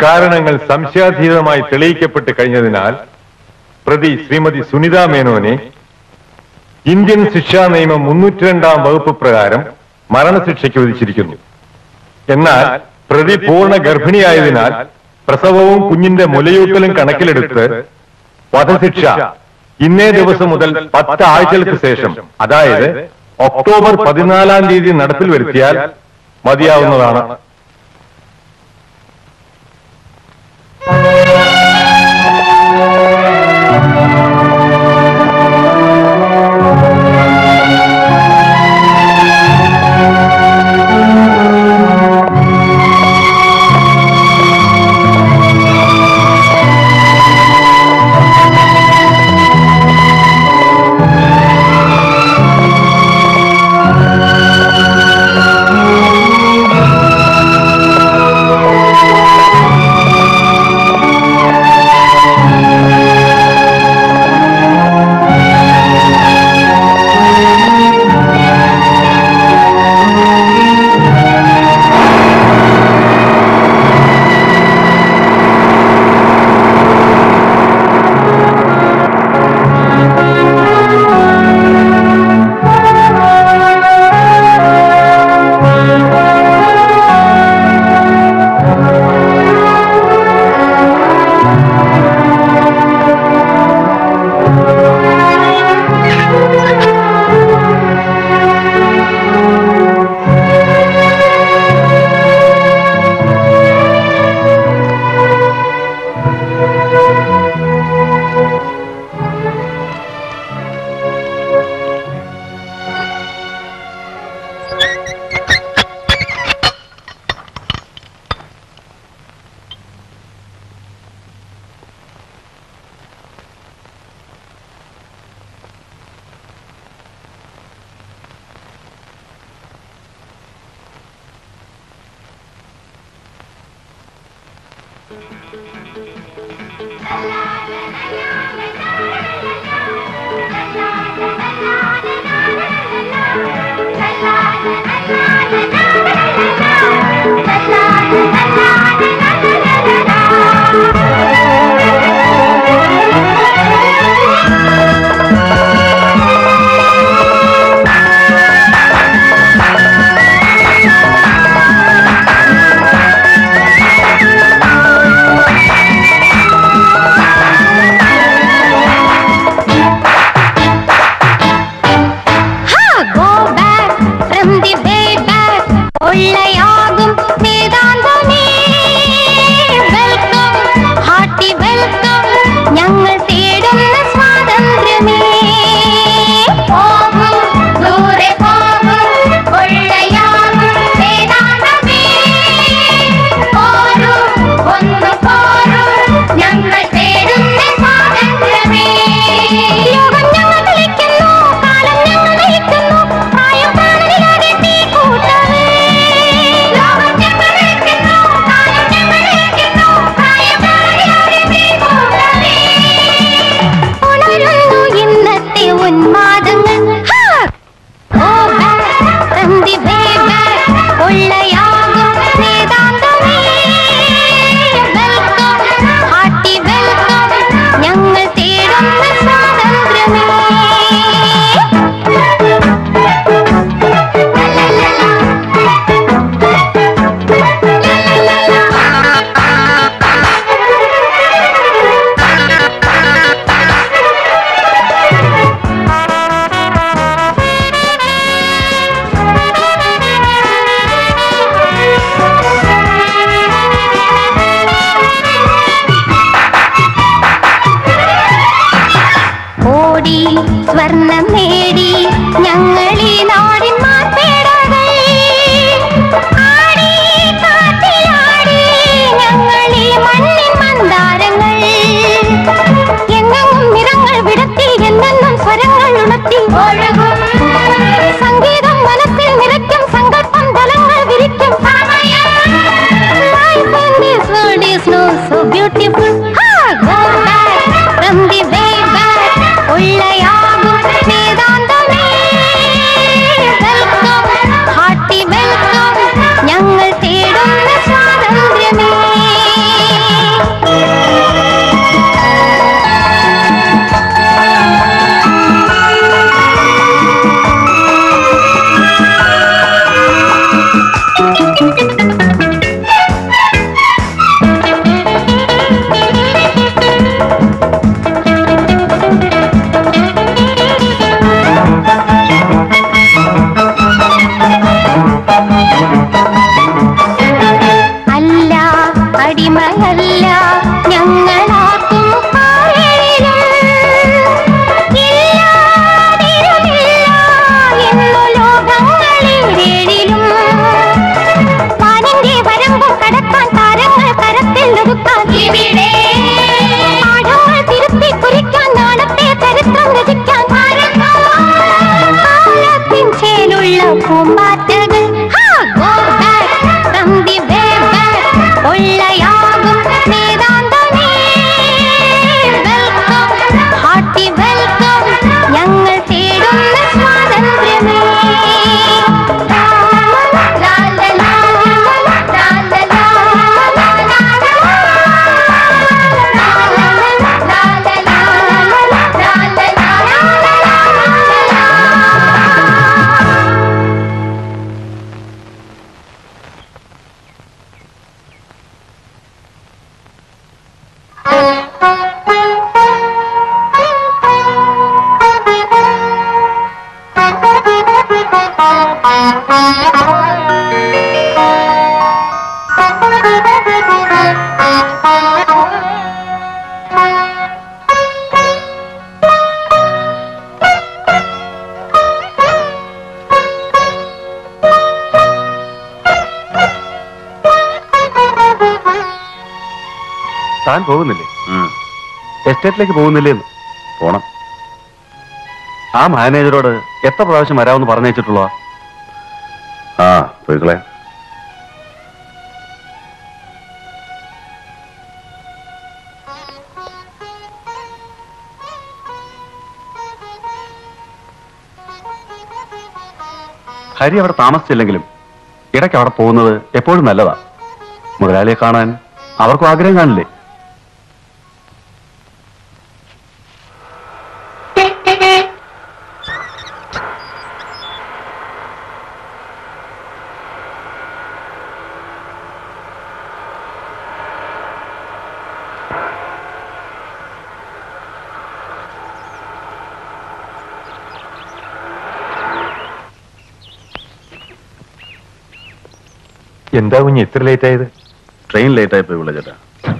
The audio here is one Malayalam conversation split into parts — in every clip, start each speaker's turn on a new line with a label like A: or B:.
A: കാരണങ്ങൾ സംശയാതീതമായി തെളിയിക്കപ്പെട്ട് കഴിഞ്ഞതിനാൽ പ്രതി ശ്രീമതി സുനിത മേനോനെ ഇന്ത്യൻ ശിക്ഷാ നിയമം 302 വകുപ്പ് പ്രകാരം മരണശിക്ഷയ്ക്ക് വിധിച്ചിരിക്കുന്നു. എന്നാൽ പ്രതി പൂർണ്ണ ഗർഭിണിയായതിനാൽ പ്രസവവും കുഞ്ഞിന്റെ മുലയൂട്ടലും കണക്കിലെടുത്ത് വധശിക്ഷ ഇന്നേ ദിവസം മുതൽ 10 ആഴ്ചകൾക്ക് ശേഷം, അതായത് ഒക്ടോബർ 14-ാം തീയതി നടപ്പിൽ വരുത്തിയാൽ മതിയാവുന്നതാണ്.
B: ഞങ്ങൾ തേടുന്ന സ്വാതന്ത്ര്യമേ താൻ പോകുന്നില്ലേ? എസ്റ്റേറ്റിലേക്ക് പോകുന്നില്ലേന്ന്? പോണം. ആ മാനേജരോട് എത്ര പ്രാവശ്യം വരാമെന്ന് പറഞ്ഞേച്ചിട്ടുള്ളോ?
C: ആ പോയിക്കളെ.
B: ഹരി അവിടെ താമസിച്ചില്ലെങ്കിലും ഇടയ്ക്ക് അവിടെ പോകുന്നത് എപ്പോഴും നല്ലതാ. മുതലാളിയെ കാണാൻ അവർക്കും ആഗ്രഹം കാണില്ലേ?
A: എന്താ കുഞ്ഞ് ഇത്ര ലേറ്റ് ആയത്?
C: ട്രെയിൻ ലേറ്റ് ആയി പോയി വിളിച്ചേട്ടാ.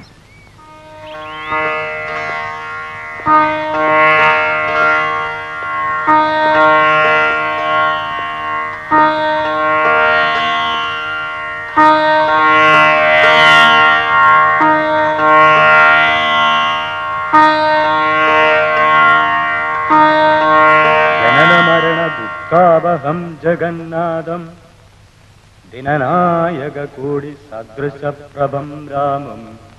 D: ജനനമരണ ദുഃഖാവഹം ജഗന്നാഥം ദിനനായക കൂടി സദൃശപ്രഭം രാമം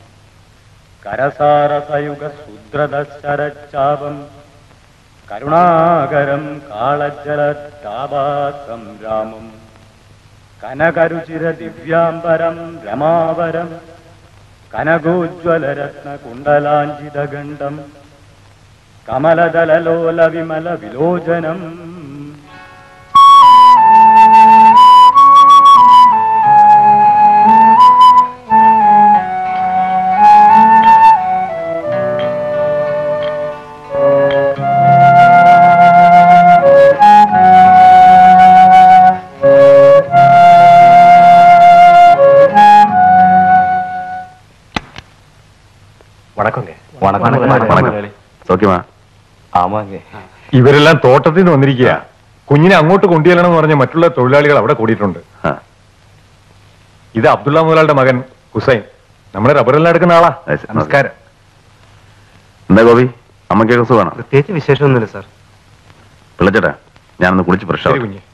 D: കരസാരസയുഗ ശൂദ്രദശരച്ചാപം കരുണാകരം കാളജലതാപാസം രാമം കനകരുചിര ദിവ്യാംബരം രമാവരം കനകോജ്വലരത്ന കുണ്ടലാഞ്ചിതഗണ്ഡം കമലദലലോല വിമല വിലോചനം
A: ഇവരെല്ലാം തോട്ടത്തിൽ നിന്ന് വന്നിരിക്കുക. കുഞ്ഞിനെ അങ്ങോട്ട് കൊണ്ടുചെല്ലണം എന്ന് പറഞ്ഞ മറ്റുള്ള തൊഴിലാളികൾ അവിടെ കൂടിയിട്ടുണ്ട്. ഇത് അബ്ദുള്ള മുതലാളുടെ മകൻ ഹുസൈൻ, നമ്മുടെ റബ്ബറെല്ലാം എടുക്കുന്ന ആളാ. നമസ്കാരം.
C: എന്താ ഗോപി, അമ്മയ്ക്കൊക്കെ സുഖമാണോ?
B: പ്രത്യേകിച്ച് വിശേഷമൊന്നുമില്ല സാർ.
C: പിള്ളച്ചേട്ടാ, ഞാനൊന്ന് കുളിച്ച് ഫ്രഷ് ആവും.
A: കുഞ്ഞ്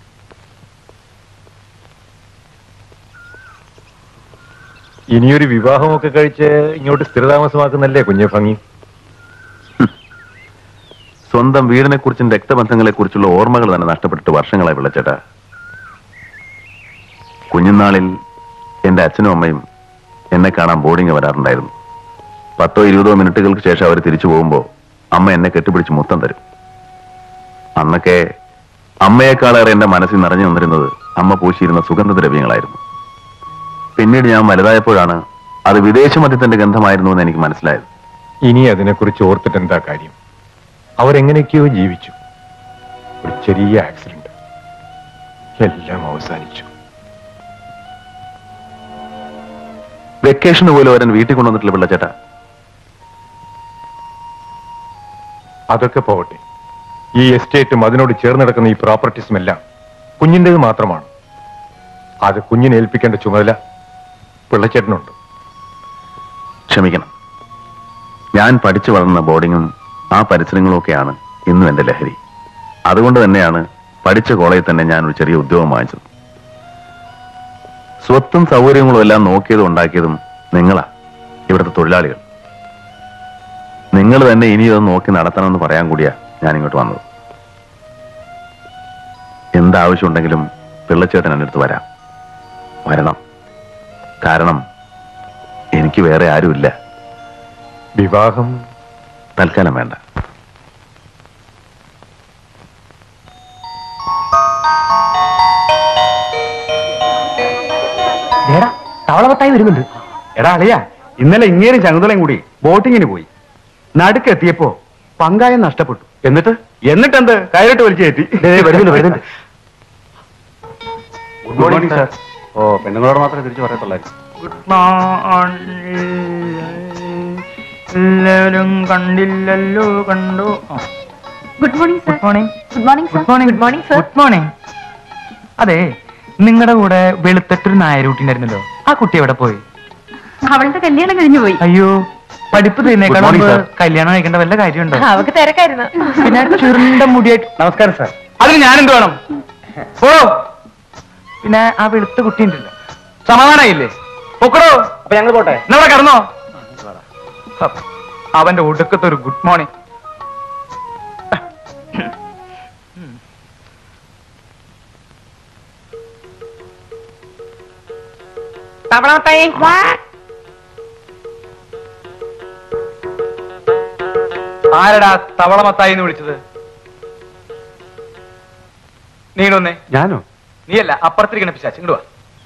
A: ഇനിയൊരു വിവാഹമൊക്കെ കഴിച്ച് ഇങ്ങോട്ട് സ്ഥിരതാമസമാക്കുന്നല്ലേ കുഞ്ഞെ ഭംഗി?
C: സ്വന്തം വീടിനെ കുറിച്ചും രക്തബന്ധങ്ങളെ കുറിച്ചുള്ള ഓർമ്മകൾ തന്നെ നഷ്ടപ്പെട്ടിട്ട് വർഷങ്ങളായി വിളിച്ചേട്ടാ. കുഞ്ഞുനാളിൽ എന്റെ അച്ഛനും അമ്മയും എന്നെ കാണാൻ ബോർഡിങ് വരാറുണ്ടായിരുന്നു. 10-20 മിനിറ്റുകൾക്ക് ശേഷം അവർ തിരിച്ചു പോകുമ്പോൾ അമ്മ എന്നെ കെട്ടിപ്പിടിച്ച് മുത്തം തരും. അന്നൊക്കെ അമ്മയെക്കാളേറെ എന്റെ മനസ്സിൽ നിറഞ്ഞു വന്നിരുന്നത് അമ്മ പൂശിയിരുന്ന സുഗന്ധദ്രവ്യങ്ങളായിരുന്നു. പിന്നീട് ഞാൻ വലുതായപ്പോഴാണ് അത് വിദേശമദ്യത്തിന്റെ ഗന്ധമായിരുന്നു എന്ന് എനിക്ക് മനസ്സിലായത്.
A: ഇനി അതിനെക്കുറിച്ച് ഓർത്തിട്ട് എന്താ കാര്യം? അവരെങ്ങനെയൊക്കെയോ ജീവിച്ചു. ഒരു ചെറിയ ആക്സിഡന്റ്, എല്ലാം അവസാനിച്ചു.
C: വെക്കേഷന് പോലും അവരൻ വീട്ടിൽ കൊണ്ടുവന്നിട്ടില്ല പിള്ളച്ചേട്ടാ.
A: അതൊക്കെ പോകട്ടെ. ഈ എസ്റ്റേറ്റും അതിനോട് ചേർന്ന് കിടക്കുന്ന ഈ പ്രോപ്പർട്ടീസും എല്ലാം കുഞ്ഞിൻ്റെത് മാത്രമാണ്. അത് കുഞ്ഞിനെ ഏൽപ്പിക്കേണ്ട ചുമതല പിള്ളച്ചേട്ടനുണ്ട്.
C: ക്ഷമിക്കണം, ഞാൻ പഠിച്ചു വളർന്ന ബോർഡിങ്ങും ആ പരിസരങ്ങളും ഒക്കെയാണ് ഇന്നും എന്റെ ലഹരി. അതുകൊണ്ട് തന്നെയാണ് പഠിച്ച കോളേജിൽ തന്നെ ഞാൻ ഒരു ചെറിയ ഉദ്യോഗം വാങ്ങിച്ചത്. സ്വത്തും സൗകര്യങ്ങളും എല്ലാം നോക്കിയതും ഉണ്ടാക്കിയതും നിങ്ങളാ, ഇവിടുത്തെ തൊഴിലാളികൾ. നിങ്ങൾ തന്നെ ഇനി ഇത് നോക്കി നടത്തണമെന്ന് പറയാൻ കൂടിയാ ഞാൻ ഇങ്ങോട്ട് വന്നത്. എന്താവശ്യമുണ്ടെങ്കിലും പിള്ളച്ചേട്ടൻ എൻ്റെ അടുത്ത് വരണം. കാരണം എനിക്ക് വേറെ ആരുമില്ല.
A: വിവാഹം
C: തൽക്കാലം വേണ്ട.
B: തവളവട്ടായി വരുന്നുണ്ട്. എടാ അളിയാ, ഇന്നലെ ഇങ്ങേരും ചങ്ങുതലയും കൂടി ബോട്ടിങ്ങിന് പോയി. നടുക്കെത്തിയപ്പോ പങ്കായം നഷ്ടപ്പെട്ടു. എന്നിട്ടെന്ത് കയറിട്ട് വലിച്ചു കയറ്റി. വരുന്നുണ്ട്. Good morning sir. ഓ, പെണ്ണുങ്ങളോട് മാത്രമേ തിരിച്ചു പറയത്തുള്ളായിരുന്നു.
D: Good morning. എല്ലാവരും കണ്ടില്ലല്ലോ, കണ്ടു.
E: Good morning sir.
D: Good morning.
E: Good morning sir.
D: Good morning.
E: Good morning sir.
D: Good morning. അതെ, നിങ്ങളുടെ കൂടെ വെളുത്തിട്ടൊരു നായരൂട്ടിണ്ടായിരുന്നല്ലോ, ആ കുട്ടി എവിടെ പോയി?
E: അവളുടെ കല്യാണം കഴിഞ്ഞു പോയി.
D: അയ്യോ, പഠിപ്പ്
C: Good morning,
D: തീർന്നേക്കാളും
C: sir.
D: കല്യാണം കഴിക്കേണ്ട വല്ല കാര്യമുണ്ടോ?
E: അവക്ക് തിരക്കായിരുന്നു.
D: പിന്നെ ചുരുണ്ട മുടിയായിട്ട്. നമസ്കാരം സാർ. അതിന് ഞാനെന്ത് വേണം? ഓ, പിന്നെ ആ വെളുത്ത കുട്ടി ഉണ്ടല്ലോ, സമാധാനായില്ലേ? പൊക്കടോ. അപ്പൊ ഞങ്ങൾ പോട്ടെ. എന്നാ കിടന്നോ. അവന്റെ ഒടുക്കത്തെ ഒരു ഗുഡ് മോർണിംഗ്. ആരടാ തവളമത്തായി എന്ന് വിളിച്ചത്? നീടൊന്നേ.
B: ഞാനോ?
D: നീയല്ല, അപ്പുറത്തിരിക്കണ പിശാച്. ഇങ്ങോട്ട് വാ.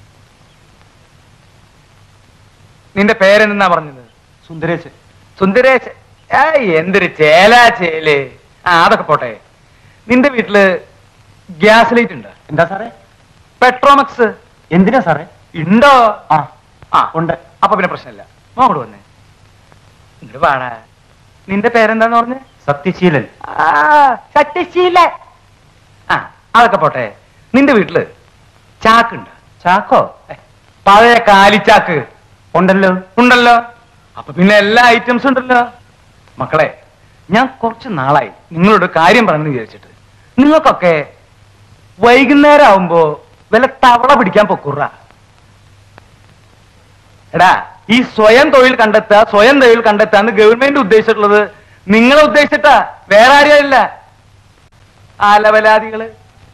D: നിന്റെ പേരെന്നാ പറഞ്ഞത്?
B: സുന്ദരേശ്.
D: സുന്ദരേശ്. എന്തൊരു ചേലാ ചേല്. അതൊക്കെ പോട്ടെ. നിന്റെ വീട്ടില് ഗ്യാസ് ലൈറ്റ് ഉണ്ട്?
B: എന്താ സാറേ?
D: പെട്രോമക്സ്
B: എന്തിനാ സാറേ?
D: ഉണ്ടോ?
B: ആ ഉണ്ട്.
D: അപ്പൊ പിന്നെ പ്രശ്നമില്ല. അങ്ങോട്ട് വന്നേ. ഇങ്ങോട്ട് പാടാ. നിന്റെ പേരെന്താന്ന് പറഞ്ഞേ?
B: സത്യശീലൻ.
D: സത്യശീലൻ. അതൊക്കെ പോട്ടെ. നിന്റെ വീട്ടില് ചാക്കുണ്ട്?
B: ചാക്കോ?
D: പഴയ കാലിച്ചാക്ക്
B: ഉണ്ടല്ലോ.
D: ഉണ്ടല്ലോ. അപ്പൊ പിന്നെ എല്ലാ ഐറ്റംസും ഉണ്ടല്ലോ. മക്കളെ, ഞാൻ കുറച്ച് നാളായി നിങ്ങളോട് കാര്യം പറഞ്ഞു വിചാരിച്ചിട്ട്. നിങ്ങൾക്കൊക്കെ വൈകുന്നേരം ആവുമ്പോ വല്ല തവള പിടിക്കാൻ പൊക്കുറ. എടാ, ഈ സ്വയം തൊഴിൽ കണ്ടെത്താന്ന് ഗവൺമെന്റ് ഉദ്ദേശിച്ചിട്ടുള്ളത് നിങ്ങളെ ഉദ്ദേശിച്ചിട്ടാ, വേറെ ആരെയല്ല. ആലവലാദികള്.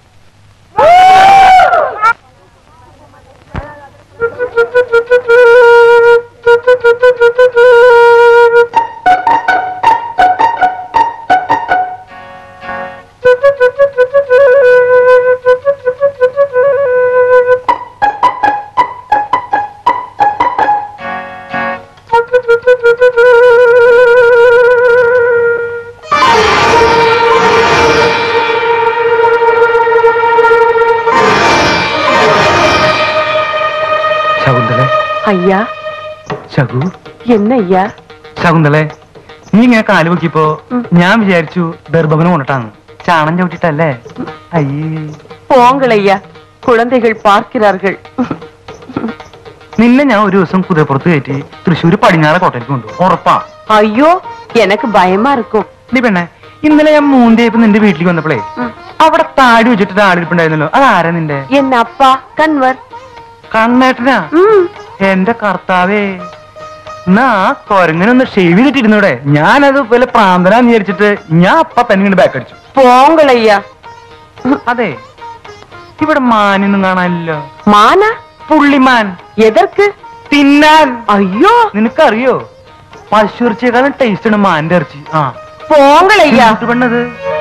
D: ശകുന്തളെ.
E: അയ്യാ.
D: ശകു.
E: എന്നയ്യാ?
D: ശകുന്തളെ, നീ ഇങ്ങനെ കാല് വെക്കിയപ്പോ ഞാൻ വിചാരിച്ചു ദർഭവനം കൊണ്ടിട്ടാണ്. ചാണം ചവിട്ടിട്ടല്ലേ? അയ്യേ.
E: പോങ്കളയ്യാ, കുഴന്തകൾ പാർക്கிறார்கள்.
D: നിന്നെ ഞാൻ ഒരു ദിവസം കുതിരപ്പുറത്ത് കയറ്റി തൃശ്ശൂർ പടിഞ്ഞാറ കോട്ടയ്ക്ക് കൊണ്ടുപോകും. ഉറപ്പാ.
E: അയ്യോ, എനക്ക് ഭയമാ ഇരിക്കും.
D: നീ പെണ്ണെ, ഇന്നലെ ഞാൻ മൂന്തേപ്പ് നിന്റെ വീട്ടിലേക്ക് വന്നപ്പോഴേ അവിടെ താടി വെച്ചിട്ട് ആടിരിപ്പുണ്ടായിരുന്നല്ലോ. അതാരാ നിന്റെ?
E: എന്നെ അപ്പ കൺവർ.
D: കണ്ണേട്ടനാ? എന്റെ കർത്താവേ, എന്നാ കൊരങ്ങനൊന്ന് ഷേവ് ചെയ്തിട്ടിരുന്നൂടെ? ഞാനത് പോലെ പ്രാന്തനാന്ന് വിചാരിച്ചിട്ട് ഞാൻ അപ്പ തന്നെ ഇങ്ങനെ ബാക്ക് അടിച്ചു.
E: പോങ്കളയ്യാ.
D: അതെ, ഇവിടെ മാനൊന്നും കാണാനില്ലല്ലോ.
E: മാന?
D: പുള്ളിമാൻ.
E: എതർക്ക്?
D: തിന്നാൻ.
E: അയ്യോ,
D: നിനക്കറിയോ, പശുർച്ചയെക്കാളും ടേസ്റ്റ് ആണ് മാന്റെ ഇറച്ചി.
E: പോങ്കളയ്യാ.
D: പെണ്ണത്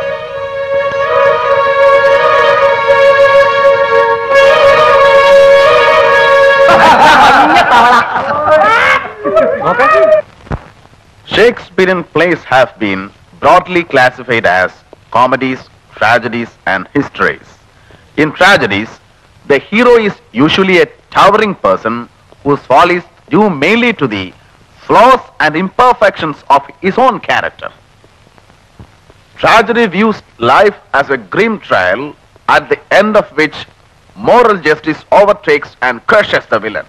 C: Shakespearean plays have been broadly classified as comedies, tragedies, and histories. In tragedies, the hero is usually a towering person whose fall is due mainly to the flaws and imperfections of his own character. Tragedy views life as a grim trial, at the end of which moral justice overtakes and crushes the villain.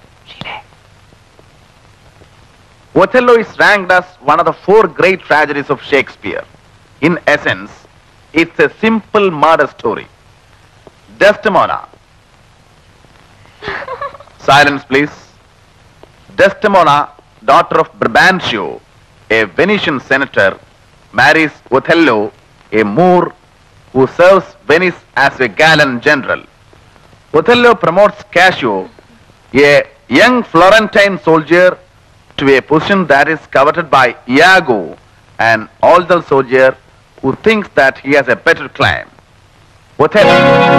C: Othello is ranked as one of the 4 great tragedies of Shakespeare. In essence, it's a simple murder story. Desdemona. Silence, please. Desdemona, daughter of Brabantio, a Venetian senator, marries Othello, a Moor who serves Venice as a gallant general. Othello promotes Cassio, a young Florentine soldier, to a position that is coveted by Iago, an older soldier who thinks that he has a better claim. Othello.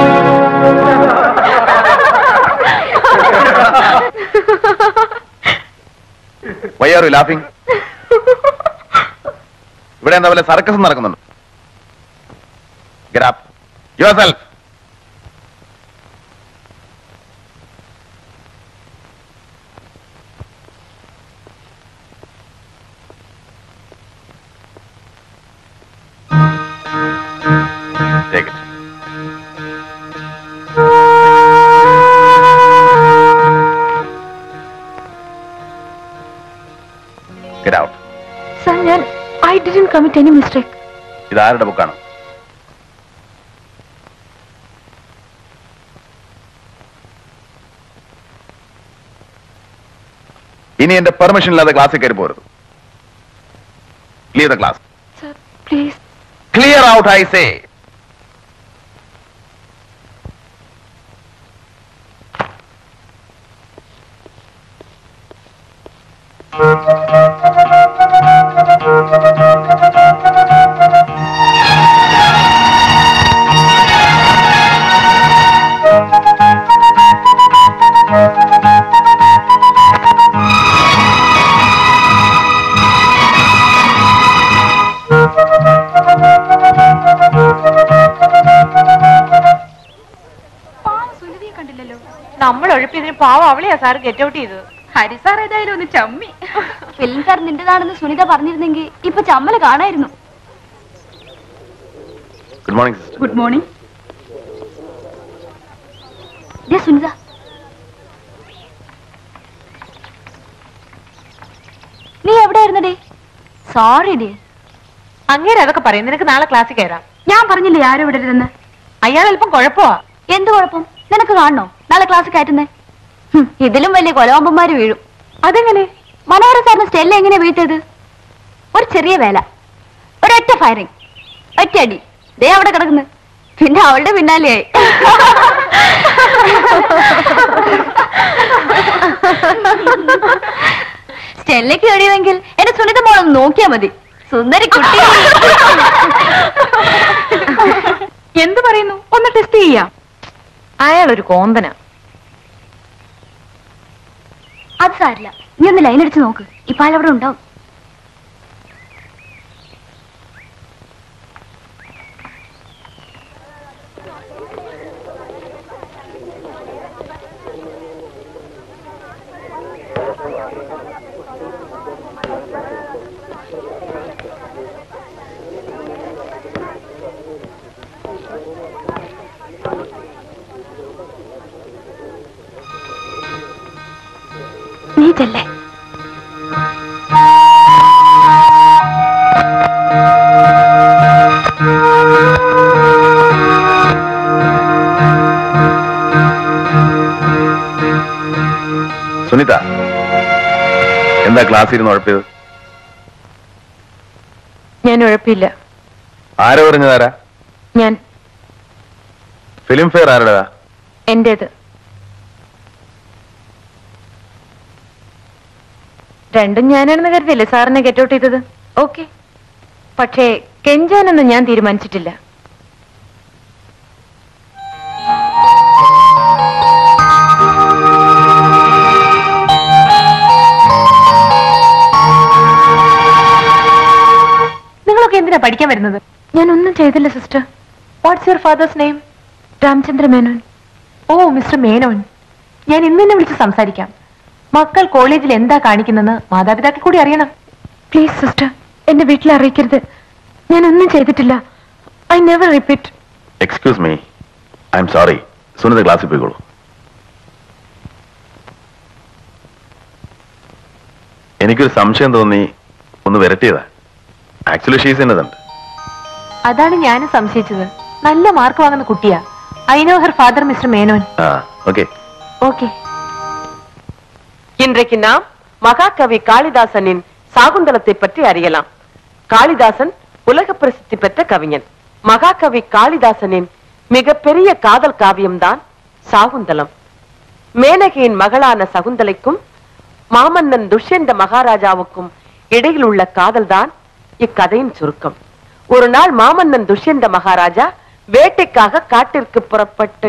C: Why are you laughing? ഇവിടെ എന്താ വല്ല സർക്കസ് നടക്കുന്നുണ്ട്? Get up. Yourself. Take it.
E: I didn't commit any mistake.
C: ഇതാരുടെ ബുക്കാണ്? ഇനി എന്റെ പെർമിഷൻ ഇല്ലാതെ ക്ലാസ്സിൽ കയറി പോരുത്. Leave the class.
E: Sir, please.
C: Clear out I say.
E: നമ്മൾ ഒഴിപ്പിയതിന് പാവം അവളെയാ സാർ ഗെറ്റ് ഔട്ട് ചെയ്തത്.
F: ഹരിസാർ ഏതായാലും ഒന്ന് ചമ്മി.
G: ഫിലിം സാർ നിന്റേതാണെന്ന് സുനിത പറഞ്ഞിരുന്നെങ്കിൽ ഇപ്പൊ ചമ്മല് കാണായിരുന്നു.
C: Good morning sister.
F: Good morning.
G: Sunitha, നീ എവിടെയായിരുന്നടേ? Sorry day.
E: അങ്ങേരെ അതൊക്കെ പറയും. നിനക്ക് നാളെ ക്ലാസ്സിൽ കയറാം.
F: ഞാൻ പറഞ്ഞില്ലേ ആരും വിടരുതെന്ന്.
E: അയാൾ അല്പം കുഴപ്പമാ.
G: എന്ത് കുഴപ്പം? നിനക്ക് കാണണോ നാളെ ക്ലാസ് കയറ്റുന്നേ? ഇതിലും വലിയ കൊലവമ്പന്മാര് വീഴും.
E: അതെങ്ങനെ?
G: മനോഹര സാറിന് സ്റ്റെല്ല എങ്ങനെ വീഴ്ത്തിയത്? ഒരു ചെറിയ വേല, ഒരൊറ്റ ഫയറിങ്, ഒറ്റ അടി, ദേ അവിടെ കിടക്കുന്നു. പിന്നെ അവളുടെ പിന്നാലെയായി. സ്റ്റെല്ലയ്ക്ക് കഴിയുമെങ്കിൽ എന്റെ സുനിത മോളൊന്ന് നോക്കിയാ മതി. സുന്ദരി കുട്ടി.
E: എന്ത് പറയുന്നു? ഒന്ന് ടെസ്റ്റ് ചെയ്യാം. അയാൾ ഒരു കോന്തന.
G: അത് സാരില്ല, നീ ഒന്ന് ലൈൻ അടിച്ച് നോക്ക്. ഇപ്പൊ അയാളവിടെ ഉണ്ടാവും. നീ ചെല്ലേ.
C: സുനിത, എന്താ ക്ലാസ്സിൽ ഇരുന്ന് ഉഴപ്പിയത്?
E: ഞാൻ ഉഴപ്പില്ല.
C: ആരോ പറഞ്ഞതാരാ?
E: ഞാൻ.
C: ഫിലിം ഫെയർ ആരുടേതാ?
E: എന്റേത്. രണ്ടും ഞാനാണെന്ന് കരുതില്ലേ സാറിനെ ഗെറ്റ് ഔട്ട് ചെയ്തത്? ഓക്കെ. പക്ഷേ കെഞ്ചാനൊന്നും ഞാൻ തീരുമാനിച്ചിട്ടില്ല. നിങ്ങളൊക്കെ എന്തിനാ പഠിക്കാൻ വരുന്നത്? ഞാനൊന്നും ചെയ്തില്ല sister. What's your father's name? Ramachandra Menon. ഓ, മിസ്റ്റർ മേനോൻ, ഞാൻ ഇന്ന് തന്നെ വിളിച്ച് സംസാരിക്കാം. മക്കൾ കോളേജിൽ എന്താ കാണിക്കുന്നെന്ന് മാതാപിതാക്കൾ കൂടി അറിയണം. പ്ലീസ് സിസ്റ്റർ, എന്റെ വീട്ടിൽ അറിയിക്കരുത്. ഞാനൊന്നും ചെയ്തിട്ടില്ല. I never repeat.
C: Excuse me, I am sorry. Sunitha ക്ലാസ്സിൽ പോയിക്കോളൂ. എനിക്കൊരു സംശയം തോന്നി, ഒന്ന് വരട്ടിയതാ. Actually she's എന്നതുണ്ട്.
E: അതാണ് ഞാനും സംശയിച്ചത്. നല്ല മാർക്ക് വാങ്ങുന്ന കുട്ടിയാ. I know her father mister Menon.
C: Okay
E: okay.
H: இன்றைக்கு நாம் மகாகவி காளிதாசனின் சாகுந்தலத்தை பற்றி அறியலாம். காளிதாசன் உலக பிரசித்தி பெற்ற கவிஞன். மகாகவி காளிதாசனின் மிகப்பெரிய காதல் காவியம்தான் சாகுந்தலம். மேனகையின் மகளான சகுந்தலைக்கும் மாமன்னன் துஷ்யந்த மகாராஜாவுக்கும் இடையில் உள்ள காதல்தான் இக்கதையின் சுருக்கம். ஒரு நாள் மாமன்னன் துஷ்யந்த மகாராஜா வேட்டைக்காக காட்டிற்கு புறப்பட்டு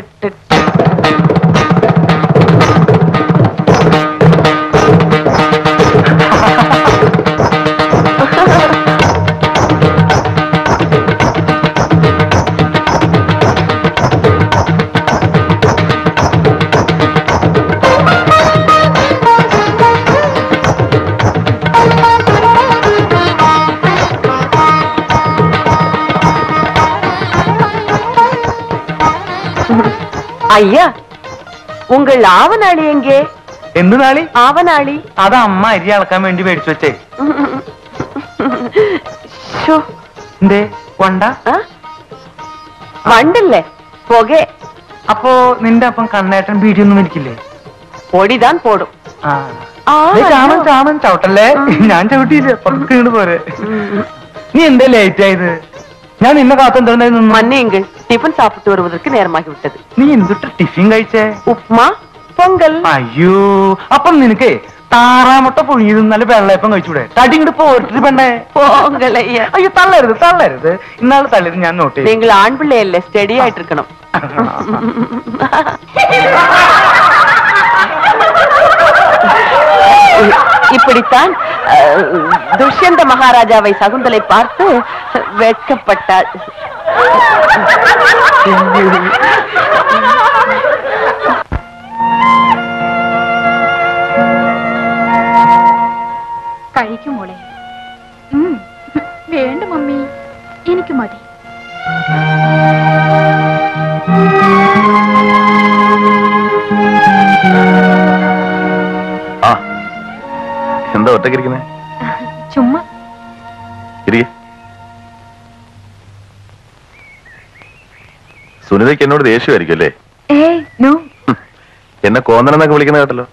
H: ஐயா, உங்கள் ஆவനാളി எங்கே?
D: എന്ത് നാളി?
H: ആവനാളി.
D: അത് അമ്മ അരി അളക്കാൻ വേണ്ടി മേടിച്ചു വെച്ചേ. എന്തേ വണ്ട
H: വണ്ടല്ലേ പുക.
D: അപ്പോ നിന്റെ അപ്പം കണ്ണേട്ടൻ ബീഡിയൊന്നും വലിക്കില്ലേ?
H: പൊടിതാൻ പോടും.
D: ചാമൻ ചാമൻ ചവിട്ടല്ലേ? ഞാൻ ചവിട്ടിയില്ല, പുറത്ത് പോരെ. നീ എന്താ ലേറ്റ് ആയത്? ഞാൻ നിന്നെ കാത്തെന്തായിരുന്നു?
H: മന്നയെങ്കിൽ ടിഫിൻ സാപ്പിട്ട് വരുവதற்கு നേരമാക്കി വിട്ടത്.
D: നീ എന്തിട്ട് ടിഫിൻ കഴിച്ചേ?
H: ഉപ്മാ പൊങ്കൽ.
D: അയ്യോ, അപ്പം നിനക്ക് താറാമുട്ട പുഴുങ്ങിയത് നല്ല വെള്ളയപ്പം കഴിച്ചൂടെ? തടി ഇങ്ങോട്ട് പോയിട്ട് പെണ്ണേ.
H: പൊങ്കലയ്യ.
D: അയ്യോ തള്ളരുത് തള്ളരുത്, ഇന്നാള് തള്ളരുത്, ഞാൻ നോട്ട് ചെയ്തു.
H: നിങ്ങൾ ആൺപിള്ളയല്ലേ, സ്റ്റഡി ആയിട്ടിരിക്കണം. இப்படித்தான் துஷ்யந்த மகாராஜாவை சகுந்தலை பார்த்து வெட்கப்பட்டாள்.
F: കഴിക്കും മോളെ. വേണ്ട മമ്മി, എനിക്ക് മതി.
C: എന്താ ഒറ്റക്കിരിക്കുന്നേ?
E: ചുമ്മാ
C: സുനിതയ്ക്ക് എന്നോട് ദേഷ്യമായിരിക്കും അല്ലേ? എന്നെ കോന്നനെന്നൊക്കെ വിളിക്കുന്ന കേട്ടല്ലോ.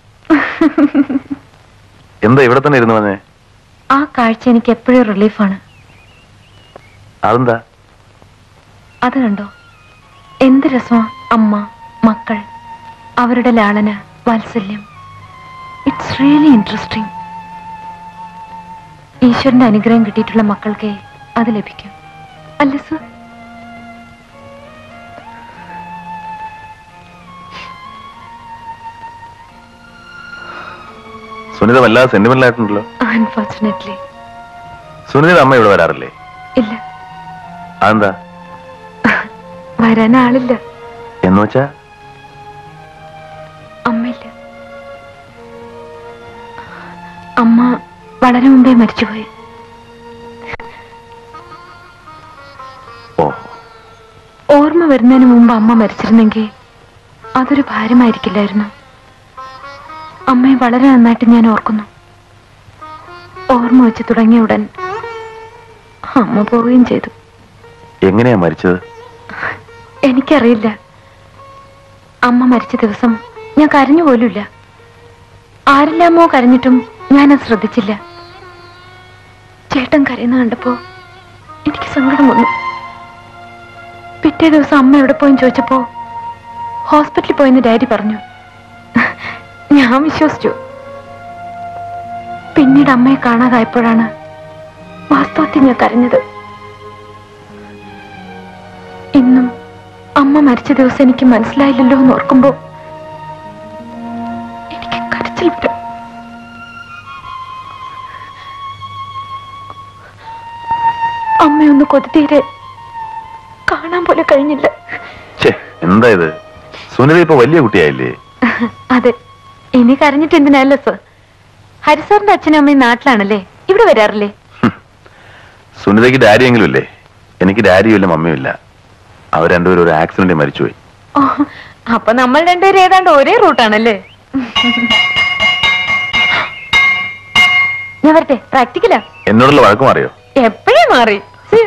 C: എന്താ ഇവിടെ തന്നെ ഇരുന്നു വന്നേ?
E: ആ കാഴ്ച എനിക്ക് എപ്പോഴും റിലീഫാണ്.
C: അതെന്താ?
E: അത് കണ്ടോ, എന്ത് രസമാ. അമ്മ, മക്കൾ, അവരുടെ ലാളന, വാത്സല്യം. It's really interesting. ഈശ്വരന്റെ അനുഗ്രഹം കിട്ടിയിട്ടുള്ള മക്കൾക്ക് അത് ലഭിക്കും അല്ലേ സർ?
C: സുനിത വല്ലാതെ സെന്റിമെന്റൽ ആയിട്ടുണ്ടല്ലോ.
E: അൺഫോർച്ചുനേറ്റ്ലി.
C: സുനിതയുടെ അമ്മ ഇവിടെ വരാറില്ലേ?
E: ഇല്ല.
C: അതെന്താ?
E: വരാൻ ആളില്ല.
C: എന്ന് വെച്ചാ?
E: അമ്മയില്ല. അമ്മ വളരെ മുമ്പേ മരിച്ചുപോയി. ഓർമ്മ വരുന്നതിന് മുമ്പ് അമ്മ മരിച്ചിരുന്നെങ്കിൽ അതൊരു ഭാരമായിരിക്കില്ലായിരുന്നു. അമ്മയെ വളരെ നന്നായിട്ട് ഞാൻ ഓർക്കുന്നു. ഓർമ്മ വെച്ച് തുടങ്ങിയ ഉടൻ അമ്മ പോവുകയും ചെയ്തു.
C: എങ്ങനെയാ മരിച്ചത്?
E: എനിക്കറിയില്ല. അമ്മ മരിച്ച ദിവസം ഞാൻ കരഞ്ഞു പോലുമില്ല. ആരെല്ലാമോ കരഞ്ഞിട്ടും ഞാനത് ശ്രദ്ധിച്ചില്ല. ചേട്ടൻ കരയുന്ന കണ്ടപ്പോ എനിക്ക് സങ്കടം വന്നു. പിറ്റേ ദിവസം അമ്മ എവിടെ പോയെന്ന് ചോദിച്ചപ്പോ ഹോസ്പിറ്റലിൽ പോയെന്ന് ഡാഡി പറഞ്ഞു. ഞാൻ വിശ്വസിച്ചു. പിന്നീട് അമ്മയെ കാണാതായപ്പോഴാണ് വാസ്തവത്തിൽ ഞാൻ കരഞ്ഞത്. ഇന്നും അമ്മ മരിച്ച ദിവസം എനിക്ക് മനസ്സിലായില്ലല്ലോ എന്ന് ഓർക്കുമ്പോ എനിക്ക് കരച്ചിൽ വരും. അമ്മയൊന്ന് കൊതിതീരെ കാണാൻ പോലെ കഴിഞ്ഞില്ല.
C: എന്താ ഇത്? സുനിത ഇപ്പൊ വലിയ കുട്ടിയായില്ലേ?
E: അതെ. ഇനി കരഞ്ഞിട്ട് എന്തിനല്ല സർ? ഹരിസാറിന്റെ അച്ഛനും അമ്മയും നാട്ടിലാണല്ലേ, ഇവിടെ വരാറില്ലേ?
C: സുനിതയ്ക്ക് ഡാഡി എങ്കിലും ഇല്ലേ? എനിക്ക് ഡാഡിയും ഇല്ല, മമ്മിയും ഇല്ല. അവർ രണ്ടുപേരും ഒരു ആക്സിഡന്റ് മരിച്ചുപോയി.
E: അപ്പൊ നമ്മൾ രണ്ടുപേരും ഏതാണ്ട് ഒരേ റൂട്ടാണല്ലേ? ഞാൻ വരട്ടെ, പ്രാക്ടിക്കലാ.
C: എന്നോടുള്ള വഴക്ക് മാറിയോ?
E: എപ്പോഴേ മാറി.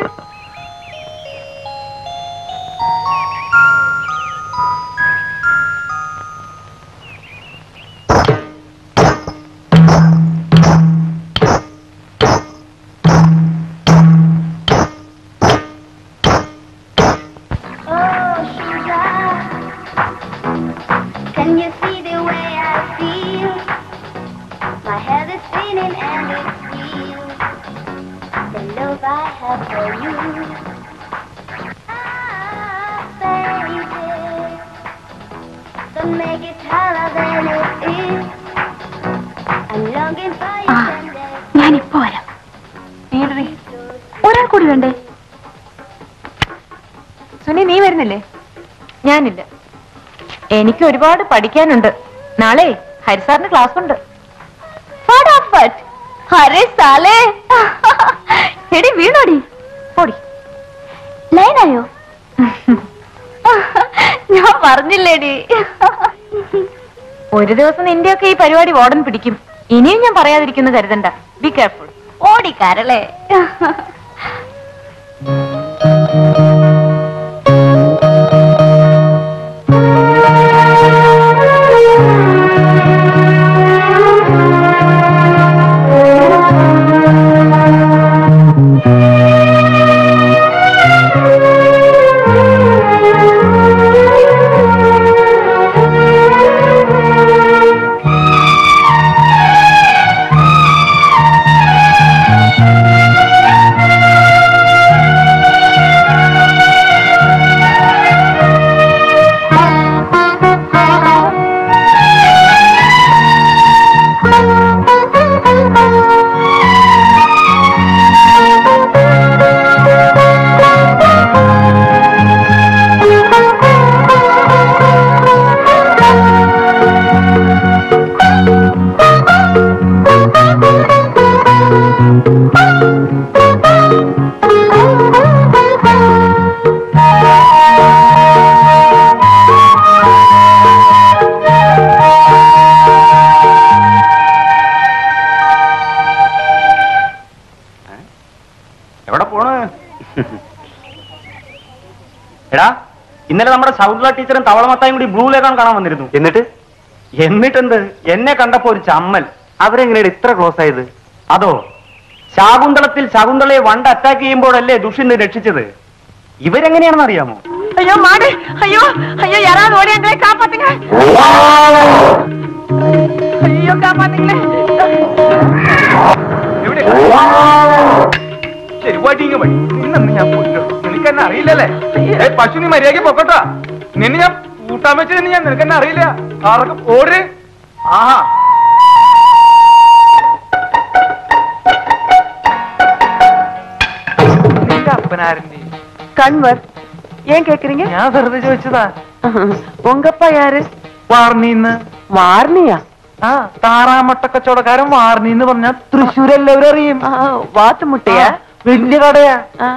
E: ഞാനിപ്പോ വരാം. ഒരാൾ കൂടി വേണ്ടേ? സുനി, നീ വരുന്നില്ലേ? ഞാനില്ല. എനിക്ക് ഒരുപാട് പഠിക്കാനുണ്ട്. നാളെ ഹരിസാറിന് ക്ലാസ് ഉണ്ട്. എടി വീണോടി, ഓടി.
G: ലൈനായോ?
E: ഞാൻ പറഞ്ഞില്ലേടി. ഒരു ദിവസം നിന്റെയൊക്കെ ഈ പരിപാടി വാർഡൻ പിടിക്കും. ഇനിയും ഞാൻ പറയാതിരിക്കുന്നു കരുതണ്ട. Be careful.
G: ഓടിക്കാരല്ലേ?
D: ഇന്നലെ നമ്മുടെ ശകുന്തള ടീച്ചറും തവളമത്തായും കൂടി ബ്ലൂ ലേഖനം കാണാൻ വന്നിരുന്നു. എന്നിട്ടെന്ത് എന്നെ കണ്ടപ്പോ ഒരു ചമ്മൽ.
B: അവരെങ്ങനെയാണ് ഇത്ര ക്ലോസ് ആയത്?
D: അതോ ശാകുന്തളത്തിൽ ശകുന്തളയെ വണ്ട് അറ്റാക്ക് ചെയ്യുമ്പോഴല്ലേ ദുഷ്യന്ത് രക്ഷിച്ചത്. ഇവരെങ്ങനെയാണെന്ന് അറിയാമോ?
H: അയ്യോ മാടേ, അയ്യോ അയ്യോ യാരാவது ഓടി എങ്ങളെ കാപ്പാത്തുங்க, അയ്യോ കാപ്പാത്തുங்களே.
D: ശരി വടിങ്ങ വടി. ഇന്നൊന്നും ഞാൻ പോയിട്ടോ, നിനക്കെന്നെ അറിയില്ലല്ലേ? പശുവിന് മര്യാദയ്ക്ക് പൊക്കോട്ടാ. നിന്നെ ഞാൻ കൂട്ടാൻ വെച്ചതിന് ഞാൻ നിനക്കെന്നെ അറിയില്ല. ആർക്ക് ഓടി. ആഹാ നിന്റെ അപ്പനാരന്റെ
H: கண்வர் ஏன் கேக்குறீங்க?
D: ഞാൻ വെറുതെ ചോദിച്ചതാ.
H: உங்கப்பா யாரு?
D: വാർണിന്ന്.
H: വാർണിയാ?
D: ആ താറാമട്ട കച്ചവടക്കാരൻ വാർണിന്ന് പറഞ്ഞാൽ തൃശ്ശൂർ എല്ലാവരും അറിയും.
H: വാത്തുമുട്ടയാ?
D: വലിയ കടയാ.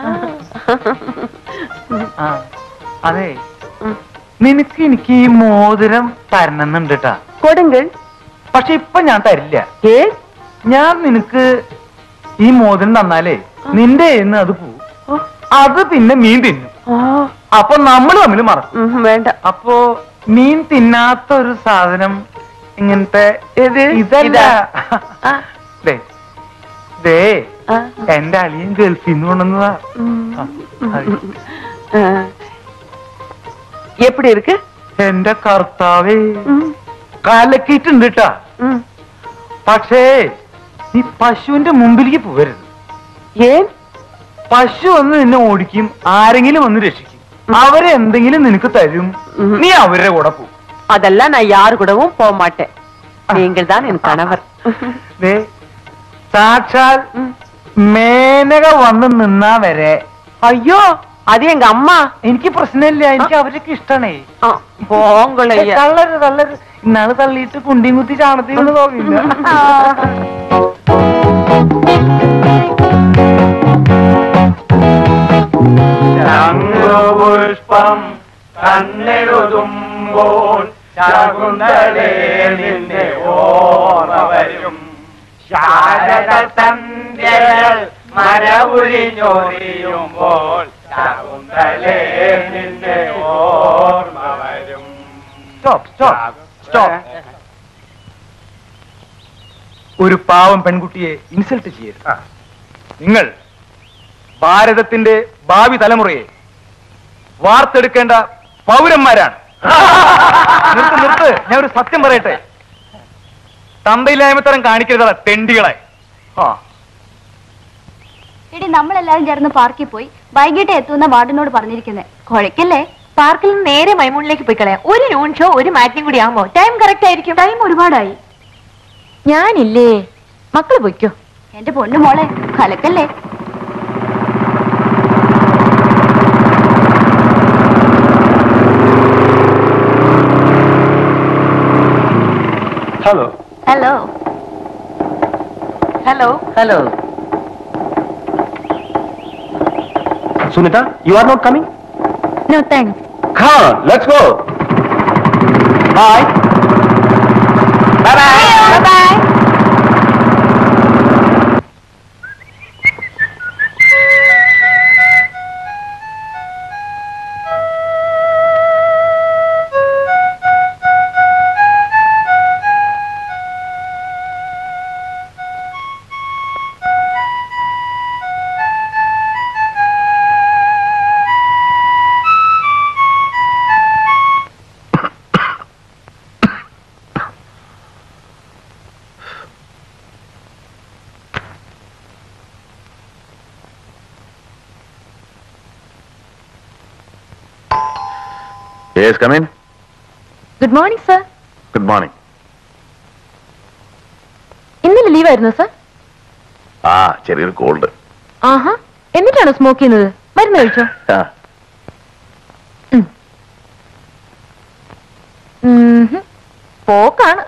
D: അതെ, നിനക്ക് എനിക്ക് ഈ മോതിരം തരണമെന്നുണ്ട് കേട്ടാ.
H: കൊടുങ്കൾ.
D: പക്ഷെ ഇപ്പൊ ഞാൻ തരില്ല. ഞാൻ നിനക്ക് ഈ മോതിരം തന്നാലേ നിന്റെ കയ്യിന്ന് അത് പോവും. അത് പിന്നെ മീൻ തിന്നും. അപ്പൊ നമ്മൾ തമ്മിൽ മറക്കും.
H: വേണ്ട.
D: അപ്പോ മീൻ തിന്നാത്ത ഒരു സാധനം ഇങ്ങനത്തെ ഇതല്ല. എന്റെ അളിയൻ ഗൾഫിൽ നിന്ന് കൊണ്ടുവന്നതാ.
H: எப்படி இருக்கு?
D: എന്റെ കർത്താവേ, കലക്കിയിട്ടുണ്ട് കേട്ടാ. പക്ഷേ നീ പശുവിന്റെ മുമ്പിലേക്ക് പോകരുത്.
H: ഏൻ?
D: പശു വന്ന് നിന്നെ ഓടിക്കും, ആരെങ്കിലും വന്ന് രക്ഷിക്കും, അവരെ എന്തെങ്കിലും നിനക്ക് തരും, നീ അവരുടെ കൂടെ പോകും.
H: அதெல்லாம் நான் யாரு கூடவும் போக மாட்டேன். நீங்கள் தான் என் கணவர்.
D: സാക്ഷാൽ മേനക വന്ന് നിന്നാ വരെ.
H: അയ്യോ, അത് എങ്ക അമ്മ.
D: എനിക്ക് പ്രശ്നമില്ല, എനിക്ക് അവരൊക്കെ ഇഷ്ടണേ.
H: പോങ്കളയ്യ.
D: തള്ളരുത് തള്ളരുത്. ഇന്നാള് തള്ളിയിട്ട് കുണ്ടിയും കുത്തി ചാണത്തി കൊണ്ട് തോന്നില്ല. പുഷ്പം കണ്ണെഴുതുമ്പോൾ ശകുന്തളേ നിന്നെ ഓർമ്മ വരും. ശാരദ സന്ധ്യകൾ മരവുരിഞ്ഞൊറിയുമ്പോൾ ശകുന്തളേ നിന്നെ ഓർമ്മ വരും. Stop stop stop. ഒരു പാവം പെൺകുട്ടിയെ ഇൻസൾട്ട് ചെയ്യരുത്. നിങ്ങൾ ഭാരതത്തിന്റെ ഭാവി തലമുറയെ വാർത്തെടുക്കേണ്ട പൗരന്മാരാണ്. നിർത്ത് നിർത്ത്, ഞാൻ ഒരു സത്യം പറയട്ടെ. തന്തയില്ലായ്മത്തരം കാണിക്കരുതല്ല തെണ്ടികളെ.
G: എടി, നമ്മളെല്ലാരും ചേർന്ന് പാർക്കിൽ പോയി വൈകിട്ട് എത്തുന്ന വാർഡിനോട് പറഞ്ഞിരിക്കുന്നത്. കുഴക്കല്ലേ?
E: പാർക്കിൽ നിന്ന് നേരെ മൈമൂണിലേക്ക് പോയി കളയാം. ഒരു നൂൺ ഷോ ഒരു മാറ്റിനും കൂടി ആകുമ്പോ ടൈം കറക്റ്റ് ആയിരിക്കും.
G: ടൈം ഒരുപാടായി.
E: ഞാനില്ലേ, മക്കള് പൊയ്ക്കോ.
G: എന്റെ പൊന്നു മോളെ, കലക്കല്ലേ?
D: Hello
G: hello
H: hello
D: hello. Sunitha, you are not coming?
E: No thanks.
D: Come on, let's go. Bye. Bye bye.
E: Bye bye.
C: Yes, come in.
E: Good morning sir.
C: Good morning.
E: ഇന്നലെ ലീവായിരുന്നു സർ?
C: ആ, ചെറിയൊരു കോൾഡ്.
E: ആഹാ, എന്നിട്ടാണോ സ്മോക്ക് ചെയ്യുന്നത്? മരുന്ന് കഴിച്ചോ? പോക്കാണ്.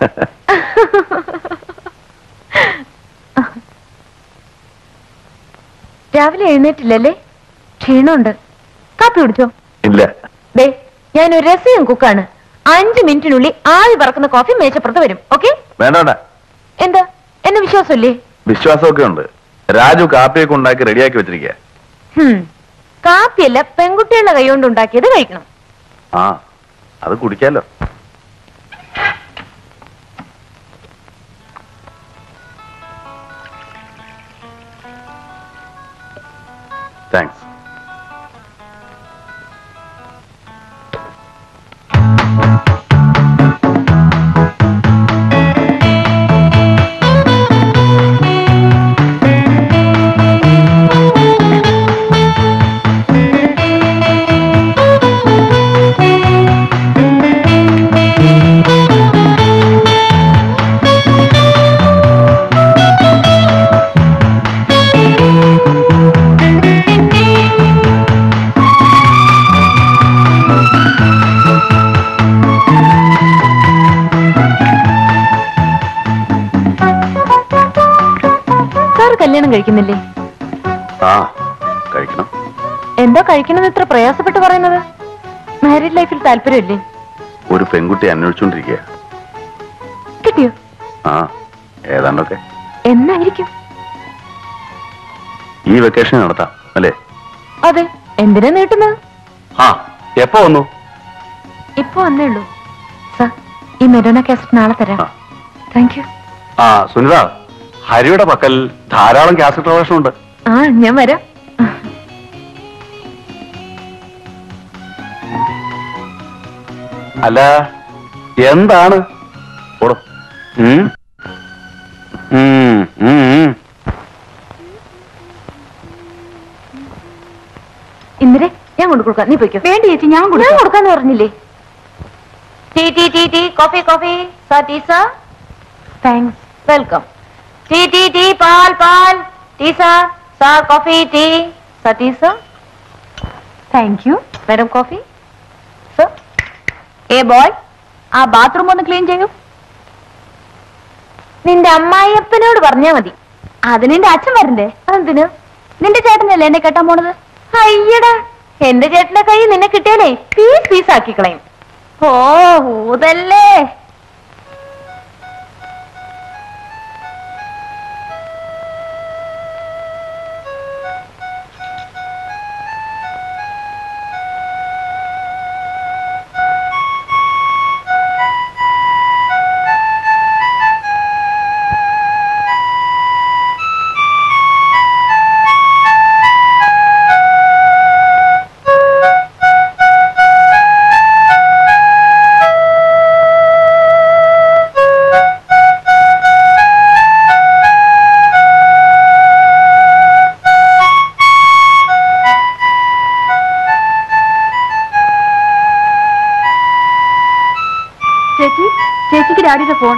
E: രാവിലെ എഴുന്നേറ്റില്ലല്ലേ? ക്ഷീണമുണ്ട്. കാപ്പി കുടിച്ചോ?
C: ഇല്ല.
E: ദേ, ഞാനൊരു രസീം കുക്കാണ്. 5 മിനിറ്റിനുള്ളിൽ ആവി പറക്കുന്ന കോഫി മേശപ്പുറത്ത് വരും. ഓക്കെ?
C: വേണ്ട.
E: എന്താ, എന്നെ വിശ്വാസമില്ലേ?
C: വിശ്വാസമൊക്കെ ഉണ്ട്. രാജു കാപ്പിയൊക്കെ ഉണ്ടാക്കി റെഡിയാക്കി വെച്ചിരിക്കുക.
E: കാപ്പിയല്ല, പെൺകുട്ടികളുടെ കൈ കൊണ്ട് ഉണ്ടാക്കിയത് കഴിക്കണം.
C: ആ, അത് കുടിക്കാലോ. താങ്ക്സ്.
E: കല്യാണം കഴിക്കുന്നില്ലേ?
C: ആ, കഴിക്കണം.
E: എന്താ കഴിക്കണമെന്ന് ഇത്ര പ്രയാസപ്പെട്ട് പറയുന്നത്? മാരീഡ് ലൈഫിൽ താല്പര്യമില്ലേ?
C: ഒരു പെൺകുട്ടി അന്വേഷിച്ചോണ്ടിരിക്കുക.
E: കിട്ടിയോ?
C: ആ, ഏതാണ്ടൊക്കെ.
E: എന്നായിരിക്കും?
C: ഈ വെക്കേഷൻ നടത്താം അല്ലേ?
E: അതെ. എന്തിനാ നീട്ടുന്നത്?
B: ആ, എപ്പോ വന്നു?
E: ഇപ്പൊ വന്നേ ഉള്ളൂ സർ. ഈ മെഡോണ കാസറ്റ് നാളെ തരാം. Thank you.
B: ആ, സുനിത, ഹരിയുടെ പക്കൽ ധാരാളം കാസറ്റ് കളക്ഷൻ ഉണ്ട്.
E: ആ, ഞാൻ വരാം.
B: അല്ല, എന്താണ്? ഓടോ.
E: ഇന്ദിരെ, ഞാൻ കൊണ്ടു കൊടുക്കാം. നീ പോയിക്കോ. വേണ്ട ചേച്ചി, ഞാൻ കൊടുക്കാന്ന് പറഞ്ഞില്ലേ? Tea tea tea tea coffee coffee. Sir, tea sir. Thanks. Welcome. Tea tea tea പാൽ പാൽ. Tea sir. Sir coffee tea. Sir, tea sir. Thank you. Madam coffee. Sir.
G: Eh boy, ആ ബാത്റൂം ഒന്ന് ക്ലീൻ ചെയ്യൂ.
E: നിന്റെ അമ്മായിയപ്പനോട് പറഞ്ഞാ മതി.
G: അത് നിന്റെ അച്ഛൻ വരണ്ടേ?
E: അതെന്തിന്?
G: നിന്റെ ചേട്ടനല്ലേ എന്നെ കെട്ടാൻ പോണത്?
E: അയ്യടാ, എന്റെ ചേട്ടന്റെ കൈ നിന്നെ കിട്ടിയാലേ പീസ് പീസ് ആക്കി കളയും.
G: ഓ, ഊതല്ലേ. ചേച്ചിക്ക് ഡാഡിയുടെ ഫോൺ.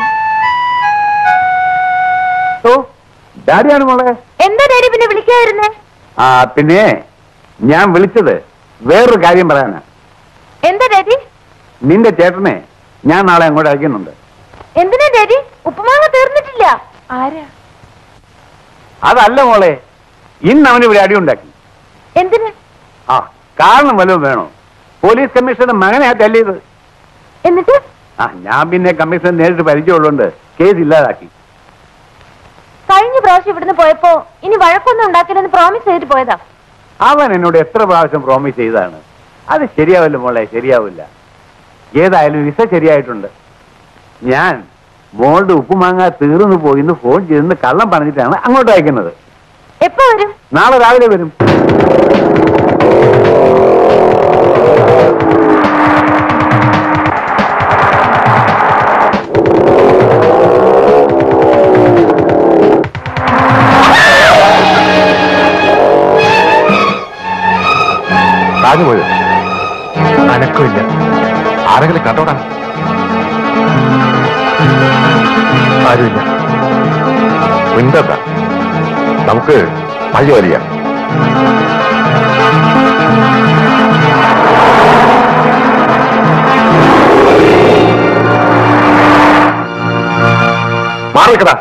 B: ഓ, ഡാഡിയാണ് മോളെ.
E: എന്താ ഡാഡി പിന്നെ വിളിക്കാതിരുന്നേ?
B: ആ, പിന്നെ ഞാൻ വിളിച്ചത് വേറൊരു കാര്യം പറയാനാ.
E: എന്താ ഡാഡി?
B: നിന്റെ ചേട്ടനെ ഞാൻ നാളെ അങ്ങോട്ട് അയക്കുന്നുണ്ട്.
E: എന്തിനാ ഡാഡി? ഉപ്പുമാങ്ങ തീർന്നിട്ടില്ല. ആരാ?
B: അതല്ല മോളെ, ഇന്ന് അവന് ഇവിടെ അടി ഉണ്ടാക്കി.
E: എന്തിന്?
B: ആ, കാരണം വല്ലതും വേണോ? പോലീസ് കമ്മീഷണറുടെ മകനെയാ തല്ലിയത്.
E: എന്നിട്ട്?
B: ആ, ഞാൻ പിന്നെ കമ്മീഷണർ നേരിട്ട് പരിചയമുള്ളതുകൊണ്ട് കേസ് ഇല്ലാതാക്കി.
E: കഴിഞ്ഞ പ്രാവശ്യം ഇവിടുന്ന് പോയപ്പോ ഇനി വഴക്കൊന്നും ഉണ്ടാക്കില്ലെന്ന് പ്രോമിസ് ചെയ്തിട്ട് പോയതാ.
B: അവൻ എന്നോട് എത്ര പ്രാവശ്യം പ്രോമിസ് ചെയ്താണ്. അത് ശരിയാവില്ല മോളെ, ശരിയാവില്ല. ഏതായാലും വിസ ശരിയായിട്ടുണ്ട്. ഞാൻ മോളുടെ ഉപ്പുമാങ്ങ തീർന്നു പോയിന്ന് ഫോൺ ചെയ്തെന്ന് കള്ളം പറഞ്ഞിട്ടാണ് അങ്ങോട്ട് അയക്കുന്നത്.
E: എപ്പോ വരും?
B: നാളെ രാവിലെ വരും.
A: രാജു പോയോ? അനക്കമില്ല. ആരെങ്കിലും കണ്ടോടാ? ആരുമില്ല. മിണ്ടണ്ട, നമുക്ക് വഴി വലിയാം. മാറിക്കടാ.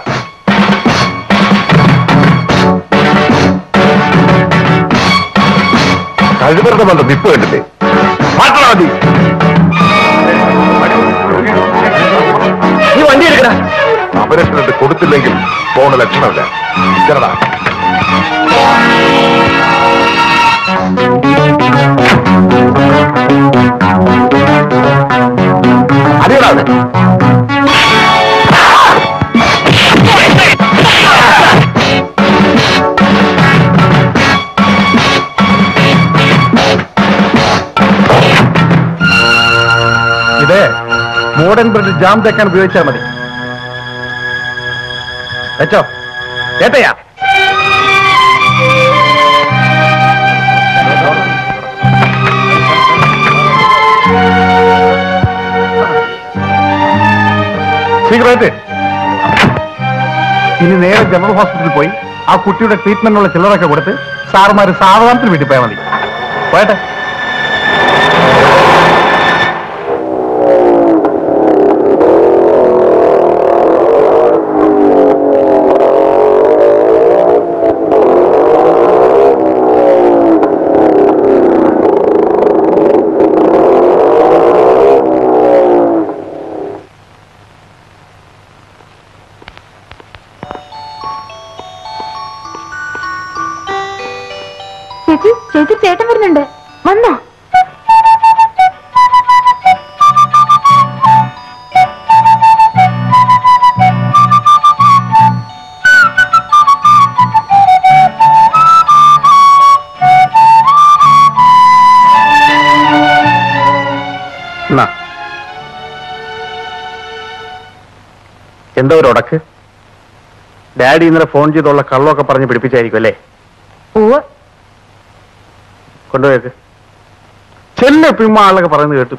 A: കഴിവരുടെ ബന്ധം നിപ്പ് കണ്ടില്ലേ? മാറ്റണ മതി. നീ വണ്ടി എടുക്കടാ. അപരക്ഷണിട്ട് കൊടുത്തില്ലെങ്കിൽ പോണ ലക്ഷണമില്ല. ചെറടാ. അറിയടാ. ഇത് മോഡേൺ ബ്രെഡ് ജാം തേക്കാൻ ഉപയോഗിച്ചാൽ മതി. വെച്ചോ. ഏത്തയാ സിഗരറ്റ്. ഇനി നേരെ ജനറൽ ഹോസ്പിറ്റലിൽ പോയി ആ കുട്ടിയുടെ ട്രീറ്റ്മെന്റിനുള്ള ചില്ലറൊക്കെ കൊടുത്ത് സാറുമാര് സാവധാനത്തിൽ വീട്ടിൽ പോയാൽ മതി. പോയട്ടെ.
E: ചേച്ചി ചേട്ടൻ വരുന്നുണ്ട്. വന്നോ?
B: എന്താ ഒരു ഉടക്ക്? ഡാഡി ഇന്നലെ ഫോൺ ചെയ്തുള്ള കള്ളമൊക്കെ പറഞ്ഞ് പിടിപ്പിച്ചായിരിക്കും അല്ലേ? കൊണ്ടുപോയേക്ക്. ചെല്ലപ്പിമ്മ ആളൊക്കെ പറയുന്നത് കേട്ടു.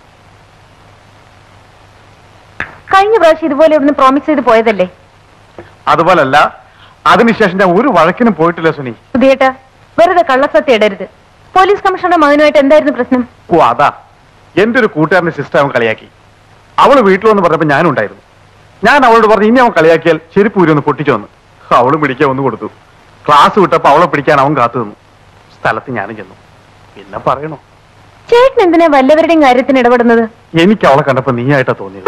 E: കഴിഞ്ഞ പ്രാവശ്യം ഇതുപോലെ ഇവിടുന്ന് പ്രോമിസ് ചെയ്ത് പോയതല്ലേ?
B: അതുപോലല്ല, അതിനുശേഷം ഞാൻ ഒരു വഴക്കിനും പോയിട്ടില്ല സുനി.
E: സുധിയേട്ടാ, വെറുതെ കള്ളസത്യം ഇടരുത്. പോലീസ് കമ്മീഷണറുടെ മകനുമായിട്ട് എന്തായിരുന്നു പ്രശ്നം?
B: ഓ അതാ, എന്റെ ഒരു കൂട്ടുകാരന്റെ സിസ്റ്റർ അവൻ കളിയാക്കി. അവള് വീട്ടിൽ വന്ന് പറഞ്ഞപ്പോ ഞാനും ഉണ്ടായിരുന്നു. ഞാൻ അവളോട് പറഞ്ഞു ഇനി അവൻ കളിയാക്കിയാൽ ചെരുപ്പ് ഊരി ഒന്ന് പൊട്ടിച്ചു വന്നു. അവളും പിടിക്കാൻ ഒന്ന് കൊടുത്തു. ക്ലാസ് വിട്ടപ്പോ അവളെ പിടിക്കാൻ അവൻ കാത്തു നിന്നു. സ്ഥലത്ത് ഞാനും ചെന്നു. പിന്നെ പറയണോ?
E: ചേട്ടൻ എന്തിനാ വല്ലവരുടെയും കാര്യത്തിന് ഇടപെടുന്നത്?
B: എനിക്ക് അവളെ കണ്ടപ്പോ നീയായിട്ടാ തോന്നിയത്.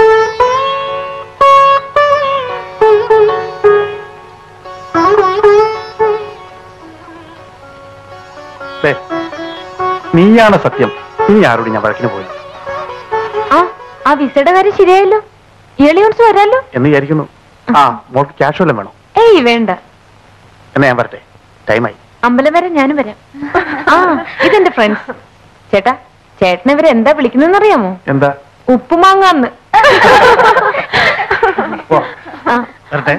B: നീയാണ് സത്യം. നീ ആരോട് ഞാൻ വഴക്കിന് പോയി?
E: ആ വിസയുടെ കാര്യം ശരിയായല്ലോ. ഇയളിയോൺസ് വരാലോ
B: എന്ന് വിചാരിക്കുന്നു. ആ മോൾക്ക് ക്യാഷ് വല്ലതും വേണോ?
E: ഏയ് വേണ്ട.
B: എന്നാ ഞാൻ വരട്ടെ, ടൈമായി.
E: അമ്പലം വരെ ഞാനും വരാം. ആ ഇതെന്റെ ഫ്രണ്ട്സ്. ചേട്ടാ, ചേട്ടനെ ഇവരെ എന്താ വിളിക്കുന്നറിയാമോ?
B: എന്താ?
E: ഉപ്പുമാങ്ങാന്ന്.
B: വരട്ടെ.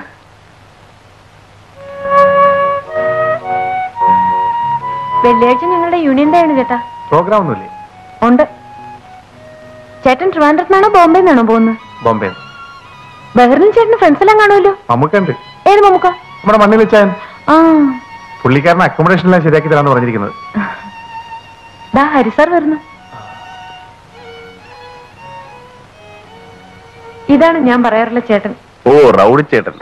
E: വെള്ളിയാഴ്ച ഞങ്ങളുടെ യൂണിയൻ ഡേ ആണ് ചേട്ടാ.
B: പ്രോഗ്രാം ഒന്നുമില്ലേ?
E: ഉണ്ട്. ചേട്ടൻ ട്രിവാൻഡ്രത്തിനാണോ ബോംബെ നിന്നാണോ പോകുന്നത്?
B: ബോംബെ.
E: ബഹറിൻ ചേട്ടന് ഫ്രണ്ട്സ് എല്ലാം കാണുമല്ലോ.
B: മമ്മൂക്കുണ്ട്.
E: ഏത് മമ്മൂക്ക?
B: നമ്മുടെ മണ്ണിൽ വെച്ചാൻ.
E: ആ
B: പുള്ളിക്കാരന് അക്കോമഡേഷൻ എല്ലാം ശരിയാക്കി തരാന്ന് പറഞ്ഞിരിക്കുന്നത്.
E: ദാ ഹരിസാർ വരുന്നു. ഇതാണ് ഞാൻ പറയാറുള്ള ചേട്ടൻ.
C: ഓ റൗഡി ചേട്ടൻ.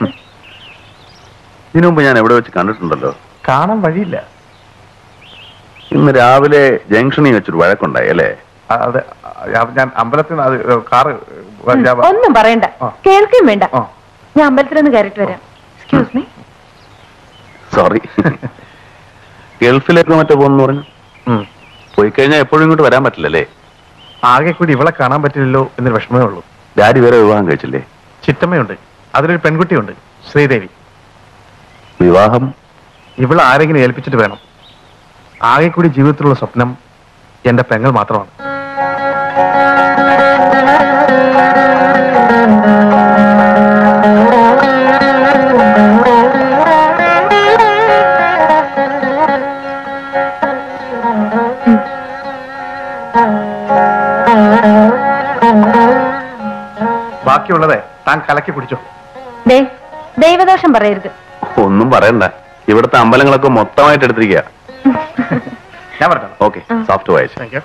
C: ഇതിനു മുമ്പ് ഞാൻ എവിടെ വെച്ച് കണ്ടിട്ടുണ്ടല്ലോ.
B: കാണാൻ വഴിയില്ല.
C: ഇന്ന് രാവിലെ ജംഗ്ഷനിൽ വെച്ചൊരു വഴക്കുണ്ടായി അല്ലേ?
B: അതെ, ഞാൻ അമ്പലത്തിൽ നിന്ന് കാറ്.
E: ഒന്നും പറയണ്ട, കേൾക്കുകയും വേണ്ട. ഞാൻ അമ്പലത്തിലൊന്ന് കയറിയിട്ട് വരാം. Excuse me.
C: സോറി. ഗൾഫിലേക്ക് മറ്റോ പോകുന്നു പറഞ്ഞു. പോയി കഴിഞ്ഞാൽ എപ്പോഴും ഇങ്ങോട്ട് വരാൻ പറ്റില്ലല്ലേ?
B: ആകെ കൂടി ഇവളെ കാണാൻ പറ്റില്ലല്ലോ എന്നൊരു വിഷമമേ ഉള്ളൂ.
C: ഡാഡി വേറെ വിവാഹം കഴിച്ചില്ലേ?
B: ചിറ്റമ്മയുണ്ട്, അതിലൊരു പെൺകുട്ടിയുണ്ട്, ശ്രീദേവി.
C: വിവാഹം
B: ഇവളെ ആരെങ്കിലും ഏൽപ്പിച്ചിട്ട് വേണം. ആകെ കൂടി ജീവിതത്തിലുള്ള സ്വപ്നം എന്റെ പെങ്ങൾ മാത്രമാണ്. ബാക്കിയുള്ളത് താൻ കലക്കി കുടിച്ചോ.
E: ദൈവദോഷം പറയരുത്.
C: ഒന്നും പറയണ്ട, ഇവിടുത്തെ അമ്പലങ്ങളൊക്കെ മൊത്തമായിട്ട് എടുത്തിരിക്കുക.
B: ഞാൻ പറഞ്ഞു.
C: ഓക്കെ, സോഫ്റ്റ് വായിച്ചു.
B: Thank you.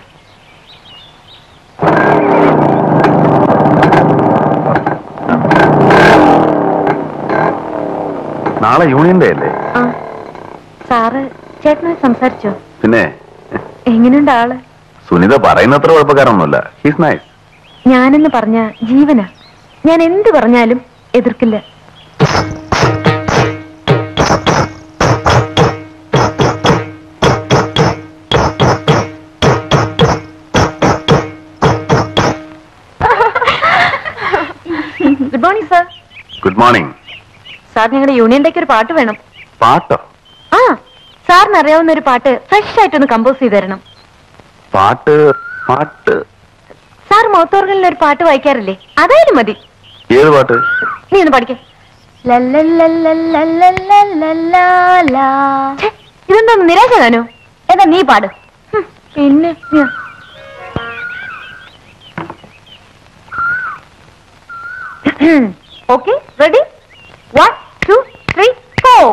C: നാളെ യൂണിയൻ ഡേ അല്ലേ?
E: സാറ് ചേട്ടനോട് സംസാരിച്ചോ?
C: പിന്നെ
E: എങ്ങനെയുണ്ട് ആള്?
C: സുനിത പറയുന്നത്ര കുഴപ്പക്കാരൊന്നുമല്ല. He's nice.
E: ഞാനെന്ന് പറഞ്ഞ ജീവനാ. ഞാൻ എന്ത് പറഞ്ഞാലും എതിർക്കില്ല. Good morning sir.
C: Good morning.
E: Sir ഞങ്ങളുടെ യൂണിയൻ ഡേക്ക് ഒരു പാട്ട് വേണം.
C: പാട്ടോ?
E: ആ, സാറിന് അറിയാവുന്ന ഒരു പാട്ട് ഫ്രഷ് ആയിട്ടൊന്ന് കമ്പോസ് ചെയ്ത് തരണം.
C: പാട്ട്? പാട്ട്
E: സാർ മൗത്തോർഗനിൽ ഒരു പാട്ട് വായിക്കാറില്ലേ? അതായാലും മതി.
C: ഏത് പാട്ട്?
E: നീ ഒന്ന് പഠിക്കേ. ഇതെന്താ നിരാശ താനോ? ഏതാ നീ പാട്. പിന്നെ okay, ready? 1 2 3 4.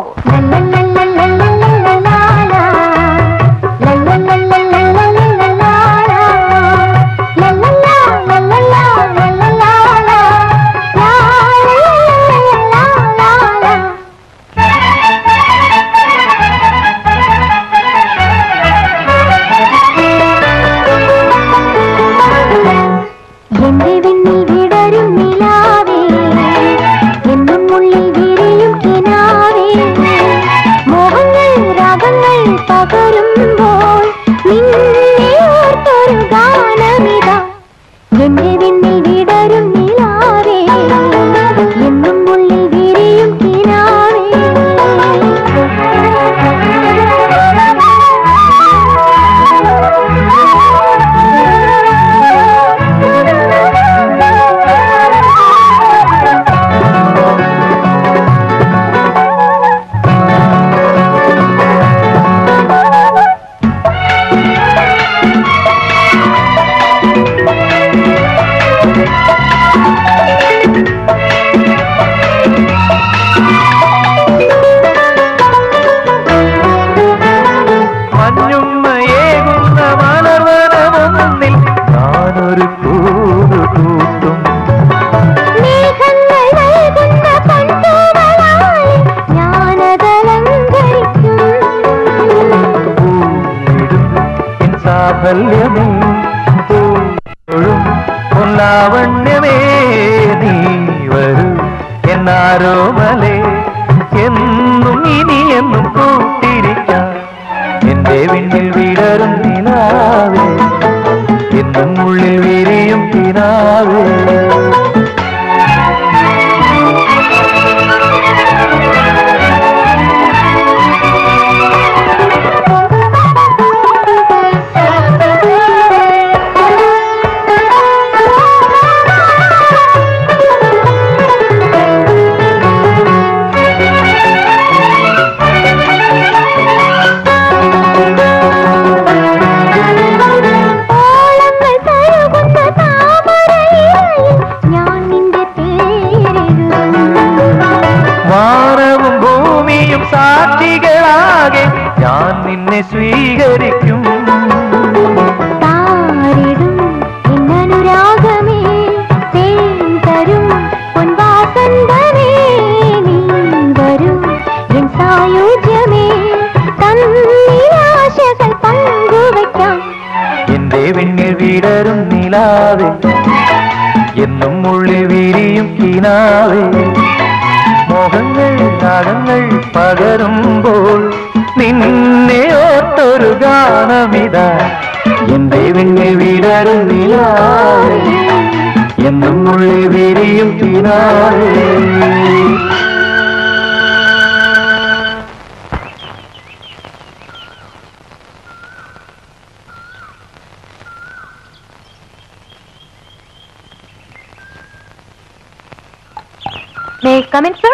E: May I come in, sir?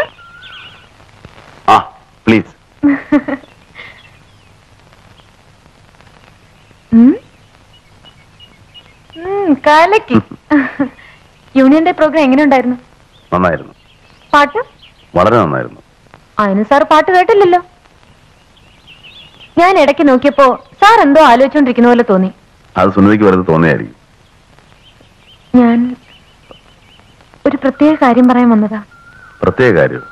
C: Please.
E: Kalaki. Union day program എങ്ങനെ ഉണ്ടായിരുന്നു?
C: നന്നായിരുന്നു.
E: പാട്ട്
C: വളരെ നന്നായിരുന്നു.
E: അതിന് സാർ പാട്ട് കേട്ടില്ലല്ലോ. ഞാൻ ഇടയ്ക്ക് നോക്കിയപ്പോ സാർ എന്തോ ആലോചിച്ചോണ്ടിരിക്കുന്ന പോലെ തോന്നി.
C: അത് സുനിതയ്ക്ക് വെറുതെ തോന്നിയായിരിക്കും.
E: ഞാൻ ഒരു പ്രത്യേക കാര്യം പറയാൻ വന്നതാ.
C: പ്രത്യേക കാര്യം?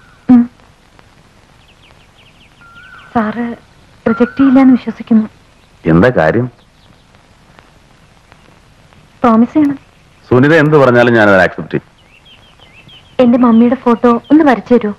E: സാറ് റിജക്ട് ചെയ്യില്ലെന്ന് വിശ്വസിക്കുന്നു.
C: എന്താ കാര്യം?
E: പ്രോമിസ് ചെയ്യണം.
C: സുനിത എന്ത് പറഞ്ഞാലും ഞാനത് ആക്സെപ്റ്റ് ചെയ്യും.
E: എന്റെ മമ്മിയുടെ ഫോട്ടോ ഒന്ന് വരച്ചു തരുമോ?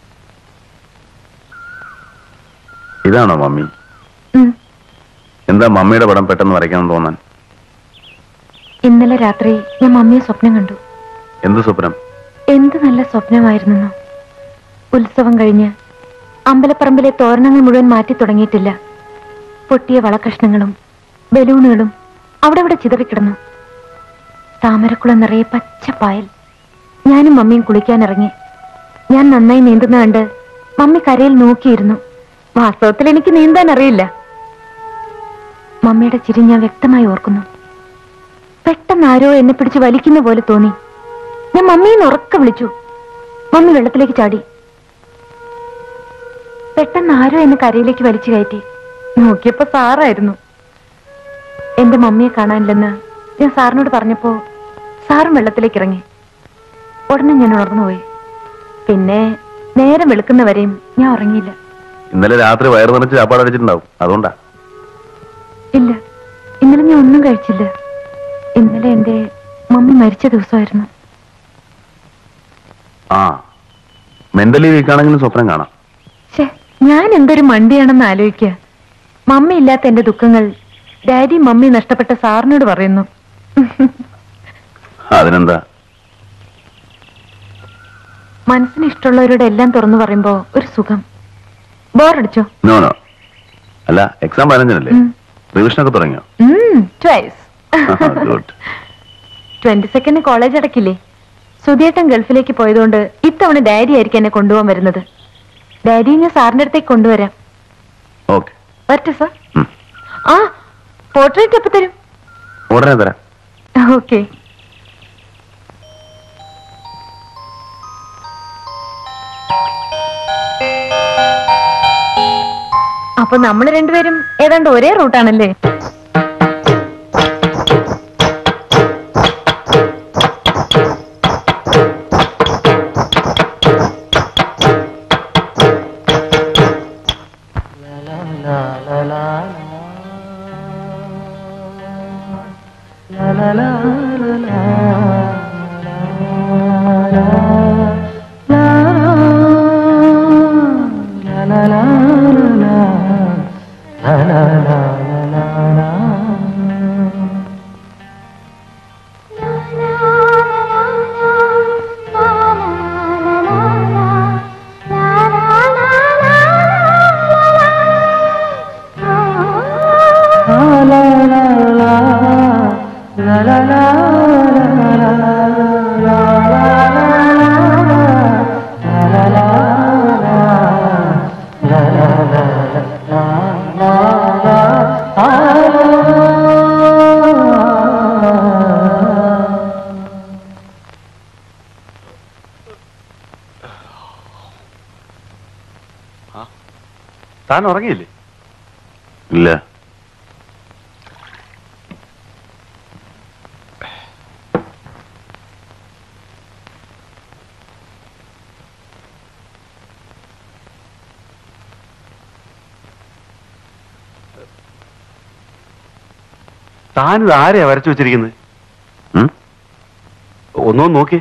C: ഇതാണോ മമ്മി? എന്താ മമ്മിയുടെ പടം പെട്ടെന്ന് വരയ്ക്കാമെന്ന് തോന്നാൻ?
E: ഇന്നലെ രാത്രി ഞാൻ മമ്മിയെ സ്വപ്നം കണ്ടു.
C: എന്ത് സ്വപ്നം?
E: എന്ത് നല്ല സ്വപ്നമായിരുന്നെന്നോ. ഉത്സവം കഴിഞ്ഞ് അമ്പലപ്പറമ്പിലെ തോരണങ്ങൾ മുഴുവൻ മാറ്റി തുടങ്ങിയിട്ടില്ല. പൊട്ടിയ വളക്കഷ്ണങ്ങളും ബലൂണുകളും അവിടെ ഇവിടെ ചിതറിക്കിടന്നു. താമരക്കുളം നിറയെ പച്ചപ്പായൽ. ഞാനും മമ്മിയും കുളിക്കാനിറങ്ങി. ഞാൻ നന്നായി നീന്തുന്ന കണ്ട് മമ്മി കരയിൽ നോക്കിയിരുന്നു. വാസ്തവത്തിൽ എനിക്ക് നീന്താൻ അറിയില്ല. മമ്മിയുടെ ചിരി ഞാൻ വ്യക്തമായി ഓർക്കുന്നു. പെട്ടെന്ന് ആരോ എന്നെ പിടിച്ച് വലിക്കുന്ന പോലെ തോന്നി. ഞാൻ മമ്മീന്ന് ഉറക്കെ വിളിച്ചു. മമ്മി വെള്ളത്തിലേക്ക് ചാടി. പെട്ടെന്ന് ആരോ എന്നെ കരയിലേക്ക് വലിച്ചു കയറ്റി. നോക്കിയപ്പോ സാറായിരുന്നു. എന്റെ മമ്മിയെ കാണാനില്ലെന്ന് ഞാൻ സാറിനോട് പറഞ്ഞപ്പോ സാറും വെള്ളത്തിലേക്ക് ഇറങ്ങി. ഉടനെ ഞാൻ ഉണർന്നുപോയി. പിന്നെ നേരം വെളുക്കുന്നവരെയും ഞാൻ ഉറങ്ങിയില്ല.
C: ഇന്നലെ രാത്രി വയറ് നിറച്ച് ചാപ്പാട് അടിച്ചിട്ടുണ്ടാവും, അതുകൊണ്ടാ?
E: ഇല്ല, ഇന്നലെ ഞാൻ ഒന്നും കഴിച്ചില്ല. ഇന്നലെ എന്റെ മമ്മി മരിച്ച ദിവസമായിരുന്നു.
C: ആ, മെന്റലി വീക്കാണെങ്കിലും സ്വപ്നം കാണാം.
E: ഞാൻ എന്തൊരു മണ്ടിയാണെന്ന് ആലോചിക്കുക. മമ്മി ഇല്ലാത്ത എന്റെ ദുഃഖങ്ങൾ ഡാഡി മമ്മി നഷ്ടപ്പെട്ട സാറിനോട് പറയുന്നു.
C: അതിനെന്താ?
E: മനസ്സിന് ഇഷ്ടമുള്ളവരോട് എല്ലാം തുറന്നു പറയുമ്പോ ഒരു സുഖം. ബോറടിച്ചോ?
C: No no. അല്ല, എക്സാം 15-നല്ലേ? റിവിഷനൊക്കെ തുടങ്ങിയോ?
E: 22 കോളേജ് അടക്കില്ലേ? സുധിയേട്ടൻ ഗൾഫിലേക്ക് പോയതുകൊണ്ട് ഇത്തവണ ഡാഡി ആയിരിക്കും എന്നെ കൊണ്ടുപോകാൻ വരുന്നത്. ഡാഡി ഞാൻ സാറിന്റെ അടുത്തേക്ക് കൊണ്ടുവരാം.
C: ഓക്കെ,
E: വരട്ടെ സാർ. ആ, പോർട്രേറ്റ് എപ്പോ തരും?
C: ഉടനെ തരാം.
E: ഓക്കെ. അപ്പൊ നമ്മൾ രണ്ടുപേരും ഏതാണ്ട് ഒരേ റൂട്ടാണല്ലേ?
B: താൻ ഉറങ്ങിയില്ലേ?
C: ഇല്ല.
B: താനിത് ആരെയാ വരച്ചു വെച്ചിരിക്കുന്നത്? ഒന്നോ നോക്കി.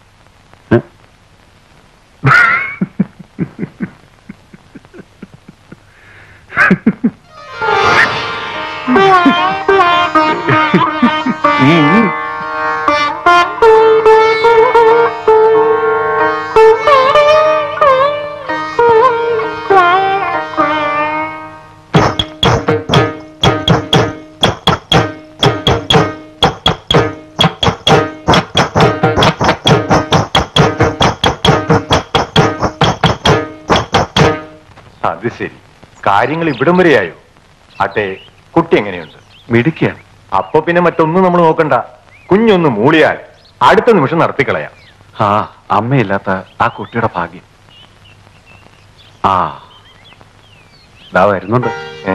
A: അത് ശരി, കാര്യങ്ങൾ ഇവിടം വരെയായോ? അട്ടെ, കുട്ടി എങ്ങനെയുണ്ട്?
B: മിടിക്കുകയാണ്.
A: അപ്പൊ പിന്നെ മറ്റൊന്നും നമ്മൾ നോക്കണ്ട. കുഞ്ഞൊന്ന് മൂളിയാൽ അടുത്ത നിമിഷം നടത്തിക്കളയാം.
B: ആ അമ്മയില്ലാത്ത ആ കുട്ടിയുടെ ഭാഗ്യം. ആ ഇതാ വരുന്നുണ്ട്.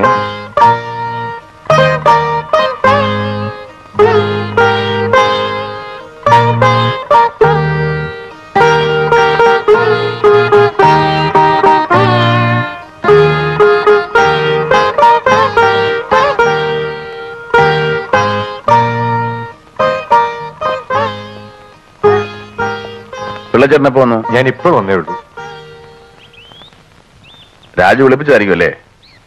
C: പിള്ളച്ചേട്ടനപ്പോ വന്നു?
A: ഞാൻ ഇപ്പോൾ വന്നേ ഉള്ളൂ.
C: രാജു വിളിപ്പിച്ചായിരിക്കും അല്ലേ?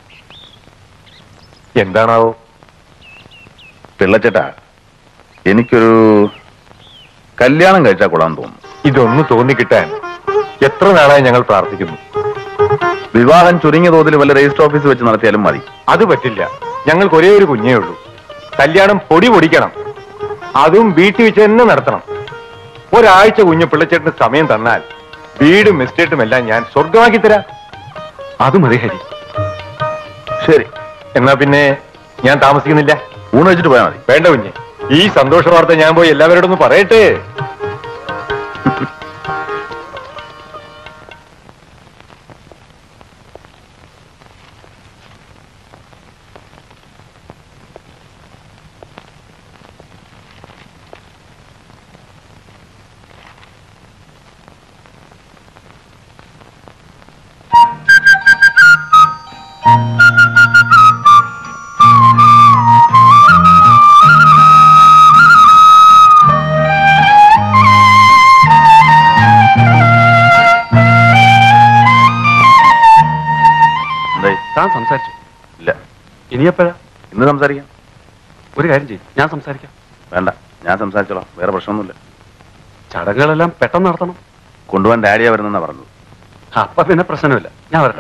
A: എന്താണാവോ?
C: പിള്ളച്ചേട്ടാ, എനിക്കൊരു കല്യാണം കഴിച്ചാൽ കൊള്ളാന്ന് തോന്നുന്നു.
A: ഇതൊന്ന് തോന്നിക്കിട്ടാൻ എത്ര നാളായി ഞങ്ങൾ പ്രാർത്ഥിക്കുന്നു.
C: വിവാഹം ചുരുങ്ങിയ തോതിൽ വല്ല രജിസ്റ്റർ ഓഫീസ് വെച്ച് നടത്തിയാലും മതി.
A: അത് പറ്റില്ല. ഞങ്ങൾക്ക് ഒരേ ഒരു കുഞ്ഞേ ഉള്ളൂ. കല്യാണം പൊടിക്കണം. അതും വീട്ടിൽ വെച്ച് തന്നെ നടത്തണം. ഒരാഴ്ച കുഞ്ഞ് പിള്ളച്ചേട്ടന് സമയം തന്നാൽ വീടും എസ്റ്റേറ്റും എല്ലാം ഞാൻ സ്വർഗമാക്കി തരാം.
B: അത് മതി ഹരി.
C: ശരി,
A: എന്നാ പിന്നെ ഞാൻ താമസിക്കുന്നില്ല.
C: ഊണ് വെച്ചിട്ട് പോയാൽ മതി.
A: വേണ്ട കുഞ്ഞ്, ഈ സന്തോഷ വാർത്ത ഞാൻ പോയി എല്ലാവരോടും ഒന്ന് പറയട്ടെ.
B: താൻ സംസാരിച്ചു?
C: ഇല്ല.
B: ഇനിയെപ്പോഴാ?
C: ഇന്ന് സംസാരിക്കാം.
B: ഒരു കാര്യം ചെയ്യും, ഞാൻ സംസാരിക്കാം.
C: വേണ്ട, ഞാൻ സംസാരിച്ചോളാം. വേറെ പ്രശ്നമൊന്നുമില്ല.
B: ചടങ്ങുകളെല്ലാം പെട്ടെന്ന് നടത്തണം.
C: കൊണ്ടുപോകാൻ ഡാഡിയാ വരുന്നെന്നാ പറഞ്ഞത്.
B: അപ്പൊ പിന്നെ പ്രശ്നമില്ല, ഞാൻ വരട്ടെ.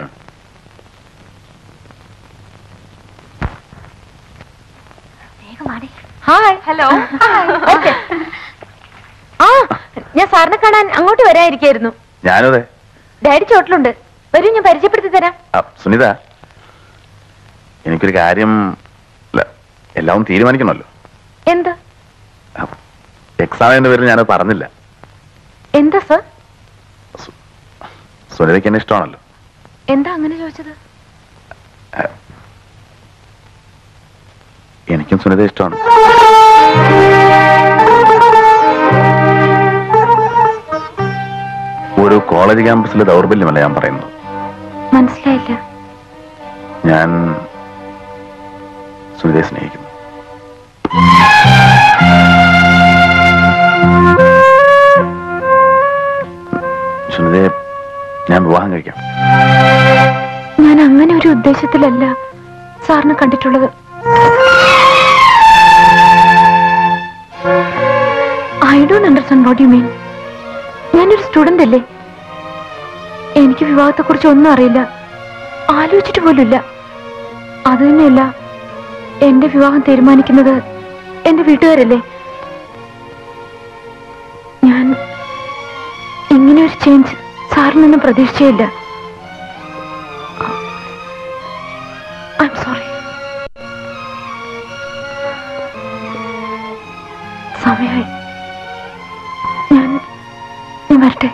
E: ഹായ്. ഹലോ. ആ ഞാൻ സാറിനെ കാണാൻ അങ്ങോട്ട് വരാതിരിക്കായിരുന്നു.
C: ഞാനും അതെ.
E: ഡാഡി ചോട്ടിലുണ്ട്. വരൂ, ഞാൻ പരിചയപ്പെടുത്തി തരാം.
C: സുനിത, എനിക്കൊരു കാര്യം എല്ലാം തീരുമാനിക്കണമല്ലോ.
E: എന്താ?
C: എക്സാമിന്റെ പേരിൽ ഞാനത് പറഞ്ഞില്ല.
E: എന്താ സർ?
C: സുനിതയ്ക്ക് എന്നെ ഇഷ്ടമാണല്ലോ.
E: എന്താ അങ്ങനെ ചോദിച്ചത്?
C: എനിക്കും സുനിത ഇഷ്ടമാണ്. ഒരു കോളേജ് ക്യാമ്പസിലെ ദൗർബല്യമല്ല ഞാൻ പറയുന്നത്.
E: മനസ്സിലായില്ല.
C: ഞാൻ സുനിതയെ സ്നേഹിക്കുന്നു. സുനിതയെ ഞാൻ വിവാഹം കഴിക്കാം.
E: ഞാൻ അങ്ങനെ ഒരു ഉദ്ദേശത്തിലല്ല സാറിനെ കണ്ടിട്ടുള്ളത്. I don't understand what you mean. ഞാനൊരു സ്റ്റുഡന്റ് അല്ലേ. എനിക്ക് വിവാഹത്തെ കുറിച്ച് ഒന്നും അറിയില്ല, ആലോചിച്ചിട്ട് പോലുമില്ല. അത് തന്നെയല്ല, എന്റെ വിവാഹം തീരുമാനിക്കുന്നത് എന്റെ വീട്ടുകാരല്ലേ. ഞാൻ ഇങ്ങനെ ഒരു ചേഞ്ച് സാറിൽ നിന്നും പ്രതീക്ഷിച്ചില്ല. I am sorry. സമയമായി. ഞാൻ വരട്ടെ.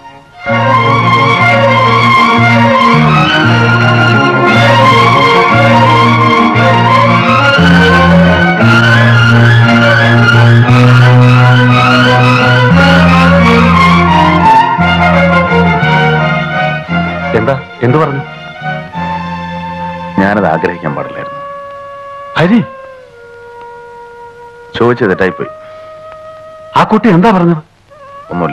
B: എന്താ? എന്തു പറഞ്ഞു?
C: ഞാനത് ആഗ്രഹിക്കാൻ പാടില്ലായിരുന്നു.
B: ഹരി,
C: ചോദിച്ചത് തെറ്റായിപ്പോയി.
B: ആ കുട്ടി എന്താ പറഞ്ഞത്?
C: ഒന്നുമില്ല.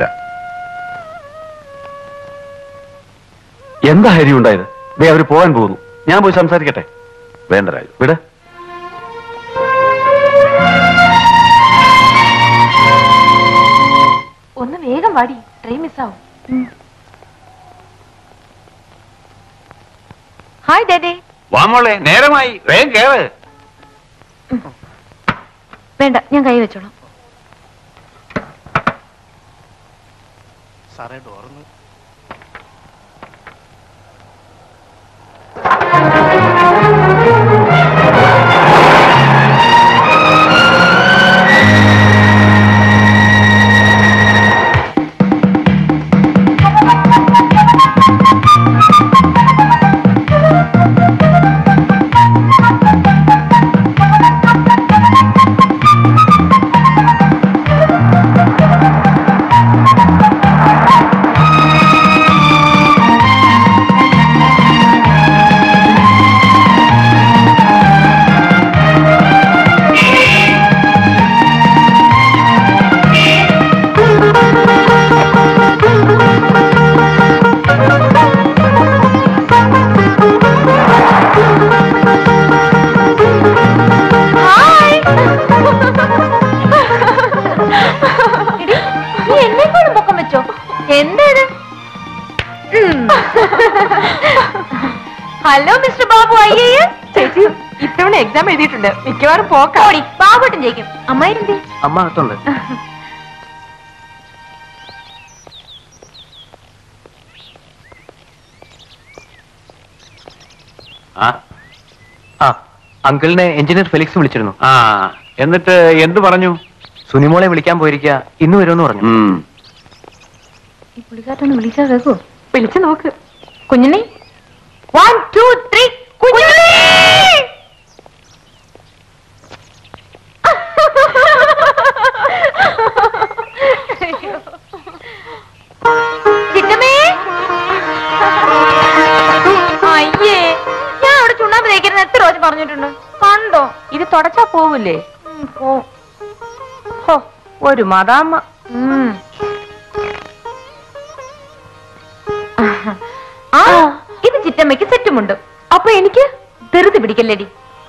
B: എന്താ ഹരി ഉണ്ടായത്? ദേ അവര് പോകാൻ പോകുന്നു. ഞാൻ പോയി സംസാരിക്കട്ടെ?
C: വേണ്ട രാജു,
B: വിട്.
E: ഒന്ന് വേഗം വാടി, ട്രെയിൻ മിസ്സാവും. Hi daddy.
D: വാ മോളെ, നേരമായി, വേഗം കേറ്.
E: വേണ്ട, ഞാൻ കൈ വെച്ചോളാം.
I: സാറേ, ഡോർന്ന്
E: ഹലോ മിസ്റ്റർ ബാബു അയ്യേ. ചേച്ചി ഇത്തവണ എക്സാം എഴുതിയിട്ടുണ്ട്. മിക്കവാറും പോക്കാടി. ബാബുട്ടും ജയിക്കും. അമ്മായിരെന്തി?
D: അമ്മ അകത്തുണ്ട്. ആ അങ്കിളിനെ എഞ്ചിനീയർ ഫെലിക്സ് വിളിച്ചിരുന്നു.
C: ആ എന്നിട്ട് എന്ത് പറഞ്ഞു?
D: സുനിമോളെ വിളിക്കാൻ പോയിരിക്കുക, ഇന്ന് വരുമെന്ന് പറഞ്ഞു.
E: ഈ പുള്ളിക്കാരൊന്ന് വിളിച്ചാ കേക്കോ? വിളിച്ചു നോക്ക്. കുഞ്ഞിനെ 1 2 3 കുഞ്ഞിനെ. ചിറ്റമ്മേ. അയ്യേ, ഞാൻ അവിടെ ചുണ്ണാമ്പ് തേക്കരുന്ന് എത്ര പ്രാവശ്യം പറഞ്ഞിട്ടുണ്ട്. കണ്ടോ?
H: ഇത് തുടച്ചാ പോവില്ലേ?
E: ഹോ, ഒരു മതാമ്മ. ആ, ഇത് ചിറ്റമ്മയ്ക്ക് സെറ്റുമുണ്ട്. അപ്പൊ എനിക്ക് ധൃതി പിടിക്കല്ലേടി.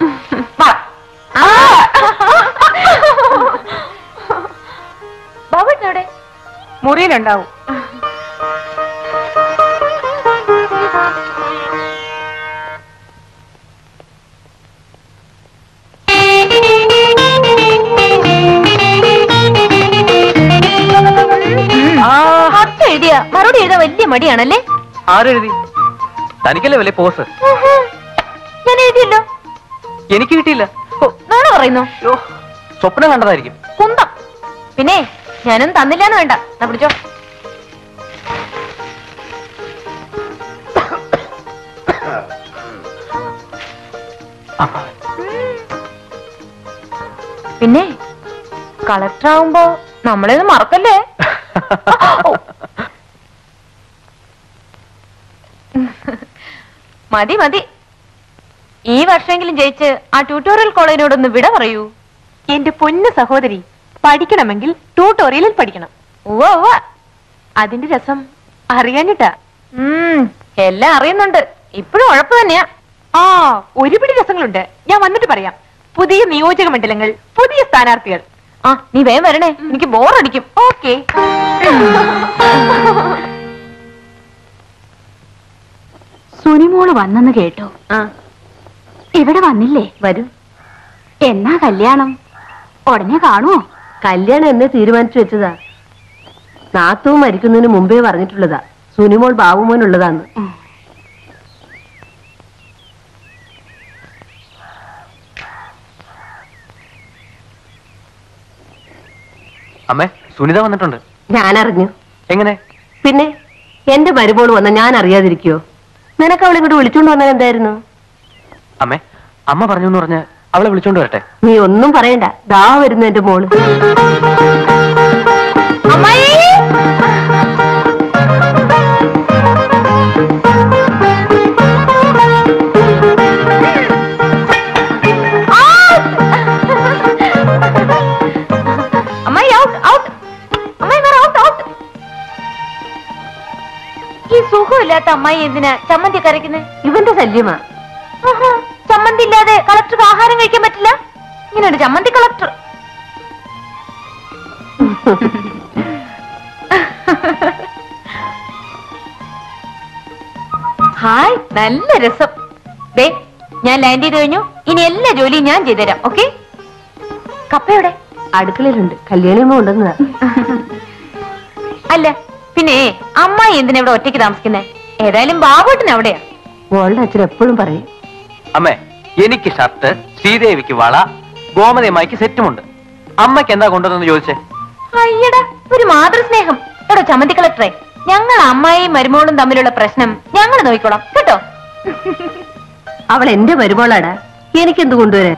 E: ബാബുട്ടിനെവിടെ?
H: മുറിയിലുണ്ടാവും.
E: എഴുതിയ മറുപടി എഴുതാൻ വലിയ മടിയാണല്ലേ?
D: ആരെഴുതി? തനിക്കല്ലേ വലിയ പോസ്.
E: ഞാൻ എഴുതിയല്ലോ.
D: എനിക്ക് കിട്ടിയില്ല.
E: നാളെ പറയുന്നു.
D: സ്വപ്നം കണ്ടതായിരിക്കും.
E: കുന്തം. പിന്നെ ഞാനൊന്നും തന്നില്ലാന്ന് വേണ്ട. എന്നാ പിടിച്ചോ. പിന്നെ കളക്ടർ ആവുമ്പോ നമ്മളേത് മറക്കല്ലേ? മതി മതി. ഈ വർഷമെങ്കിലും ജയിച്ച് ആ ട്യൂട്ടോറിയൽ കോളേജിനോടൊന്ന് വിട പറയൂ.
H: എന്റെ പൊന്നു സഹോദരി, പഠിക്കണമെങ്കിൽ ട്യൂട്ടോറിയലിൽ പഠിക്കണം.
E: ഉവ്വ.
H: അതിന്റെ രസം അറിയാനിട്ടാ.
E: എല്ലാം അറിയുന്നുണ്ട്. ഇപ്പോഴും ഉഴപ്പ് തന്നെയാ.
H: ആ, ഒരുപിടി രസങ്ങളുണ്ട്. ഞാൻ വന്നിട്ട് പറയാം. പുതിയ നിയോജക മണ്ഡലങ്ങൾ, പുതിയ സ്ഥാനാർത്ഥികൾ.
E: ആ, നീ വേഗം വരണേ, എനിക്ക് ബോറടിക്കും.
H: ഓക്കെ.
G: സുനിമോള് വന്നെന്ന് കേട്ടോ? ഇവിടെ വന്നില്ലേ?
I: വരും.
G: എന്നാ കല്യാണം? ഉടനെ കാണുമോ?
I: കല്യാണം എന്നെ തീരുമാനിച്ചു വെച്ചതാ. നാത്തവും മരിക്കുന്നതിന് മുമ്പേ പറഞ്ഞിട്ടുള്ളതാ. സുനിമോൾ ബാബുമോനുള്ളതാന്ന്.
D: അമ്മേ, സുനിത വന്നിട്ടുണ്ട്.
I: ഞാനറിഞ്ഞു.
D: എങ്ങനെ?
I: പിന്നെ എന്റെ മരുമോള് വന്ന ഞാൻ അറിയാതിരിക്കോ? നിനക്ക് അവളെ ഇങ്ങോട്ട് വിളിച്ചോണ്ട് വന്നാൽ എന്തായിരുന്നു?
D: അമ്മേ, അമ്മ പറഞ്ഞു എന്ന് പറഞ്ഞ് അവളെ വിളിച്ചോണ്ട് വരട്ടെ?
I: നീ ഒന്നും പറയണ്ട. ദാ വരുന്നു എന്റെ മോള്.
E: ഈ സുഖമില്ലാത്ത അമ്മായി എന്തിനാ ചമ്മന്തി കരയ്ക്കുന്നത്?
I: ഇവന്റെ ശല്യമാ.
E: ചമ്മന്തി ഇല്ലാതെ കളക്ടർക്ക് ആഹാരം കഴിക്കാൻ പറ്റില്ല. ഇങ്ങനെയുണ്ട് ചമ്മന്തി കളക്ടർ. ഹായ്, നല്ല രസം. ദേ, ഞാൻ ലാൻഡ് ചെയ്ത് കഴിഞ്ഞു. ഇനി എല്ലാ ജോലിയും ഞാൻ ചെയ്തുതരാം. ഓക്കെ? കപ്പയുടെ
I: അടുക്കളയിലുണ്ട്. കല്യാണിയമ്മ ഉണ്ടെന്നതാ.
E: അല്ല പിന്നെ അമ്മായി എന്തിനാ ഇവിടെ ഒറ്റയ്ക്ക് താമസിക്കുന്നേ? ഏതായാലും ബാബുട്ടിന് അവിടെയാ.
I: മോളുടെ അച്ഛൻ എപ്പോഴും പറയും.
D: അമ്മേ, എനിക്ക് ഷർട്ട്, ശ്രീദേവിക്ക് വള, ഗോമതിയമ്മയ്ക്ക് സെറ്റുമുണ്ട്. അമ്മയ്ക്ക് എന്താ കൊണ്ടുവന്നെന്ന് ചോദിച്ചേ?
E: അയ്യടാ, ഒരു മാതൃസ്നേഹം. എടോ ചമ്മന്തി കളക്ടറെ, ഞങ്ങൾ അമ്മായിയും മരുമോളും തമ്മിലുള്ള പ്രശ്നം ഞങ്ങൾ നോക്കിക്കോളാം കേട്ടോ.
I: അവൾ എന്റെ മരുമോളാടാ. എനിക്കെന്ത് കൊണ്ടുവരാൻ?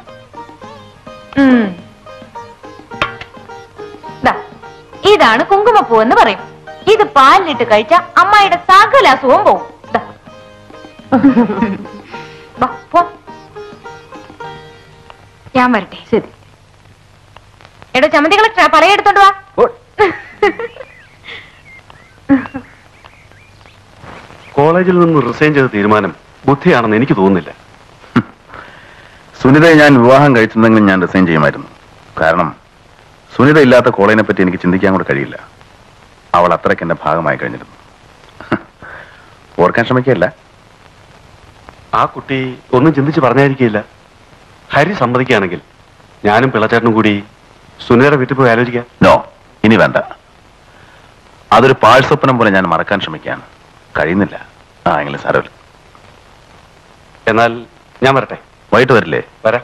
E: ഇതാണ് കുങ്കുമപ്പൂ എന്ന് പറയും. ഇത് പാലിലിട്ട് കഴിച്ച അമ്മായിയുടെ സകല അസുഖവും പോവും. ഞാൻ വരട്ടെ.
I: ശരി.
E: എടോ ചമ്മന്തി കളക്ടർ, പറയെടുത്തോണ്ട് വാ.
B: കോളേജിൽ നിന്ന് റിസൈൻ ചെയ്ത തീരുമാനം ബുദ്ധിയാണെന്ന് എനിക്ക് തോന്നുന്നില്ല.
C: സുനിതയെ ഞാൻ വിവാഹം കഴിച്ചിരുന്നെങ്കിലും ഞാൻ റിസൈൻ ചെയ്യുമായിരുന്നു. കാരണം സുനിത ഇല്ലാത്ത കോളേജിനെ പറ്റി എനിക്ക് ചിന്തിക്കാൻ കൂടെ കഴിയില്ല. അവൾ അത്രയ്ക്ക് എന്റെ ഭാഗമായി കഴിഞ്ഞിരുന്നു. ഓർക്കാൻ ശ്രമിക്കുകയല്ല,
B: ആ കുട്ടി ഒന്നും ചിന്തിച്ച് പറഞ്ഞായിരിക്കില്ല. ഹരി സമ്മതിക്കുകയാണെങ്കിൽ ഞാനും പിള്ളച്ചേട്ടനും കൂടി സുനിയുടെ വീട്ടിൽ പോയി ആലോചിക്കാം.
C: നോ, ഇനി വേണ്ട. അതൊരു പാഴ്സ്വപ്നം പോലെ ഞാൻ മറക്കാൻ ശ്രമിക്കുകയാണ്. കഴിയുന്നില്ല. എങ്കിലും സാരമില്ല.
B: എന്നാൽ ഞാൻ വരട്ടെ.
C: വൈകിട്ട് വരില്ലേ?
B: വരാം.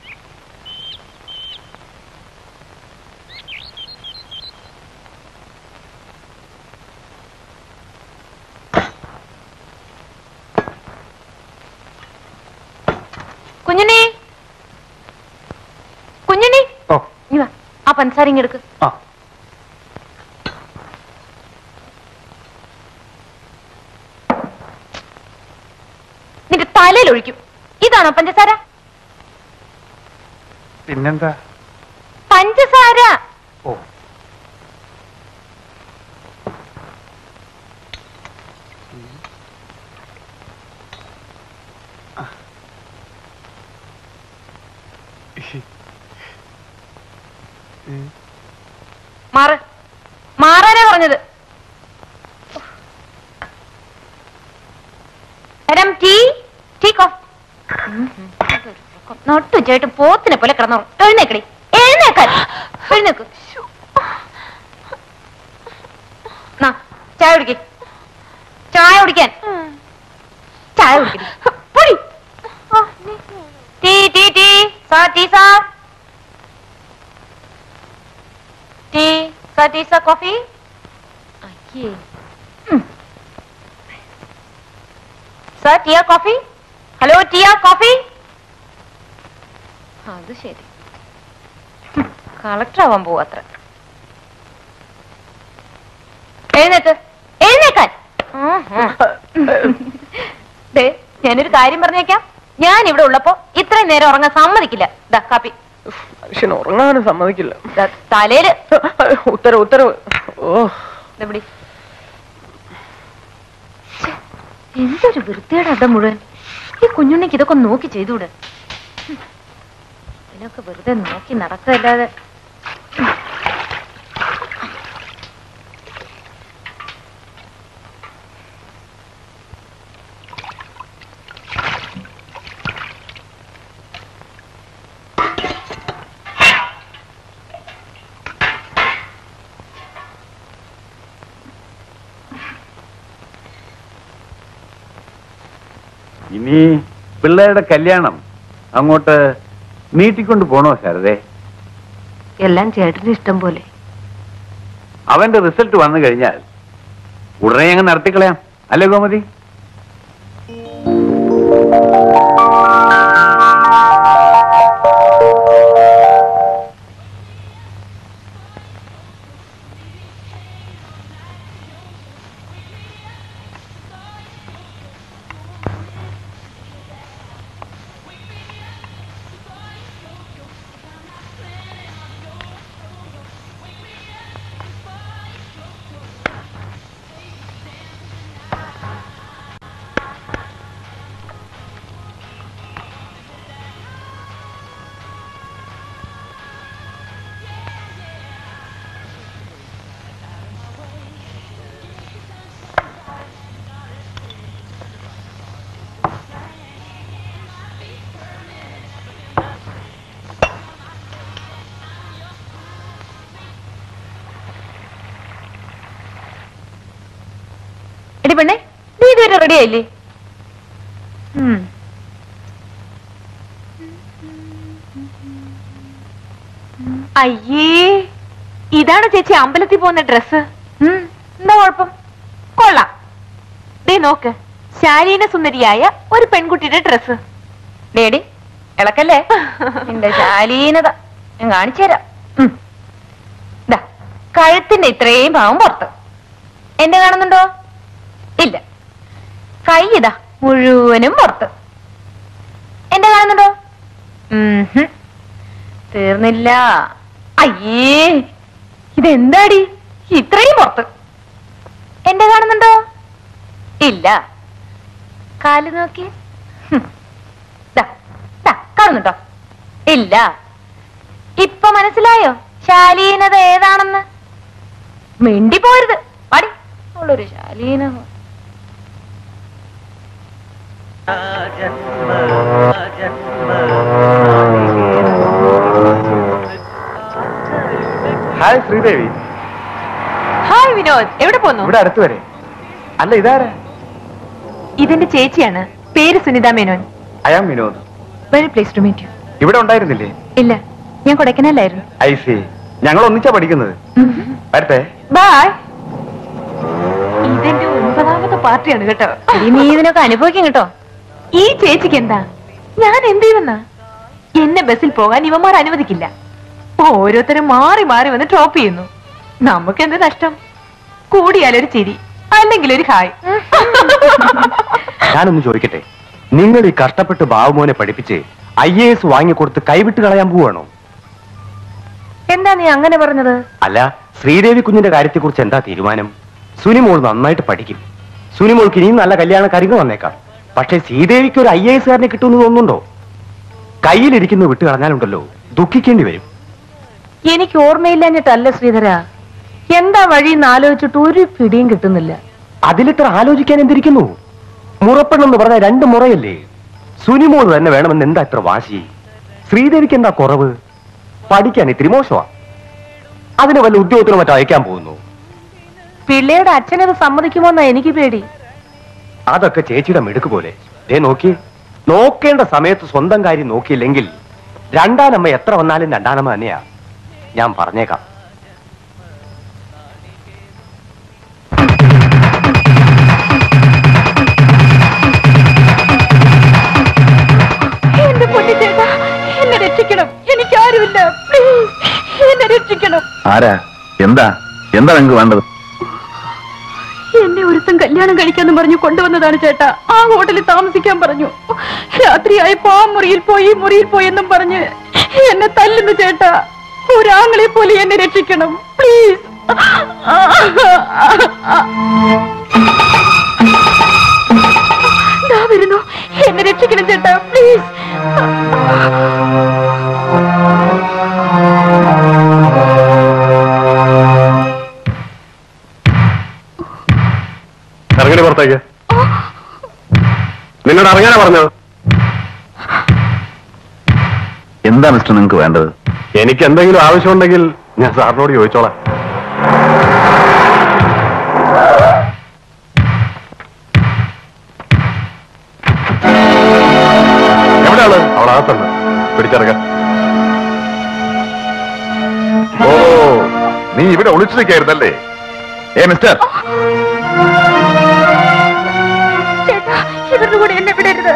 E: കുഞ്ഞുണ്ണി, കുഞ്ഞുണ്ണി, നീ വാ, ആ പഞ്ചസാര ഇങ്ങെടുക്ക്. നിന്റെ തലയിൽ ഒഴിക്കും. ഇതാണോ പഞ്ചസാര?
B: പിന്നെന്താ?
E: പഞ്ചസാര. മാറാനാ പറഞ്ഞത്. നട്ടുചേട്ട് പോത്തിനെ പോലെ കിടന്നു. എഴുന്നേക്കടി, എഴുന്നേക്കാൻ, എഴുന്നേക്ക്. ചായ കുടിക്ക, ചായ കുടിക്കാൻ, ചായ കുടിക്കടി. ടീ ടീ ടീ സാ ടീ സാ ടീ സാ ടീ സാ കോഫി. സാർ ടീയാ കോഫി. ഹലോ ടീയാ കോഫി. അത് ശരി, കളക്ടർ ആവാൻ പോവാത്ര. എഴുന്നേക്ക്, എഴുന്നേക്കാൻ. ഞാനൊരു കാര്യം പറഞ്ഞേക്കാം. ഞാൻ ഇവിടെ ഉള്ളപ്പോ ഇത്രയും നേരം ഉറങ്ങാൻ സമ്മതിക്കില്ല. ദാ കാപ്പി.
J: മനുഷ്യൻ ഉറങ്ങാനും സമ്മതിക്കില്ല.
E: തലയില്
J: ഉത്തരവ് ഉത്തരവ്.
E: ഇതെവിടെ? എന്തൊരു വൃത്തിയുടെ അടം മുഴുവൻ. ഈ കുഞ്ഞുണ്ണിക്ക് ഇതൊക്കെ നോക്കി ചെയ്തൂടെ? ഇതിനൊക്കെ വെറുതെ നോക്കി നടക്കല്ലാതെ.
B: ഇനി പിള്ളേരുടെ കല്യാണം അങ്ങോട്ട് നീട്ടിക്കൊണ്ട് പോണോ ശാരദേ?
I: എല്ലാം ചേട്ടന് ഇഷ്ടം പോലെ.
B: അവന്റെ റിസൾട്ട് വന്നു കഴിഞ്ഞാൽ ഉടനെ അങ്ങ് നടത്തിക്കളയാം, അല്ലേ ഗോമതി?
E: എടി പെണ്ണെ, നീ ഇതുവരെ റെഡി ആയില്ലേ? അയ്യേ, ഇതാണ് ചേച്ചി അമ്പലത്തിൽ പോകുന്ന ഡ്രസ്. എന്താ കുഴപ്പം? കൊള്ളാം. ദേ നോക്ക്, ശാലീന സുന്ദരിയായ ഒരു പെൺകുട്ടിയുടെ ഡ്രസ്. ഡേടി ഇളക്കല്ലേ, എന്റെ ശാലീനത ഞാൻ കാണിച്ചു തരാം. കഴുത്തിന്റെ ഇത്രയും ഭാവം പുറത്ത്. എന്റെ കാണുന്നുണ്ടോ? ഇല്ല. കൈ ഇതാ മുഴുവനും പുറത്ത്. എന്റെ കാണുന്നുണ്ടോ? തീർന്നില്ല. അയ്യേ, ഇതെന്താടി ഇത്രയും പുറത്ത്? എന്റെ കാണുന്നുണ്ടോ? ഇല്ല. കാല് നോക്കി. കാണുന്നുണ്ടോ? ഇല്ല. ഇപ്പൊ മനസ്സിലായോ ശാലീനത ഏതാണെന്ന്? മിണ്ടി പോരുത്. പാടി ഉള്ളൊരു ശാലീന.
B: ഹായ് ശ്രീദേവി.
E: ഹായ് വിനോദ്, എവിടെ പോന്നു?
B: ഇവിടെ അടുത്ത് വരെ. അല്ല, ഇതാരാ?
E: ഇതെന്റെ ചേച്ചിയാണ്, പേര് Sunitha Menon.
B: I am Vinod.
E: Very pleased to meet you.
B: ഇവിടെ ഉണ്ടായിരുന്നില്ലേ?
E: ഇല്ല, ഞാൻ കൊടൈക്കനാലായിരുന്നു.
B: I C. ഞങ്ങൾ ഒന്നിച്ചാ പഠിക്കുന്നത്. വരട്ടെ.
E: ബൈ. ഇതെന്റെ 9ാമത്തെ പാർട്ടിയാണ് കേട്ടോ. നീ ഇതിനൊക്കെ അനുഭവിക്കും കേട്ടോ. ഈ ചേച്ചിക്ക് എന്താ, ഞാൻ എന്ത് ചെയ്യുമെന്നാ? എന്നെ ബസ്സിൽ പോകാൻ ഇവന്മാർ അനുവദിക്കില്ല. ഓരോരുത്തരും മാറി മാറി വന്ന് ഡ്രോപ്പ് ചെയ്യുന്നു. നമുക്ക് എന്ത് നഷ്ടം? കൂടിയാലൊരു ചിരി, അല്ലെങ്കിൽ ഒരു ഹായ്.
B: ഞാനൊന്ന് ചോദിക്കട്ടെ, നിങ്ങൾ ഈ കഷ്ടപ്പെട്ട് ബാബുമോനെ പഠിപ്പിച്ച് IAS വാങ്ങിക്കൊടുത്ത് കൈവിട്ട് കളയാൻ പോവാണോ?
I: എന്താ നീ അങ്ങനെ പറഞ്ഞത്?
B: അല്ല, ശ്രീദേവി കുഞ്ഞിന്റെ കാര്യത്തെ കുറിച്ച് എന്താ തീരുമാനം? സുനിമോൾ നന്നായിട്ട് പഠിക്കും. സുനിമോൾക്ക് ഇനിയും നല്ല കല്യാണക്കാരികൾ വന്നേക്കാം. പക്ഷെ ശ്രീദേവിക്ക് ഒരു IAS കാരനെ കിട്ടുമെന്ന് തോന്നുന്നുണ്ടോ? കയ്യിലിരിക്കുന്നത് വിട്ട് കളഞ്ഞാലുണ്ടല്ലോ, ദുഃഖിക്കേണ്ടി വരും.
I: എനിക്ക് ഓർമ്മയില്ലാഞ്ഞിട്ടല്ല ശ്രീധര, എന്താ വഴിന്ന് ആലോചിച്ചിട്ട് ഒരു പിടിയും കിട്ടുന്നില്ല.
B: അതിലിത്ര ആലോചിക്കാൻ എന്തിരിക്കുന്നു? മുറപ്പെണ്ണെന്ന് പറഞ്ഞ 2 മുറയല്ലേ? സുനിമോൾ തന്നെ വേണമെന്ന് എന്താ ഇത്ര വാശി? ശ്രീദേവിക്ക് എന്താ കുറവ്? പഠിക്കാൻ ഇത്തിരി മോശമാ. അതിന് വല്ല ഉദ്യോഗത്തിനോ മറ്റോ അയക്കാൻ പോകുന്നു.
I: പിള്ളയുടെ അച്ഛനത് സമ്മതിക്കുമോന്നാ എനിക്ക് പേടി.
B: അതൊക്കെ ചേച്ചിയുടെ മിടുക്ക് പോലെ. നോക്കി, നോക്കേണ്ട സമയത്ത് സ്വന്തം കാര്യം നോക്കിയില്ലെങ്കിൽ രണ്ടാനമ്മ എത്ര വന്നാലും രണ്ടാനമ്മ തന്നെയാ. ഞാൻ പറഞ്ഞേക്കാം.
E: എന്റെ പൊന്നിച്ചേട്ടാ, എന്നെ രക്ഷിക്കണം. എനിക്കാരുമില്ല, പ്ലീസ് എന്നെ രക്ഷിക്കണം.
C: ആരാ? എന്താ എന്താ നിങ്ങൾക്ക് വേണ്ടത്?
E: എന്നെ ഒരുത്തം കല്യാണം കഴിക്കാന്ന് പറഞ്ഞു കൊണ്ടുവന്നതാണ് ചേട്ടാ. ആ ഹോട്ടലിൽ താമസിക്കാൻ പറഞ്ഞു. രാത്രിയായപ്പോ ആ മുറിയിൽ പോയി എന്നും പറഞ്ഞ് എന്നെ തല്ലുന്നു ചേട്ടാ. ഒരാങ്ങളെ പോലെ എന്നെ രക്ഷിക്കണം, പ്ലീസ്. വരുന്നു, എന്നെ രക്ഷിക്കണം ചേട്ടാ, പ്ലീസ്.
B: ഇറങ്ങണി പുറത്തേക്ക്. നിന്നോട് ഇറങ്ങാനാ പറഞ്ഞത്.
C: എന്താ മിസ്റ്റർ നിങ്ങൾക്ക് വേണ്ടത്?
B: എനിക്ക് എന്തെങ്കിലും ആവശ്യമുണ്ടെങ്കിൽ ഞാൻ സാറിനോട് ചോദിച്ചോളാം. എവിടെയാണ്? അവളകത്തുണ്ട്. പിടിച്ചിറങ്ങാൻ.
C: ഓ, നീ ഇവിടെ ഒളിച്ചു നിൽക്കായിരുന്നല്ലേ? മിസ്റ്റർ,
E: ചേട്ടാ, ഇവരുടെ കൂടെ എന്നെ വിടരുത്.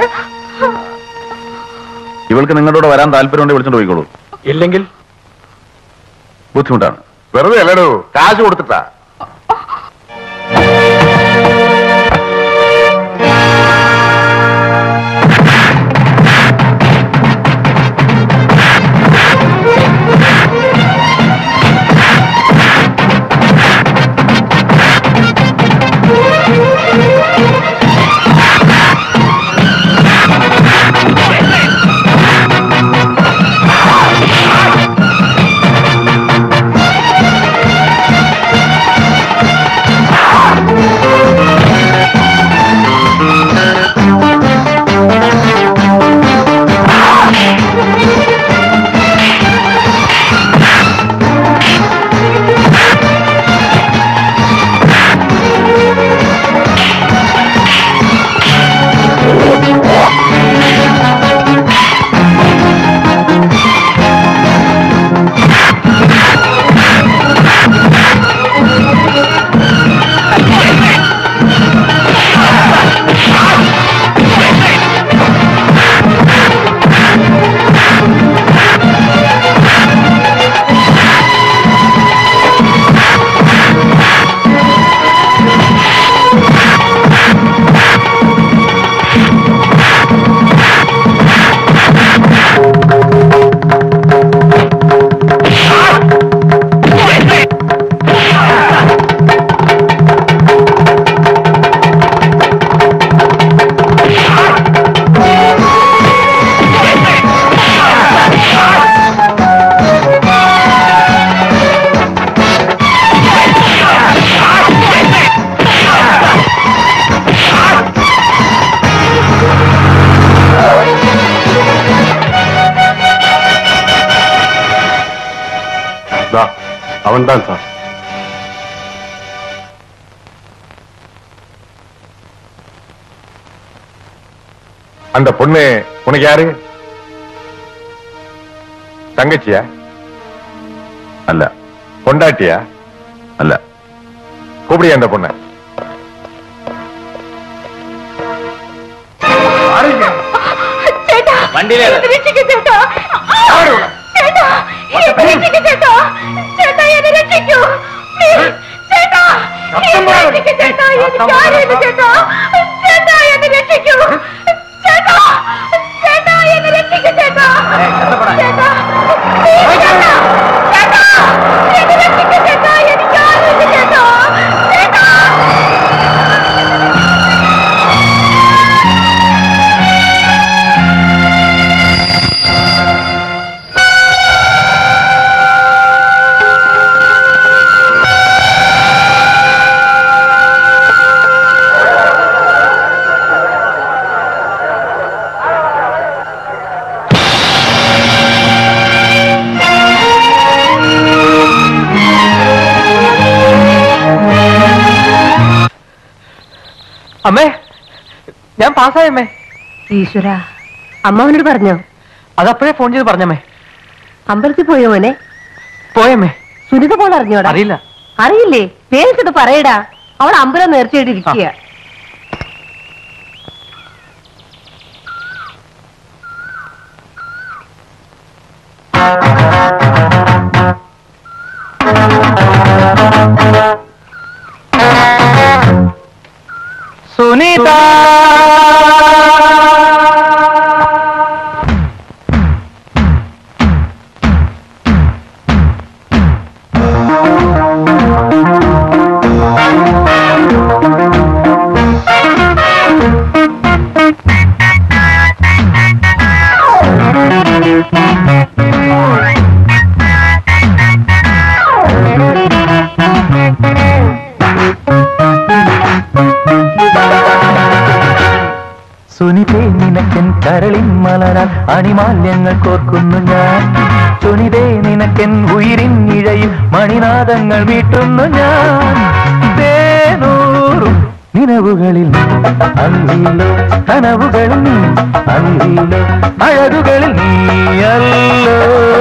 C: ഇവൾക്ക് നിങ്ങളോട് വരാൻ താല്പര്യമുണ്ടെങ്കിൽ വിളിച്ചോണ്ട് പോയിക്കോളൂ.
B: ഇല്ലെങ്കിൽ
C: ബുദ്ധിമുട്ടാണ്.
A: വെറുതെ അല്ലടോ, കാശ് കൊടുത്തിട്ടാ.
B: அவன் தான் சார்.
A: அந்த பொண்ணு உனக்கு யாரு? தங்கச்சியா?
C: அல்ல.
A: பொண்டாட்டியா?
C: அல்ல.
A: கூப்பிடியா அந்த பொண்ண?
D: வண்டியில അമ്മേ, ഞാൻ പാസ്സായമ്മേ.
I: ഈശ്വര, അമ്മാവനോട് പറഞ്ഞോ?
D: അതപ്പോഴേ ഫോൺ ചെയ്ത് പറഞ്ഞമ്മേ.
I: അമ്പലത്തിൽ പോയോ മോനെ?
D: പോയമ്മേ.
I: സുനിത പോൾ അറിഞ്ഞോടാ?
D: അറിയില്ല.
I: അറിയില്ലേ? പേരിച്ചിട്ട് പറയടാ. അവൾ അമ്പലം നേർച്ചയായിട്ട് ഇരിക്കുക.
D: സുനിത, സുനിതേ നിനക്കൻ കരളിൻ മലരാൽ അണിമാല്യങ്ങൾ കോർക്കുന്നു ഞാൻ. സുനിതേ നിനക്കൻ ഉയിരിൻ ഇഴയിൽ മണിനാദങ്ങൾ വീട്ടുന്നു ഞാൻ. തേനൂറും നിലവുകളിൽ അല്ലോ, കനവുകളിൽ നീ അല്ലോ, അഴകുകളിൽ നീയല്ലോ.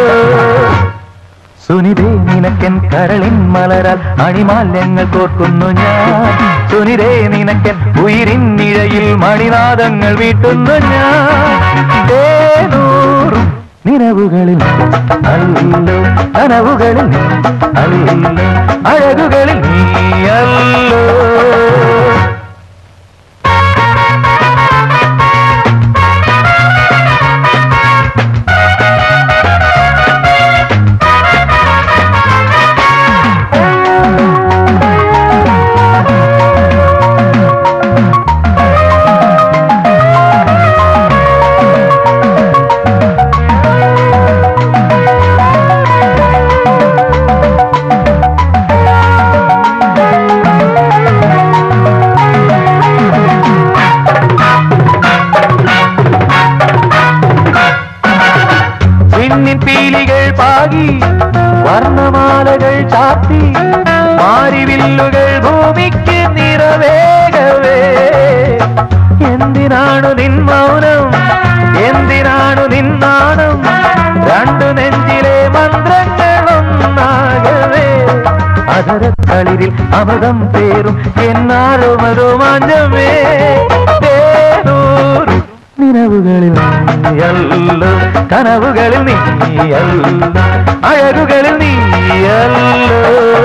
D: സുനിതേ നിനക്കൻ കരളിൻ മലരാൽ അണിമാല്യങ്ങൾ കോർക്കുന്നു ഞാൻ. സുനിതേ നിനക്കൻ ഉയിരിൻ ഇഴയിൽ മണിനാദങ്ങൾ വീട്ടുന്നു ഞാൻ. തേനൂറും നിലവുകളിൽ അല്ലോ, കനവുകളിൽ നീ അല്ലോ, അഴകുകളിൽ നീയല്ലോ. പീലികൾ പാകി വർണ്ണമാലകൾ ചാത്തി മാരിവില്ലുകൾ ഭൂമിക്ക് നിറവേകവേ. എന്തിനാണു നിൻ മൗനം, എന്തിനാണു നിന്നാണം, രണ്ടു നെഞ്ചിലെ മന്ത്രങ്ങളൊന്നാകവേ. അതരക്കളിരിൽ അമൃതം പേരും എന്നാരോ മധുമാഞ്ചമേ. തേനൂറും നിലവുകളിൽ നീയല്ലോ, കനവുകളിൽ നീയല്ലോ, അഴകുകളിൽ നീയല്ലോ.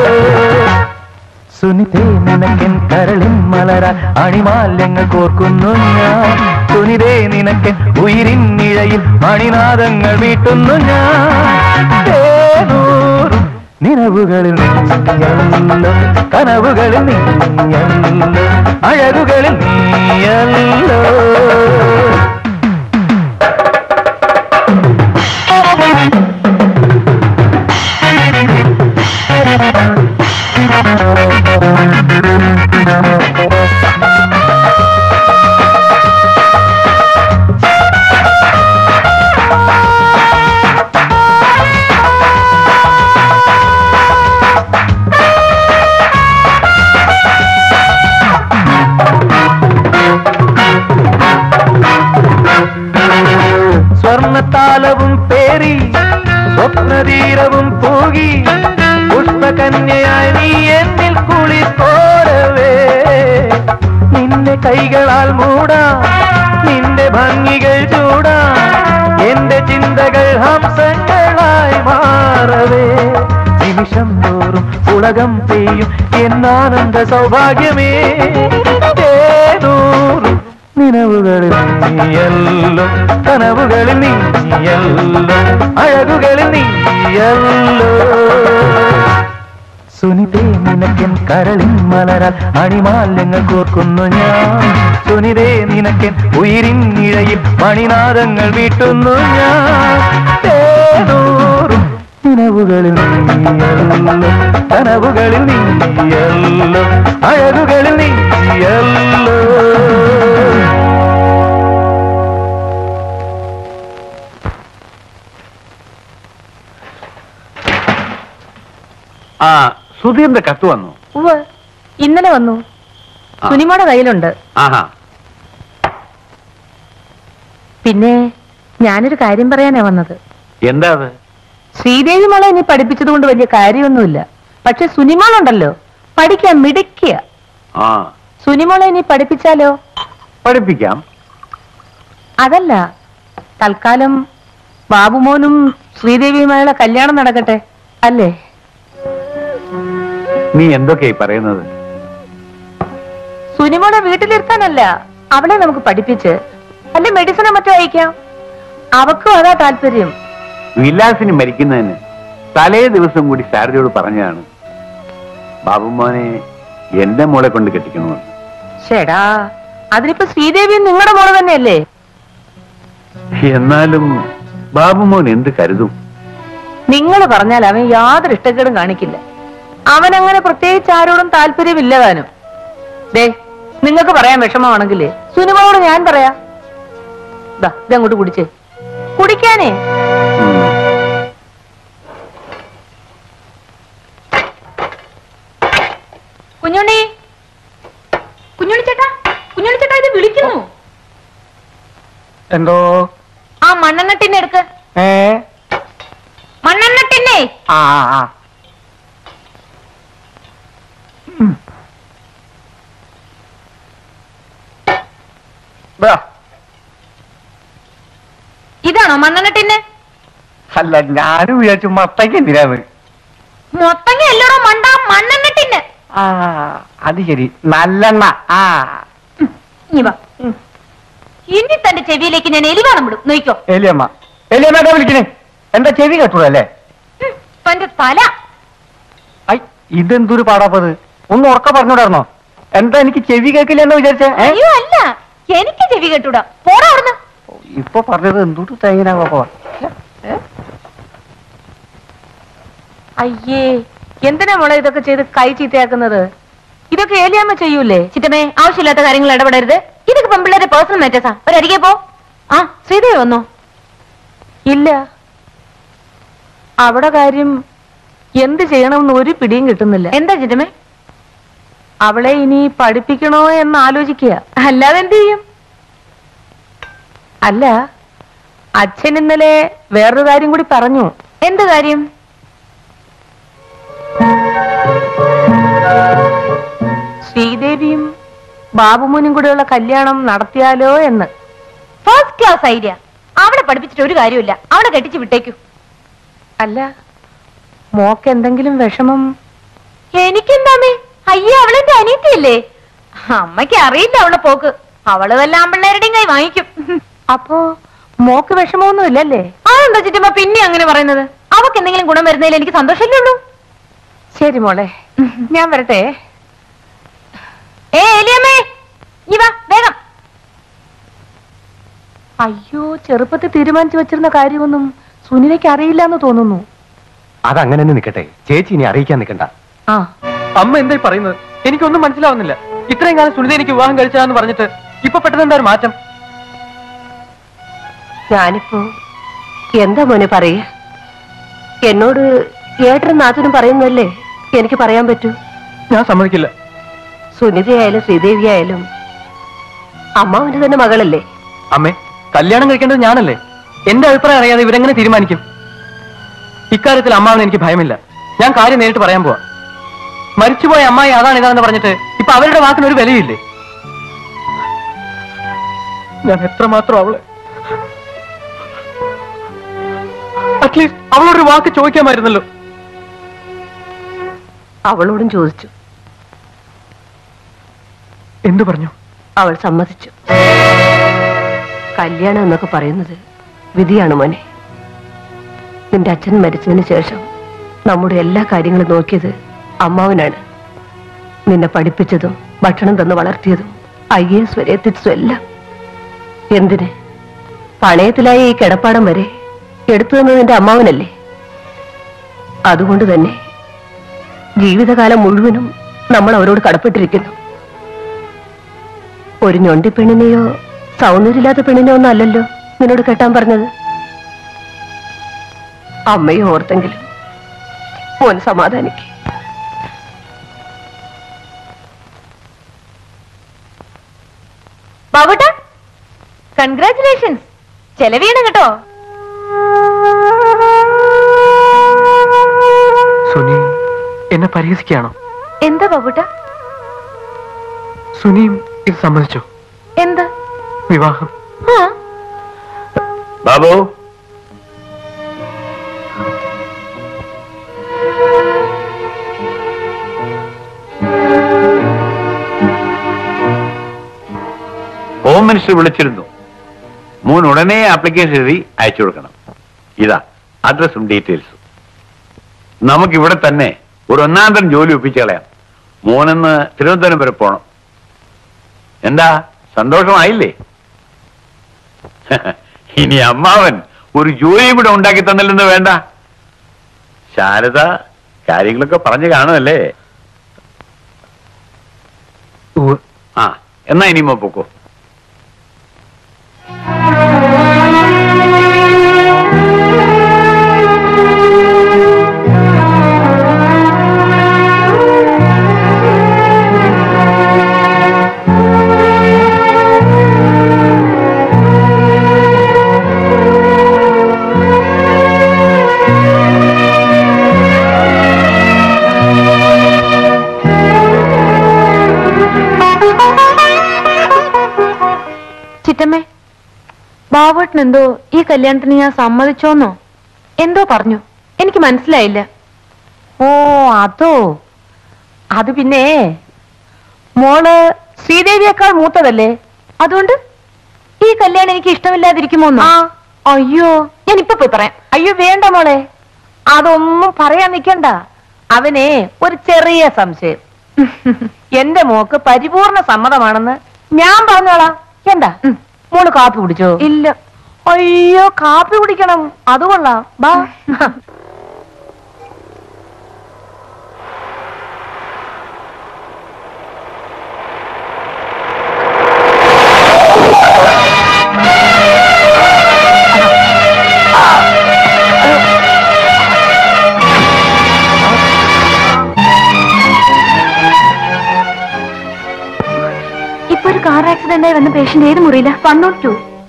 D: സുനിതേ നിനക്കൻ കരളിൻ മലരാൽ അണിമാല്യങ്ങൾ കോർക്കുന്നു ഞാൻ. സുനിതേ നിനക്കൻ ഉയിരിൻ ഇഴയിൽ മണിനാദങ്ങൾ വീട്ടുന്നു ഞാൻ. തേനൂറും നിലവുകളിൽ നീയല്ലോ, കനവുകളിൽ നീയല്ലോ, അഴകുകളിൽ നീയല്ലോ. കയറി സ്വപ്നതീരവും പോകി പുഷ്പകന്യയായി നീ എന്നിൽ കുളിപ്പോരവേ നിന്റെ കൈകളാൽ മൂടാ നിന്റെ ഭംഗികൾ ചൂടാ എന്റെ ചിന്തകൾ ഹംസങ്ങളായി മാറവേ നിമിഷം തോറും ഉലകം പെയ്യും എന്നാനന്ദ സൗഭാഗ്യമേ തേനൂറും നിലവുകളിൽ നീയല്ലോ കനവുകളിൽ നീയല്ലോ അഴകുകളിൽ നീയല്ലോ സുനിതേ നിനക്കൻ കരളിൻ മലരാൽ മണിമാല്യങ്ങൾ കോർക്കുന്നു ഞാൻ സുനിതേ നിനക്കൻ ഉയിരിൻ ഇഴയിൽ മണിനാദങ്ങൾ വീട്ടുന്നു ഞാൻ തേനൂറും നിലവുകളിൽ നീയല്ലോ കനവുകളിൽ നീയല്ലോ അഴകുകളിൽ നീയല്ലോ
B: ആ സുധീറിന്റെ കത്ത് വന്നു.
E: ഇന്നലെ വന്നു. സുനിമയുടെ കയ്യിലുണ്ട്.
B: ആഹാ.
E: പിന്നെ ഞാനൊരു കാര്യം പറയാനാ വന്നത്.
B: എന്താ അത്?
E: ശ്രീദേവി മോളെ ഇനി പഠിപ്പിച്ചത് കൊണ്ട് വലിയ കാര്യമൊന്നുമില്ല. പക്ഷെ സുനിമോളുണ്ടല്ലോ, പഠിക്കാൻ മിടുക്കിയ. സുനിമോളെ ഇനി പഠിപ്പിച്ചാലോ?
B: പഠിപ്പിക്കാം.
E: അതല്ല, തൽക്കാലം ബാബുമോനും ശ്രീദേവിയുമായുള്ള കല്യാണം നടക്കട്ടെ, അല്ലേ?
B: നീ എന്തൊക്കെയായി പറയുന്നത്?
E: സുനിമോളെ വീട്ടിലിരുത്താനല്ല, അവളെ നമുക്ക് പഠിപ്പിച്ച് അല്ലെ മെഡിസിനോ മറ്റോ അയക്കാം. അവക്കും അതാ താല്പര്യം.
B: വിലാസിന് മരിക്കുന്നതിന് തലേ ദിവസം കൂടി ശാരദയോട് പറഞ്ഞതാണ് ബാബുമോനെ എന്റെ മോളെ കൊണ്ട് കെട്ടിക്കണമെന്ന്.
E: ചേടാ, അതിനിപ്പോ ശ്രീദേവിയും നിങ്ങളുടെ മോള് തന്നെയല്ലേ?
B: എന്നാലും ബാബുമോൻ എന്ത് കരുതും?
E: നിങ്ങൾ പറഞ്ഞാൽ അവൻ യാതൊരു ഇഷ്ടക്കേടും കാണിക്കില്ല. അവനങ്ങനെ പ്രത്യേകിച്ച് ആരോടും താല്പര്യമില്ല താനും. ദേ, നിങ്ങൾക്ക് പറയാൻ വിഷമമാണെങ്കിലേ സുനിമോളോട് ഞാൻ പറയാം. ഇതങ്ങോട്ട് കുടിച്ചേ, കുടിക്കാനേ. കുഞ്ഞുണ്ണി, കുഞ്ഞുണ്ണി ചേട്ടാ, കുഞ്ഞുണ്ണി ചേട്ടാ, ഇത് വിളിക്കുന്നു.
D: എന്തോ?
E: ആ മണ്ണെണ്ണട്ടിന്നെ എടുക്ക്. മണ്ണെണ്ണട്ടിന്നെ.
D: ആ
E: ഇതാണോ മണ്ണെണ്ണട്ടിന്നെ?
D: അല്ല, ഞാനും വിചാരിച്ചു മത്തങ്ങ എന്തിനാന്ന്.
E: മൊത്തങ്ങ എല്ലോടോ മണ്ട, മണ്ണെണ്ണട്ടിന്നെ.
D: അത് ശരി, നല്ലെണ്ണ.
E: ഇനി തന്റെ ചെവിയിലേക്ക് ഞാൻ എലിവാണം വിടും, നോക്കോ.
D: എലിയമ്മ, എലിയമ്മ വിളിക്കണേ. എന്താ ചെവി കേട്ടൂടല്ലേ?
E: തന്റെ തല.
D: ഐ, ഇതെന്തൊരു പാടാപ്പത്? ഒന്ന് ഉറക്ക പറഞ്ഞൂടായിരുന്നോ? എന്താ എനിക്ക് ചെവി കേൾക്കില്ല എന്ന് വിചാരിച്ചേ?
E: അയ്യോ അല്ല, എനിക്ക് ചെവി കേട്ടൂടാ. പോടാ അവിടുന്ന്.
D: ഇപ്പൊ പറഞ്ഞത് എന്തുട്ട് തേങ്ങനാ?
E: അയ്യേ, എന്തിനാ മോളെ ഇതൊക്കെ ചെയ്ത് കൈ ചീത്തയാക്കുന്നത്? ഇതൊക്കെ ഏലിയമ്മ ചെയ്യൂലേ? ചിറ്റമ്മേ, ആവശ്യമില്ലാത്ത കാര്യങ്ങൾ ഇടപെടരുത്. ഇതൊക്കെ പെൺപിള്ളേരെ പേഴ്സണൽ മാറ്റേഴ്സാ. ഒരരികെ പോ. ആ, ശ്രീദേവി വന്നോ? ഇല്ല. അവിടെ കാര്യം എന്ത് ചെയ്യണമെന്ന് ഒരു പിടിയും കിട്ടുന്നില്ല. എന്താ ചിറ്റമ്മേ? അവളെ ഇനി പഠിപ്പിക്കണോ എന്ന് ആലോചിക്കുക. അല്ലാതെ എന്ത് ചെയ്യും? അല്ല, അച്ഛൻ ഇന്നലെ വേറൊരു കാര്യം കൂടി പറഞ്ഞു. എന്ത് കാര്യം? ശ്രീദേവിയും ബാബുമോനും കൂടെയുള്ള കല്യാണം നടത്തിയാലോ എന്ന്. First class idea. അവളെ പഠിപ്പിച്ചിട്ട് ഒരു കാര്യമില്ല. അവളെ കെട്ടിച്ച് വിട്ടേക്കൂ. അല്ല, മോക്ക് എന്തെങ്കിലും വിഷമം? എനിക്കെന്താമേ? അയ്യേ, അവളെന്റെ അനിയത്തിയല്ലേ. അമ്മയ്ക്ക് അറിയില്ല അവളെ പോക്ക്. അവള് വല്ല ആമ്പിള്ളേരുടെയും കൈ വാങ്ങിക്കും. അപ്പോ മോക്ക് വിഷമമൊന്നും ഇല്ലല്ലേ? അതെന്താ ചിറ്റമ്മ പിന്നെ അങ്ങനെ പറയുന്നത്? അവക്ക് എന്തെങ്കിലും ഗുണം വരുന്നതിൽ എനിക്ക് സന്തോഷമല്ലേ ഉള്ളൂ. ശരി മോളെ, ഞാൻ വരട്ടെ. ഏലിയമ്മേ, നീ വാ വേഗം. അയ്യോ, ചെറുപ്പത്തിൽ തീരുമാനിച്ചു വെച്ചിരുന്ന കാര്യമൊന്നും സുനിതയ്ക്ക് അറിയില്ല എന്ന് തോന്നുന്നു.
B: അതങ്ങനെ തന്നെ നിൽക്കട്ടെ. ചേച്ചി ഇനി അറിയിക്കാൻ നിൽക്കണ്ട.
E: ആ,
D: അമ്മ എന്തായി പറയുന്നത്? എനിക്കൊന്നും മനസ്സിലാവുന്നില്ല. ഇത്രയും കാലം സുനിത എനിക്ക് വിവാഹം കഴിച്ചതാന്ന് പറഞ്ഞിട്ട് ഇപ്പൊ പെട്ടെന്ന് എന്താ ഒരു മാറ്റം?
I: ഞാനിപ്പോ എന്താ മോനെ പറയ? എന്നോട് ഏട്ടനും നാഥനും പറയുന്നല്ലേ എനിക്ക് പറയാൻ പറ്റൂ.
D: ഞാൻ സമ്മതിക്കില്ല.
I: സുനിതയായാലും ശ്രീദേവിയായാലും അമ്മാവന്റെ തന്നെ മകളല്ലേ.
D: അമ്മേ, കല്യാണം കഴിക്കേണ്ടത് ഞാനല്ലേ? എന്റെ അഭിപ്രായം അറിയാതെ ഇവരെങ്ങനെ തീരുമാനിക്കും? ഇക്കാര്യത്തിൽ അമ്മാവന് എനിക്ക് ഭയമില്ല. ഞാൻ കാര്യം നേരിട്ട് പറയാൻ പോവാ. മരിച്ചുപോയ അമ്മായി അതാണ് ഇതാണെന്ന് പറഞ്ഞിട്ട് ഇപ്പൊ അവരുടെ വാക്കിന് ഒരു വിലയില്ലേ? ഞാൻ എത്രമാത്രം അവളെ അറ്റ്ലീസ്റ്റ് അവളോടൊരു വാക്ക് ചോദിക്കാമായിരുന്നല്ലോ.
I: അവളോടും ചോദിച്ചു.
D: എന്തു പറഞ്ഞു?
I: അവൾ സമ്മതിച്ചു. കല്യാണം എന്നൊക്കെ പറയുന്നത് വിധിയാണ് മോനെ. നിന്റെ അച്ഛൻ മരിച്ചതിന് ശേഷം നമ്മുടെ എല്ലാ കാര്യങ്ങളും നോക്കിയത് അമ്മാവനാണ്. നിന്നെ പഠിപ്പിച്ചതും ഭക്ഷണം തന്ന് വളർത്തിയതും IAS വരെ എത്തിച്ചതും എല്ലാം. എന്തിന്? പണയത്തിലായ ഈ കിടപ്പാടം വരെ എടുത്തു തന്നത് നിന്റെ അമ്മാവനല്ലേ? അതുകൊണ്ട് തന്നെ ജീവിതകാലം മുഴുവനും നമ്മൾ അവരോട് കടപ്പെട്ടിരിക്കുന്നു. ഒരു ഞൊണ്ടി പെണ്ണിനെയോ സൗന്ദര്യമില്ലാത്ത പെണ്ണിനെയോ ഒന്നല്ലല്ലോ നിന്നോട് കെട്ടാൻ പറഞ്ഞത്. അമ്മയെ ഓർത്തെങ്കിലും മോൻ സമാധാനിക്ക്.
E: ബാബുട്ടാ, കൺഗ്രാറ്റുലേഷൻസ്. ചെലവിയാണ് കേട്ടോ.
D: സുനി എന്നെ പരിഹസിക്കുകയാണോ?
E: എന്താ ബാബുട്ടാ?
D: സുനിയും ഇത് സമ്മതിച്ചോ?
E: എന്ത്
D: വിവാഹം?
C: ബാബു, ഹോം മിനിസ്റ്റർ വിളിച്ചിരുന്നു. മോൻ ഉടനെ ആപ്ലിക്കേഷൻ എഴുതി അയച്ചു കൊടുക്കണം. ഇതാ അഡ്രസ്സും ഡീറ്റെയിൽസും. നമുക്കിവിടെ തന്നെ ഒരു ഒന്നാന്തരം ജോലി ഒപ്പിച്ചു കളയാം. മോനെന്ന് തിരുവനന്തപുരം വരെ പോണം. എന്താ, സന്തോഷമായില്ലേ? ഇനി അമ്മാവൻ ഒരു ജോലിയും കൂടെ ഉണ്ടാക്കി തന്നില്ലെന്ന് വേണ്ട. ശാരദ കാര്യങ്ങളൊക്കെ പറഞ്ഞു കാണുമല്ലേ? ആ, എന്നാ ഇനിമോ പൊക്കോ.
E: ചിറ്റമ്മേ, ബാബുട്ടിന് എന്തോ ഈ കല്യാണത്തിന് ഞാൻ സമ്മതിച്ചോന്നോ എന്തോ പറഞ്ഞു. എനിക്ക് മനസ്സിലായില്ല.
I: ഓ അതോ, അത് പിന്നെ മോള് ശ്രീദേവിയേക്കാൾ മൂത്തതല്ലേ,
E: അതുകൊണ്ട് ഈ കല്യാണം എനിക്ക് ഇഷ്ടമില്ലാതിരിക്കുമോന്നോ? അയ്യോ, ഞാൻ ഇപ്പൊ പോയി പറയാം.
I: അയ്യോ വേണ്ട മോളെ, അതൊന്നും പറയാൻ നിൽക്കണ്ട. അവനെ ഒരു ചെറിയ സംശയം. എന്റെ മോക്ക് പരിപൂർണ സമ്മതമാണെന്ന് ഞാൻ പറഞ്ഞോളാം. എന്താ മോള് കാപ്പി കുടിച്ചോ?
E: ഇല്ല.
I: അയ്യോ കാപ്പി കുടിക്കണം, അത് കൊള്ളാം. ബാ.
E: ഇപ്പൊ ഒരു കാർ ആക്സിഡന്റ് ആയി വന്ന പേഷ്യന്റ് ഏത് മുറിയില്ല? 102.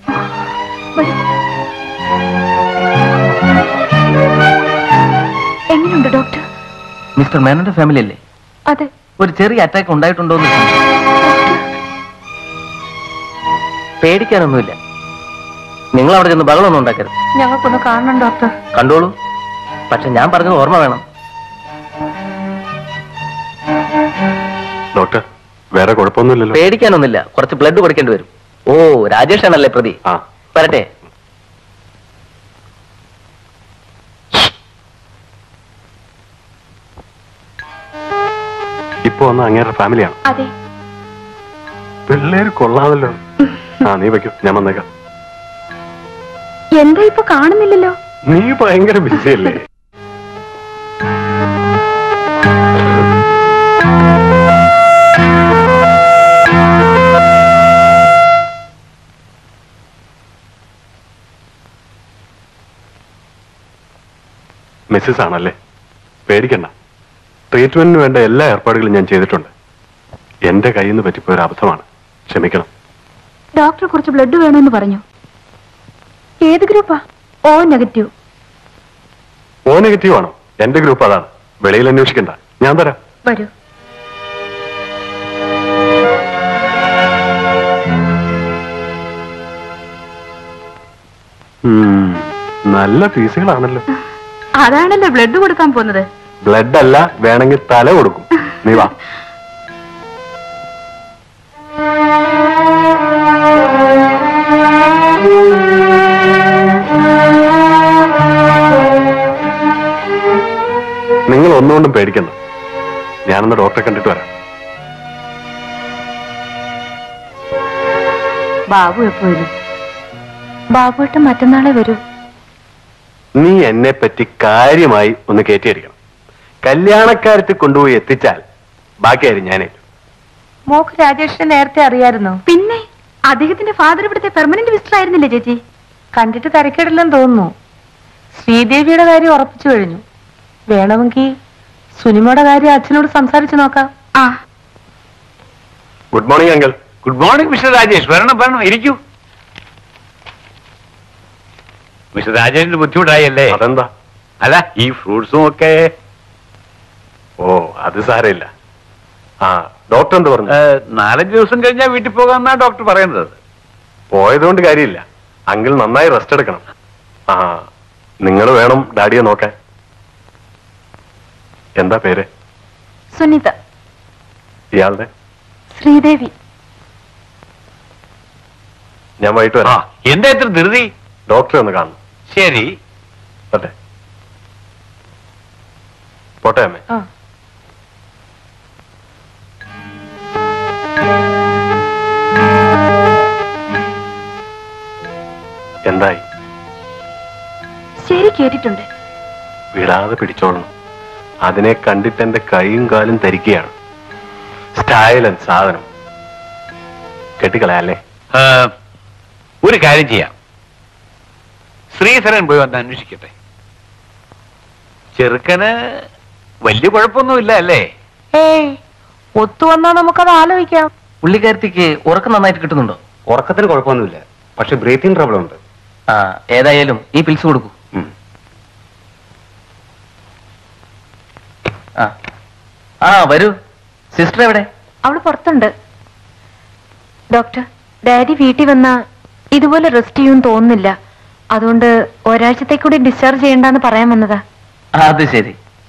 E: എങ്ങനെയുണ്ട് ഡോക്ടർ?
D: മിസ്റ്റർ മേനോന്റെ ഫാമിലി അല്ലേ?
E: അതെ.
D: ഒരു ചെറിയ അറ്റാക്ക് ഉണ്ടായിട്ടുണ്ടോന്ന് പേടിക്കാനൊന്നുമില്ല. നിങ്ങൾ അവിടെ ചെന്ന് ബഹളമൊന്നും ഉണ്ടാക്കരുത്.
E: ഞങ്ങൾക്കൊന്ന് കാണണം ഡോക്ടർ.
D: കണ്ടോളൂ, പക്ഷെ ഞാൻ പറഞ്ഞത് ഓർമ്മ വേണം.
C: ഡോക്ടർ, വേറെ കുഴപ്പമൊന്നുമില്ലല്ലോ?
D: പേടിക്കാനൊന്നുമില്ല. കുറച്ച് ബ്ലഡ് കൊടുക്കേണ്ടി വരും. ഓ, രാജേഷ് ആണല്ലേ പ്രതി? വരട്ടെ.
C: ഇപ്പൊ വന്ന അങ്ങേരുടെ ഫാമിലിയാണ്?
E: അതെ.
C: പിള്ളേര് കൊള്ളാമല്ലോ. നീ വയ്ക്കൂ, ഞാൻ വന്നേക്കാം.
E: എന്താ ഇപ്പൊ കാണുന്നില്ലല്ലോ?
C: നീ ഭയങ്കര ബിസിയല്ലേ? മിസ്സസ് ആണല്ലേ? പേടിക്കണ്ട. ട്രീറ്റ്മെന്റിന് വേണ്ട എല്ലാ ഏർപ്പാടുകളും ഞാൻ ചെയ്തിട്ടുണ്ട്. എന്റെ കയ്യിൽ നിന്ന് പറ്റിപ്പോയൊരു അബദ്ധമാണ്, ക്ഷമിക്കണം.
E: ഡോക്ടർ കുറച്ച് ബ്ലഡ് വേണമെന്ന് പറഞ്ഞു. ഏത് ഗ്രൂപ്പാ? ഓ നെഗറ്റീവ്.
K: ഓ നെഗറ്റീവ് ആണോ? എന്റെ ഗ്രൂപ്പ് അതാണ്. വെളിയിൽ അന്വേഷിക്കണ്ട, ഞാൻ തരാം.
E: വരൂ.
K: നല്ല ഫീസുകളാണല്ലോ.
E: അതാണല്ലോ ബ്ലഡ് കൊടുക്കാൻ പോകുന്നത്.
K: ബ്ലഡ് അല്ല, വേണമെങ്കിൽ തല കൊടുക്കും. നീ വാ. നിങ്ങൾ ഒന്നുകൊണ്ടും പേടിക്കണ്ട, ഞാനൊന്ന് ഡോക്ടറെ കണ്ടിട്ട് വരാം.
E: ബാബു എപ്പോ വരും? ബാബുവേട്ടൻ മറ്റന്നാളെ വരൂ.
K: നീ എന്നെ പറ്റി കാര്യമായി ഒന്ന് കയറ്റിയടിക്കണം. കല്യാണക്കാരത്തിൽ കൊണ്ടുപോയി എത്തിച്ചാൽ ബാക്കിയായിരുന്നു ഞാനേ.
E: മോക്ക് രാജേഷിനെ നേരത്തെ അറിയായിരുന്നോ?
G: പിന്നെ അദ്ദേഹത്തിന്റെ ഫാദർ ഇവിടുത്തെ പെർമനന്റ് വിസിറ്റർ ആയിരുന്നില്ലേ ചേച്ചി?
E: കണ്ടിട്ട് തരക്കേടില്ലെന്ന് തോന്നുന്നു. ശ്രീദേവിയുടെ കാര്യം ഉറപ്പിച്ചു കഴിഞ്ഞു. വേണമെങ്കിൽ സുനിമയുടെ കാര്യം അച്ഛനോട് സംസാരിച്ചു നോക്കാം.
G: ആ
K: good morning uncle.
B: Good morning mister Rajesh. വരണം വരണം, ഇരിക്കൂ. മിസ്റ്റർ രാജേഷിന് ബുദ്ധിമുട്ടായല്ലേ?
K: അതെന്താ?
B: അല്ല, ഈ ഫ്രൂട്ട്സും ഒക്കെ.
K: ഓ, അത് സാരമില്ല. ആ, ഡോക്ടർ എന്ത് പറഞ്ഞു?
B: 4-5 ദിവസം കഴിഞ്ഞാൽ വീട്ടിൽ പോകാമെന്നാ ഡോക്ടർ പറയുന്നത്.
K: പോയതുകൊണ്ട് കാര്യമില്ല, അങ്കിൾ നന്നായി റെസ്റ്റ് എടുക്കണം. ആ, നിങ്ങൾ വേണം ഡാഡിയെ നോക്കാൻ. എന്താ പേര്?
E: സുനിത.
K: ഇയാളുടെ?
E: ശ്രീദേവി.
K: ഞാൻ വൈകിട്ട് വരാം.
B: എന്താ ഇത്ര ധൃതി?
K: ഡോക്ടറെ ഒന്ന് കാണും.
B: ശരി,
K: അതെ. പോട്ടെ അമ്മേ. എന്തായി?
E: ശരി, കേട്ടിട്ടുണ്ട്.
K: വിടാതെ പിടിച്ചോളണം. അതിനെ കണ്ടിട്ട് എന്റെ കൈയും കാലും ധരിക്കുകയാണ്. സ്റ്റൈലൻ സാധനം. കെട്ടിക്കളയല്ലേ?
B: ഒരു കാര്യം ചെയ്യാം, ശ്രീധരൻ പോയി വന്ന് അന്വേഷിക്കട്ടെ. ചെറുക്കന് വലിയ കുഴപ്പമൊന്നുമില്ല അല്ലേ?
E: ഏയ്, ഒത്തുവന്നാ നമുക്കത് ആലോചിക്കാം.
D: പുള്ളിക്കാരത്തിക്ക് ഉറക്കം നന്നായിട്ട് കിട്ടുന്നുണ്ടോ?
L: ഉറക്കത്തിന് കുഴപ്പമൊന്നുമില്ല, പക്ഷെ ബ്രീത്തിങ് ട്രബിൾ ഉണ്ട്.
D: ആ, ഏതായാലും ഈ പിൽസ് കൊടുക്കൂ. ആ വരൂ. സിസ്റ്റർ എവിടെ?
E: അവള് പുറത്തുണ്ട്. ഡോക്ടർ, ഡാഡി വീട്ടിൽ വന്നാ ഇതുപോലെ റെസ്റ്റ് ചെയ്യും തോന്നുന്നില്ല. അതുകൊണ്ട് ഒരാഴ്ചത്തേക്കൂടി ഡിസ്ചാർജ് ചെയ്യണ്ടെന്ന് പറയാൻ വന്നതാ.
D: അത് ശരി.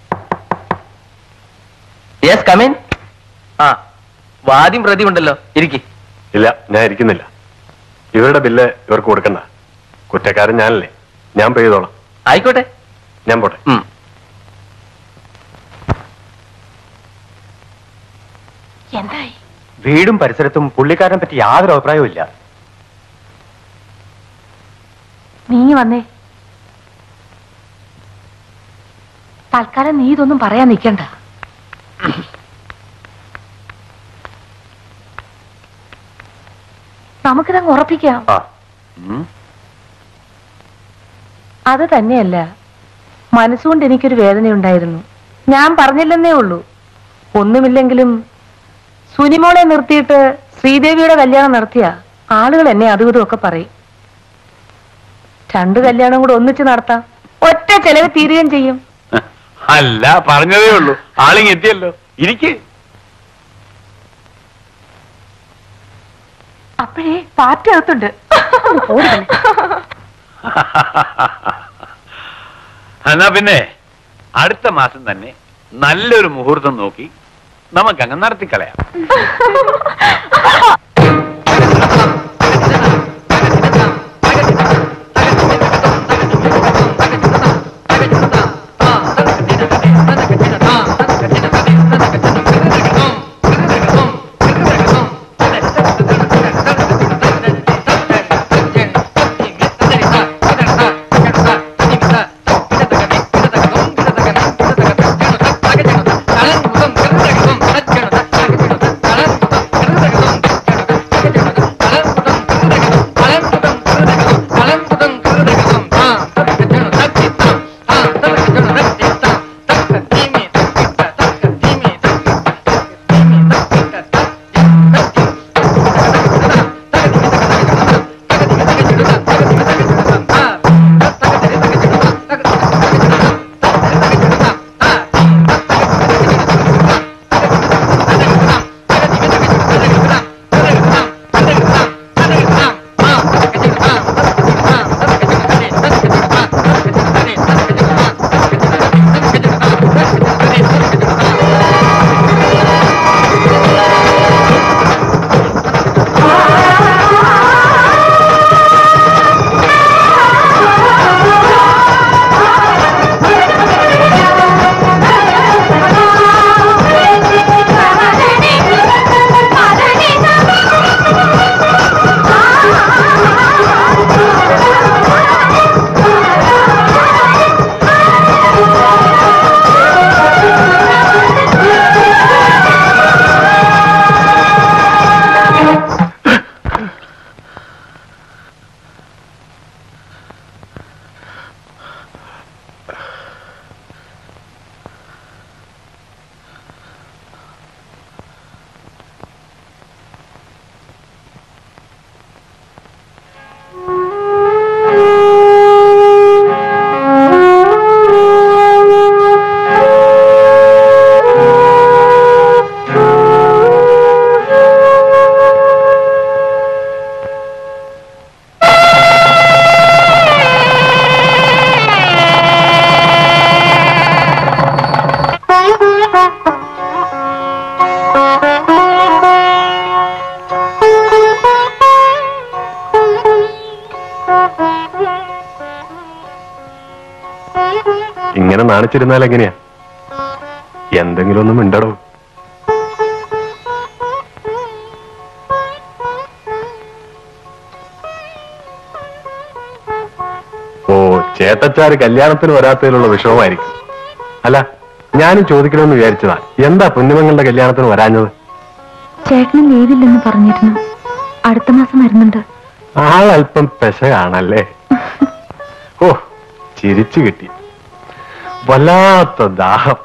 D: Yes, come in. ആ, വാദ്യം പ്രതി ഉണ്ടല്ലോ, ഇരിക്കി.
K: ഇല്ല, ഞാൻ ഇരിക്കുന്നില്ല. ഇവരുടെ ബില്ല് ഇവർക്ക് കൊടുക്കണ്ട. കുറ്റക്കാരൻ ഞാനല്ലേ, ഞാൻ പേ ചെയ്തോളാം.
D: ആയിക്കോട്ടെ,
K: ഞാൻ പോട്ടെ.
E: എന്തായി?
L: വീടും പരിസരത്തും പുള്ളിക്കാരനെ പറ്റി യാതൊരു അഭിപ്രായവും ഇല്ല.
E: നീ വന്നേ. തൽക്കാലം നീ ഇതൊന്നും പറയാൻ നിൽക്കണ്ട. നമുക്കിതങ്ങ് ഉറപ്പിക്കാം. അത് തന്നെയല്ല, മനസ്സുകൊണ്ട് എനിക്കൊരു വേദനയുണ്ടായിരുന്നു. ഞാൻ പറഞ്ഞില്ലെന്നേ ഉള്ളൂ. ഒന്നുമില്ലെങ്കിലും സുനിമോളെ നിർത്തിയിട്ട് ശ്രീദേവിയുടെ കല്യാണം നടത്തിയ ആളുകൾ എന്നെ അതും ഇതും ഒക്കെ പറയും. 2 കല്യാണം കൂടെ ഒന്നിച്ച് നടത്താം, ഒറ്റ ചെലവ് തീരുകയും ചെയ്യും.
B: അല്ല, പറഞ്ഞതേ ഉള്ളൂ. ആളിങ് എത്തിയല്ലോ, ഇരിക്ക്.
E: അപ്പോഴേ പാർട്ടി അകത്തുണ്ട്.
B: എന്നാ പിന്നെ അടുത്ത മാസം തന്നെ നല്ലൊരു മുഹൂർത്തം നോക്കി നമുക്കങ്ങ് നടത്തിക്കളയാം.
K: ഇങ്ങനെ നാണിച്ചിരുന്നാൽ എങ്ങനെയാ? എന്തെങ്കിലും ഒന്നും മിണ്ടടോ. ഓ, ചേട്ടച്ചാര് കല്യാണത്തിന് വരാത്തതിലുള്ള വിഷമമായിരിക്കും. അല്ല, ഞാനും ചോദിക്കണമെന്ന് വിചാരിച്ചതാ, എന്താ പൊന്നുമങ്ങളുടെ കല്യാണത്തിന് വരാഞ്ഞത്?
E: ചേട്ടന് ലീവില്ലെന്ന് പറഞ്ഞിരുന്നു. അടുത്ത മാസം വരുന്നുണ്ട്.
K: ആളല്പം പെശകാണല്ലേ? ഓ, ചിരിച്ചു കിട്ടി. വല്ലാത്ത ദാഹം.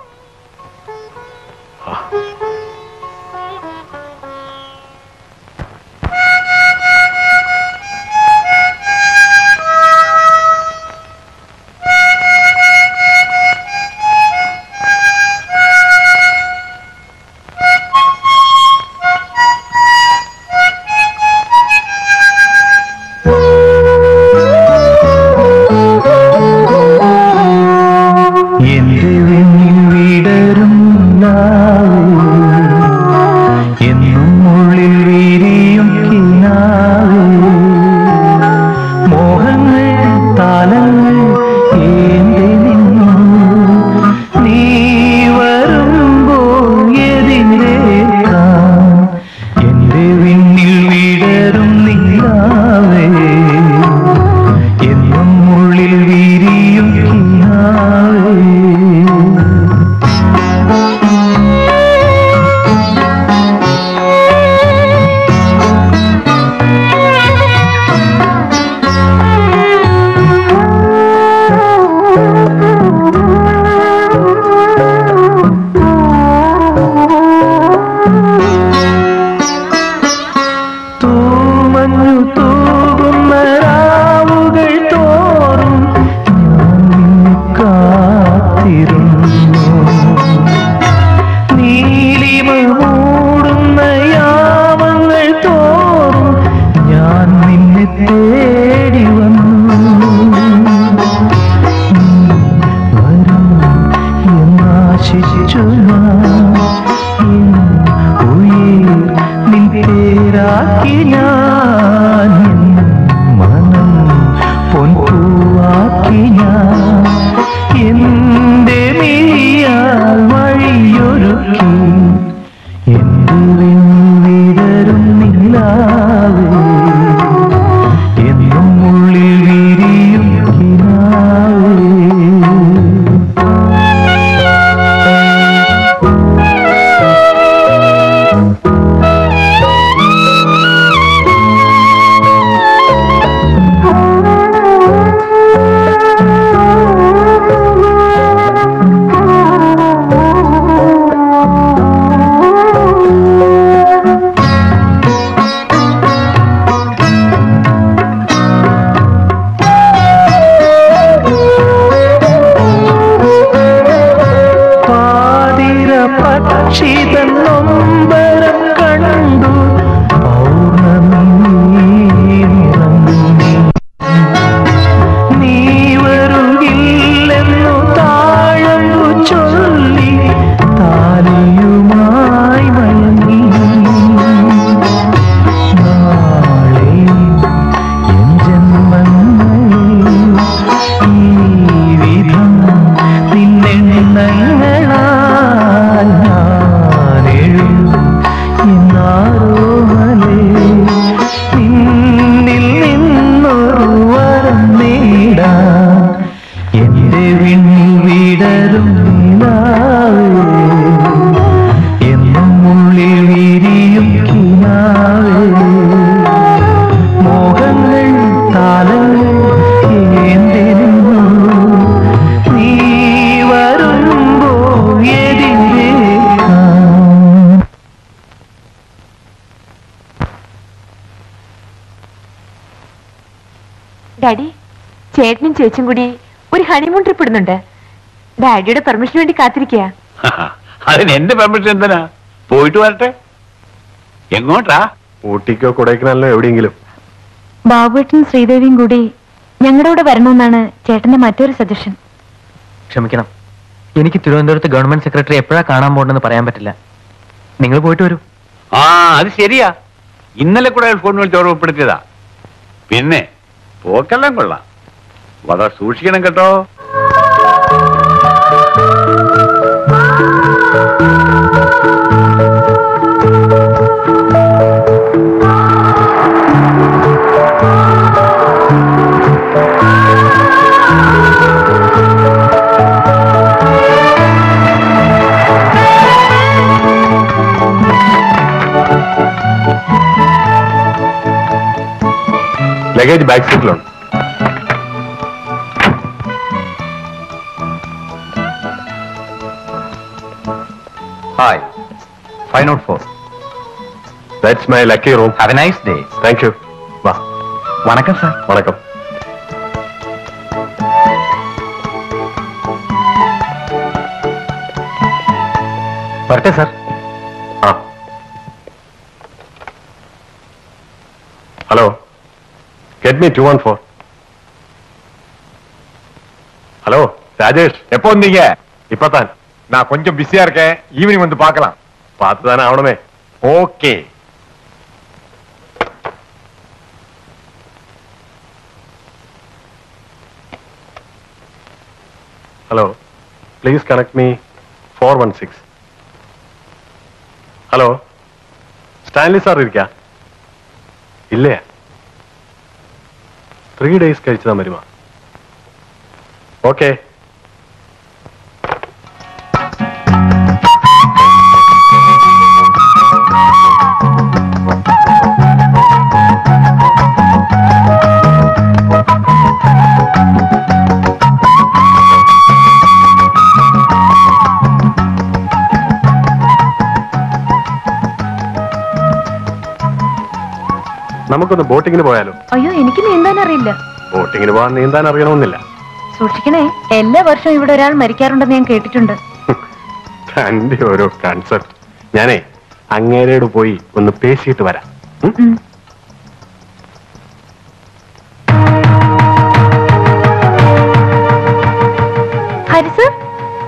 E: ഡാഡി, ചേട്ടനും ചേച്ചും കൂടി ഒരു ഹണിമൂൺ ട്രിപ്പ് ഇടുന്നുണ്ട്. ഡാഡിയുടെ പെർമിഷന് വേണ്ടി കാത്തിരിക്കുക.
M: അതിന് എന്റെ പെർമിഷൻ എന്തിനാ? പോയിട്ട് വരട്ടെ. എങ്ങോട്ടാ?
K: ഊട്ടിക്കോ കൊടൈക്കനാലിനോ എവിടെയെങ്കിലും.
E: ബാബുവേട്ടനും ശ്രീദേവിയും കൂടി ഞങ്ങളുടെ കൂടെ വരണമെന്നാണ് ചേട്ടന്റെ മറ്റൊരു സജഷൻ.
L: ക്ഷമിക്കണം, എനിക്ക് തിരുവനന്തപുരത്ത് ഗവൺമെന്റ് സെക്രട്ടറി എപ്പോഴാ കാണാൻ പോകണമെന്ന് പറയാൻ പറ്റില്ല. നിങ്ങൾ പോയിട്ട് വരൂ.
M: ആ, അത് ശരിയാ. ഇന്നലെ കൂടെ ഫോൺ വിളിച്ച് ഓർമ്മപ്പെടുത്തിയതാ. പിന്നെ പോക്കെല്ലാം കൊള്ളാം. വളരെ സൂക്ഷിക്കണം കേട്ടോ.
K: ലഗേജ് ബാക്ക് സീറ്റിലുണ്ട്.
B: Hi 504.
K: That's my lucky room.
B: Have a nice day.
K: Thank you. വാ.
B: വണക്കം സാർ.
K: വണക്കം.
B: വരട്ടെ സാർ.
K: ആ. Hello. Get me 214. Hello Rajesh, எப்போ வந்தீங்க? இப்பதான்.
A: நான் கொஞ்சம் பிஸியா இருக்கேன், ஈவினிங் வந்து பார்க்கலாம்.
K: பார்த்து தானே ஆகணுமே.
A: Okay.
K: Hello, please connect me 416. Hello, Stanley sir இருக்கியா? இல்லையா? 3 days കഴിച്ചതാ വരുമാ. ഓക്കെ. നമുക്കൊന്ന് ബോട്ടിങ്ങിന് പോയാലോ?
E: അയ്യോ, എനിക്ക് നീന്താൻ അറിയില്ല.
K: ബോട്ടിങ്ങിന് പോകാൻ നീന്താൻ അറിയണമെന്നില്ല.
E: സൂക്ഷിക്കണേ, എല്ലാ വർഷവും ഇവിടെ ഒരാൾ മരിക്കാറുണ്ടെന്ന് ഞാൻ കേട്ടിട്ടുണ്ട്.
K: തന്റെ ഓരോ കൺസെപ്റ്റ്. ഞാനേ അങ്ങേരോട് പോയി ഒന്ന് പേശിയിട്ട് വരാം.
E: ഹരി സർ,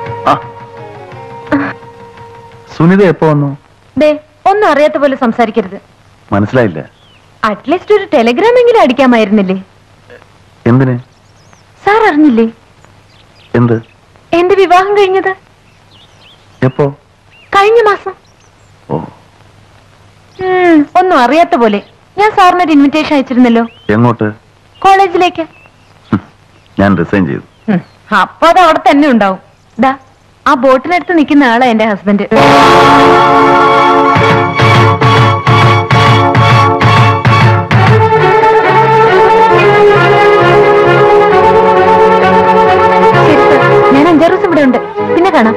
C: സുനിത എപ്പോ വന്നു?
E: ദേ, ഒന്നും അറിയാത്ത പോലെ സംസാരിക്കരുത്.
C: മനസ്സിലായില്ല.
E: അറ്റ്ലീസ്റ്റ് ഒരു ടെലിഗ്രാം എങ്കിലും അടിക്കാമായിരുന്നില്ലേ?
C: എന്തിന്?
E: സാർ അറിഞ്ഞില്ലേ
C: എന്ത്?
E: എന്റെ വിവാഹം കഴിഞ്ഞത്?
C: എപ്പോ?
E: കഴിഞ്ഞ മാസം.
C: ഓ,
E: ഒന്നും അറിയാത്ത പോലെ. ഞാൻ സാറിനൊരു ഇൻവിറ്റേഷൻ അയച്ചിരുന്നല്ലോ.
C: എങ്ങോട്ട്?
E: കോളേജിലേക്ക്.
C: ഞാൻ റിസൈൻ ചെയ്തു.
E: അപ്പൊ അത് അവിടെ തന്നെ ഉണ്ടാവും. ദാ, ആ ബോട്ടിനടുത്ത് നിൽക്കുന്ന ആളാ എന്റെ ഹസ്ബൻഡ്. ഞാൻ 5 ദിവസം ഇവിടെ ഉണ്ട്. പിന്നെ കാണാം.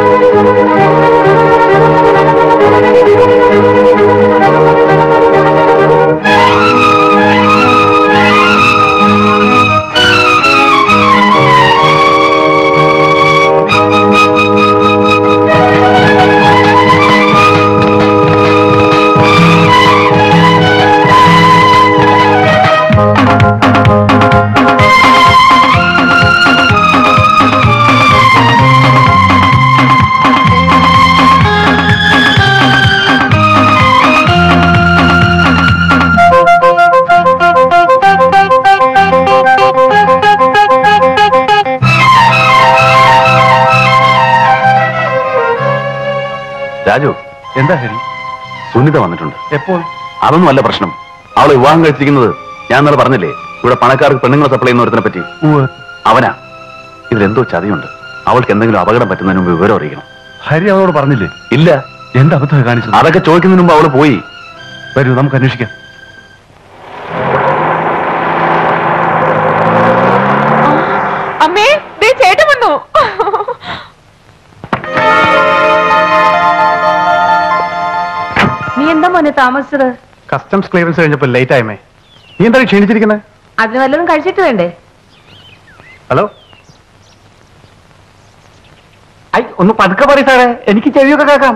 C: രാജു, എന്താ ഹരി? സുനിത വന്നിട്ടുണ്ട്.
B: എപ്പോൾ?
C: അതൊന്നും അല്ല പ്രശ്നം. അവളെ വിവാഹം കഴിച്ചിരിക്കുന്നത് ഞാൻ ഇന്നലെ പറഞ്ഞില്ലേ, ഇവിടെ പണക്കാർക്ക് പെണ്ണുങ്ങളെ സപ്ലൈ ചെയ്യുന്ന ഒരുത്തിനെ പറ്റി. അവനാ. ഇതിലെന്തോ ചതിയുണ്ട്. അവൾക്ക് എന്തെങ്കിലും അപകടം പറ്റുന്നതിന് മുമ്പ് വിവരം അറിയിക്കണം.
B: ഹരി അവളോട് പറഞ്ഞില്ലേ?
C: ഇല്ല.
B: എന്താ അബദ്ധം കാണിച്ചത്?
C: അതൊക്കെ ചോദിക്കുന്നതിന് മുമ്പ് അവള് പോയി.
B: വരൂ, നമുക്ക് അന്വേഷിക്കാം.
H: അമ്മേ, ദേ ചേട്ടൻ വന്നു.
E: നീ എന്താ മോനെ താമസിച്ചത്?
B: കസ്റ്റംസ് ക്ലിയറൻസ് കഴിഞ്ഞപ്പോ ലേറ്റ് ആയമേ. നീ എന്താ ക്ഷീണിച്ചിരിക്കുന്നത്?
E: അതിന് വല്ലതും കഴിച്ചിട്ട് വേണ്ടേ?
B: ഹലോ, ഒന്ന് പതുക്കെ പറയും സാറേ, എനിക്ക് ചെവിയൊക്കെ കേൾക്കാം.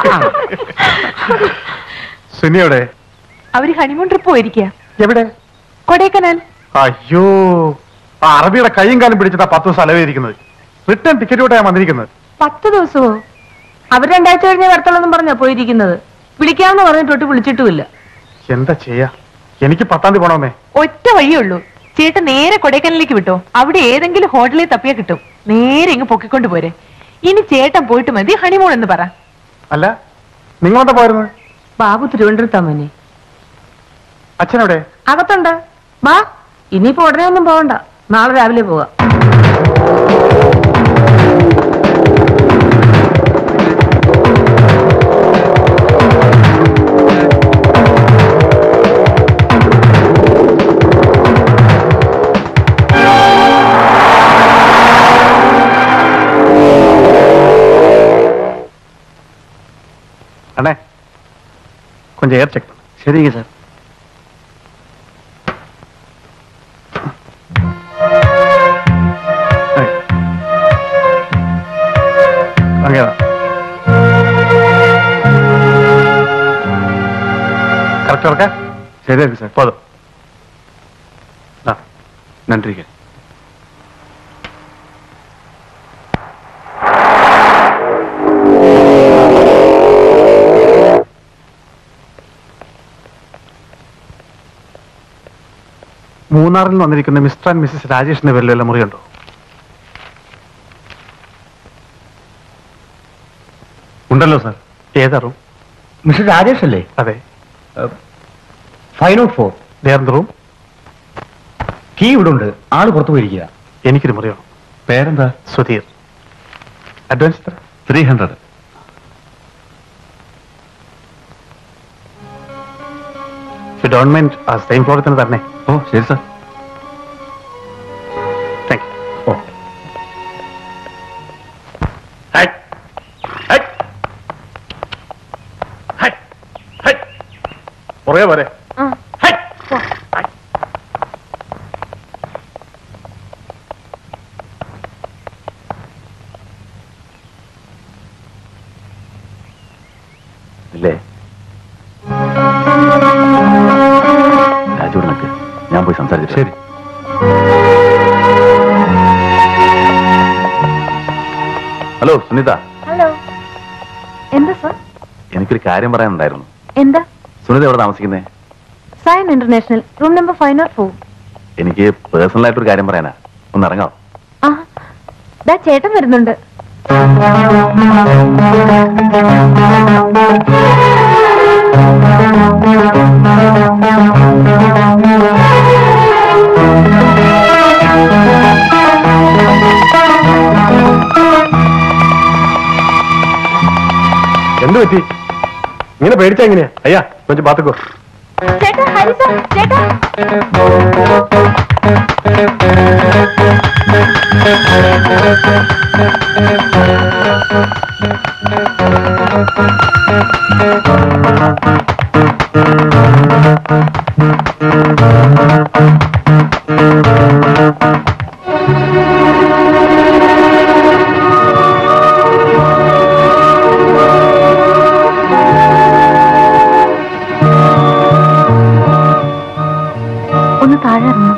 B: സുനിയോടെ?
H: അവര് ഹണിമൂൺ ട്രിപ്പ് പോയിരിക്കുക.
B: എവിടെ?
H: കൊടൈക്കനാൽ.
B: അയ്യോ, ആ അറബിയുടെ കൈയും കാലം പിടിച്ചിട്ടാ 10 ദിവസം അലവേരിക്കുന്നത്. റിട്ടേൺ ടിക്കറ്റ് കൂട്ടാ വന്നിരിക്കുന്നത്.
E: 10 ദിവസമോ? അവർ 2 ആഴ്ച കഴിഞ്ഞേ വരത്തുള്ളെന്നും പറഞ്ഞാ പോയിരിക്കുന്നത്. വിളിക്കാമെന്ന് പറഞ്ഞിട്ടൊട്ട് വിളിച്ചിട്ടുമില്ല.
B: എന്താ ചെയ്യാ? എനിക്ക് 10-ാം തീയതി പോണോമേ.
H: ഒറ്റ വഴിയേ ഉള്ളൂ. ചേട്ടൻ നേരെ കൊടൈക്കനാലിലേക്ക് വിട്ടോ. അവിടെ ഏതെങ്കിലും ഹോട്ടലിൽ തപ്പിയാ കിട്ടും. നേരെ ഇങ്ങ് പൊക്കിക്കൊണ്ട് പോരെ. ഇനി ചേട്ടൻ പോയിട്ട് മതി ഹണിമൂൺ എന്ന് പറ.
K: അല്ല, നിങ്ങളെന്താ പോയിരുന്നു?
I: ബാബു തിരുവനന്തപുരത്താ മോനെ.
K: അച്ഛനെവിടെ?
I: അകത്തുണ്ട്. വാ, ഇനിയിപ്പോ ഉടനെ ഒന്നും പോകണ്ട, നാളെ രാവിലെ പോവാം.
K: அண்ணே கொஞ்சம் ஏர் செக் பண்ணு.
L: சரிங்க சார்.
K: அங்கேதான் கரெக்டா இருக்கா? சரியா இருக்கு சார். போதும்.
C: நன்றிங்க.
K: മൂന്നാറിൽ നിന്ന് വന്നിരിക്കുന്ന മിസ്റ്റർ ആൻഡ് മിസ്സിസ് രാജേഷിന്റെ പേരിൽ വല്ല മുറിയുണ്ടോ? ഉണ്ടല്ലോ സാർ. ഏതാ റൂം?
B: മിസ്റ്റർ രാജേഷ് അല്ലേ?
K: അതെ.
B: 504.
K: There room.
B: കീ ഇവിടെ ഉണ്ട്, ആള് പുറത്തു പോയിരിക്കുക.
K: എനിക്കൊരു മുറിയാണ്.
C: പേരെന്താ?
K: സുധീർ. അഡ്വാൻസ് എത്ര?
C: 300.
K: ഇഫ് ഡോണ്ട് മൈൻഡ് ആ സെയിം ഫ്ലോറിൽ തന്നെ തരണേ.
C: ഓ ശരി സാർ.
K: Thank you. പുറകെ പോരെ.
C: ഇല്ലേ രാജു, നിനക്ക് ഞാൻ പോയി സംസാരിച്ചു.
K: ശരി.
C: ഹലോ സുനിത.
E: ഹലോ. എന്താ സർ?
C: എനിക്കൊരു കാര്യം പറയാനുണ്ടായിരുന്നു.
E: എന്താ?
C: സുനിത എവിടെ താമസിക്കുന്നേ?
E: Sion international, room number 504.
C: എനിക്ക് പേഴ്സണൽ ആയിട്ടൊരു കാര്യം പറയാനാ. ഒന്ന് ഇറങ്ങാം.
E: ആ, ദാ ചേട്ടൻ വരുന്നുണ്ട്.
K: എന്ത് പറ്റി? ഇങ്ങനെ പേടിച്ചാ എങ്ങനെയാ? അയ്യാ കൊഞ്ചം പാത്തുക്കോ.
E: ചേട്ടാ, ഹരി സർ, ചേട്ടാ. ഒന്ന് താഴെ ഇറങ്ങും.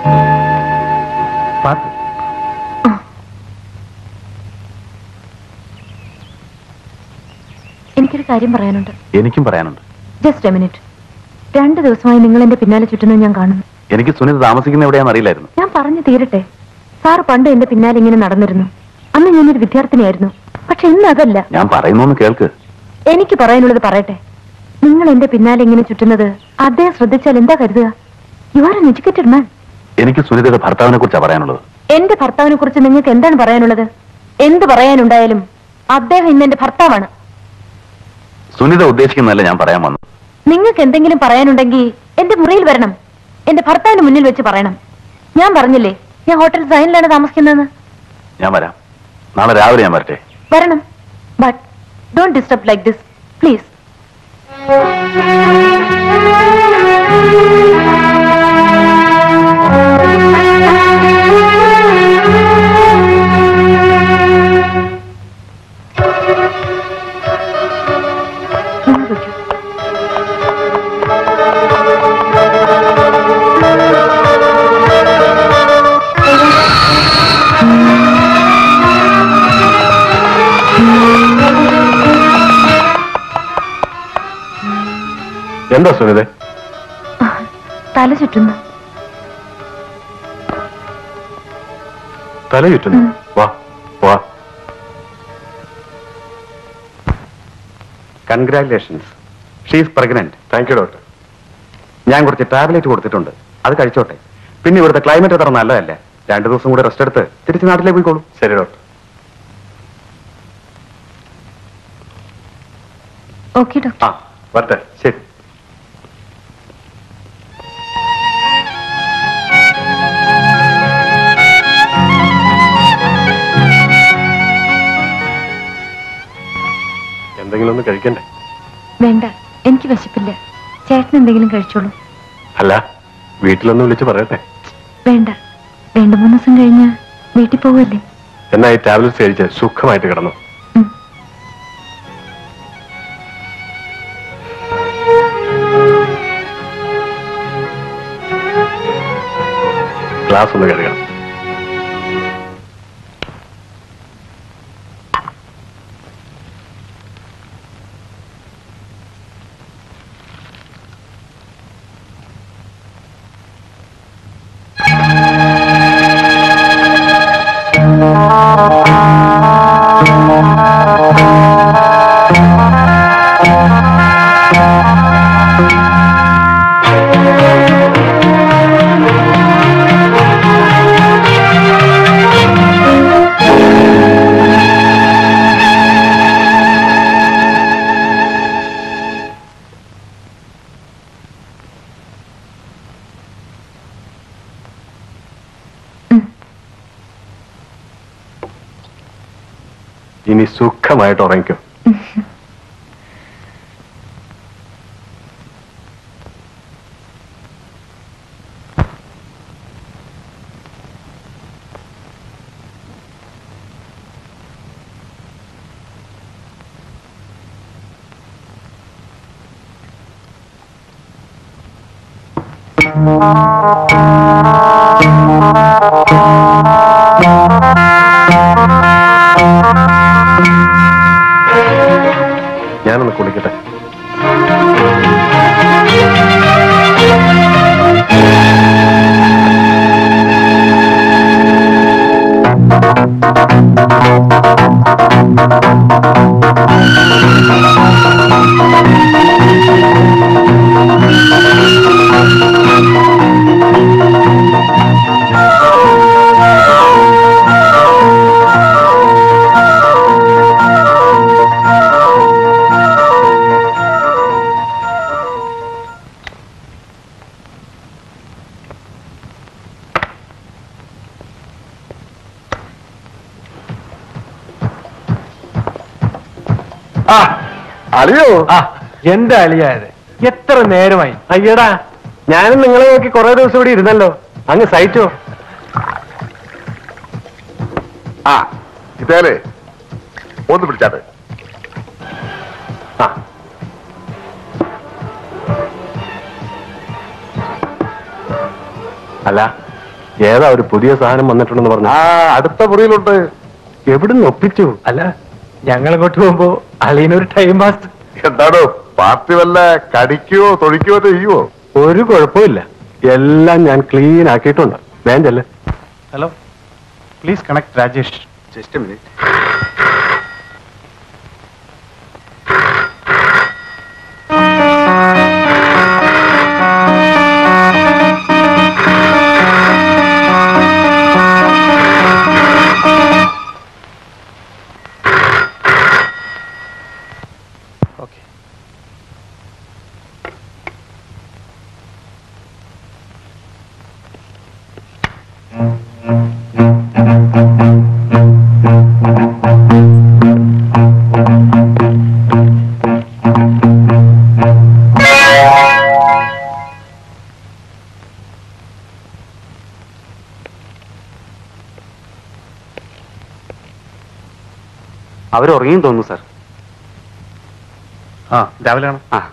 E: എനിക്കൊരു കാര്യം പറയാനുണ്ട്.
C: എനിക്കും പറയാനുണ്ട്.
E: Just a minute. 2 ദിവസമായി നിങ്ങൾ എന്റെ പിന്നാലെ ചുറ്റുന്നത് ഞാൻ കാണുന്നു.
C: എനിക്ക് സുനിത താമസിക്കുന്ന എവിടെയാണെന്ന് അറിയില്ലായിരുന്നു.
E: ഞാൻ പറഞ്ഞു തീരട്ടെ. സാറ് പണ്ട് എന്റെ പിന്നാലെ ഇങ്ങനെ നടന്നിരുന്നു. അന്ന് ഞാനൊരു വിദ്യാർത്ഥിനിയായിരുന്നു. പക്ഷെ ഇന്ന് അതല്ല.
C: ഞാൻ പറയുന്നൊന്ന് കേൾക്ക്.
E: എനിക്ക് പറയാനുള്ളത് പറയട്ടെ. നിങ്ങൾ എന്റെ പിന്നാലെ ഇങ്ങനെ ചുറ്റുന്നത് അദ്ദേഹം ശ്രദ്ധിച്ചാൽ എന്താ കരുതുക? You are an educated man.
C: എനിക്ക് സുനിതയുടെ ഭർത്താവിനെ കുറിച്ചാണ് പറയാനുള്ളത്.
E: എന്റെ ഭർത്താവിനെ കുറിച്ച് നിങ്ങൾക്ക് എന്താണ് പറയാനുള്ളത്? എന്ത് പറയാനുണ്ടായാലും അദ്ദേഹം ഇന്ന് എന്റെ ഭർത്താവാണ്.
C: സുനിത ഉദ്ദേശിക്കുന്നതല്ല ഞാൻ പറയാൻ വന്നു.
E: നിങ്ങൾക്ക് എന്തെങ്കിലും പറയാനുണ്ടെങ്കിൽ എന്റെ മുറിയിൽ വരണം. എന്റെ ഭർത്താവിന്റെ മുന്നിൽ വെച്ച് പറയണം. ഞാൻ പറഞ്ഞില്ലേ ഞാൻ ഹോട്ടൽ സൈനിലാണ് താമസിക്കുന്നതെന്ന്.
C: ഞാൻ വരാം. നാളെ രാവിലെ ഞാൻ വരട്ടെ.
E: വരണം. But don't disturb like this please.
K: എന്താ സുനിത?
E: തല ചുറ്റുന്നു.
K: തല ചുറ്റുന്നു? വാ വാ.
B: Congratulations. She's pregnant.
K: Thank you doctor.
B: ഞാൻ കുറച്ച് ടാബ്ലറ്റ് കൊടുത്തിട്ടുണ്ട്, അത് കഴിച്ചോട്ടെ. പിന്നെ ഇവിടുത്തെ ക്ലൈമറ്റ് അത്ര നല്ലതല്ല. 2 ദിവസം കൂടെ റെസ്റ്റ് എടുത്ത് തിരിച്ച് നാട്ടിലേക്ക് പോയിക്കോളൂ.
K: ശരി ഡോക്ടർ.
E: Okay doctor.
K: ആ വരട്ടെ.
B: ശരി.
K: എന്തെങ്കിലും ഒന്ന് കഴിക്കണ്ടേ?
E: വേണ്ട, എനിക്ക് വിശപ്പില്ല. ചേട്ടൻ എന്തെങ്കിലും കഴിച്ചോളൂ.
K: അല്ല, വീട്ടിലൊന്ന് വിളിച്ച് പറയട്ടെ?
E: വേണ്ട, 2-3 ദിവസം കഴിഞ്ഞ് വീട്ടിൽ പോവല്ലേ.
K: എന്നാ ഈ ടാബ്ലറ്റ്സ് കഴിച്ച് സുഖമായിട്ട് കിടന്നു. ഗ്ലാസ് ഒന്ന് കഴുകണം. ഇനി സുഖമായിട്ട് ഉറങ്ങിക്കോ. ഞാനൊന്ന് കുളിക്കട്ടെ. അളിയോ?
L: എന്താ അളിയായത്? എത്ര നേരമായി?
K: അയ്യടാ, ഞാനും നിങ്ങളെ നോക്കി കുറെ ദിവസം ഇവിടെ ഇരുന്നല്ലോ. അങ്ങ് സഹിച്ചോ?
C: ആ ഇതേലേ ഒന്ന് പിടിച്ചാട്ടെ.
K: ആ അല്ല, ഏതാ ഒരു പുതിയ സാധനം വന്നിട്ടുണ്ടെന്ന് പറഞ്ഞു?
C: ആ അടുത്ത മുറിയിലുണ്ട്.
K: എവിടുന്ന് ഒപ്പിച്ചു?
L: അല്ല, ഞങ്ങൾ അങ്ങോട്ട് പോകുമ്പോ അളിയനൊരു ടൈം പാസ്.
C: എന്താണോ പാർട്ടി വല്ല കടിക്കുകയോ തൊഴിക്കുകയോ ചെയ്യുവോ?
K: ഒരു കുഴപ്പമില്ല, എല്ലാം ഞാൻ ക്ലീൻ ആക്കിയിട്ടുണ്ട്. വേണ്ടല്ലേ?
B: Hello, please connect Rajesh.
C: Just a minute.
B: അവരുറങ്ങിയും തോന്നുന്നു സാർ. ആ രാവിലെ ആണ്. ആ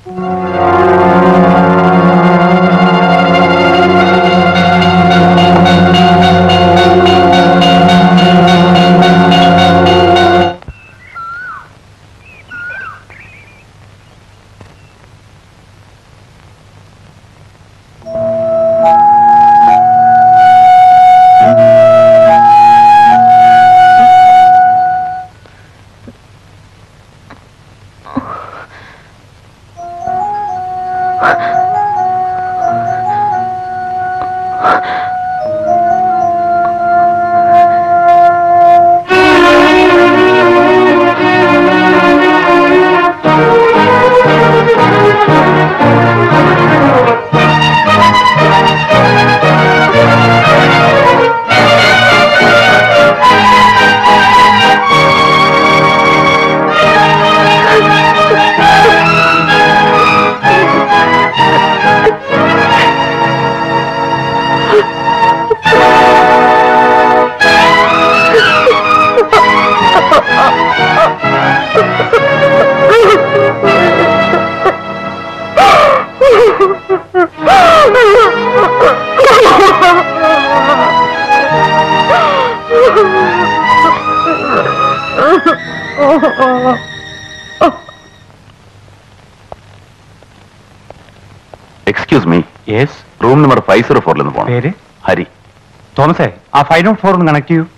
C: excuse me. Yes. Room number 504 നിന്ന് പോകണം.
B: പേര്?
C: ഹരി.
B: തോമസേ, ആ 504 ഒന്ന് കണക്ട് ചെയ്യൂ.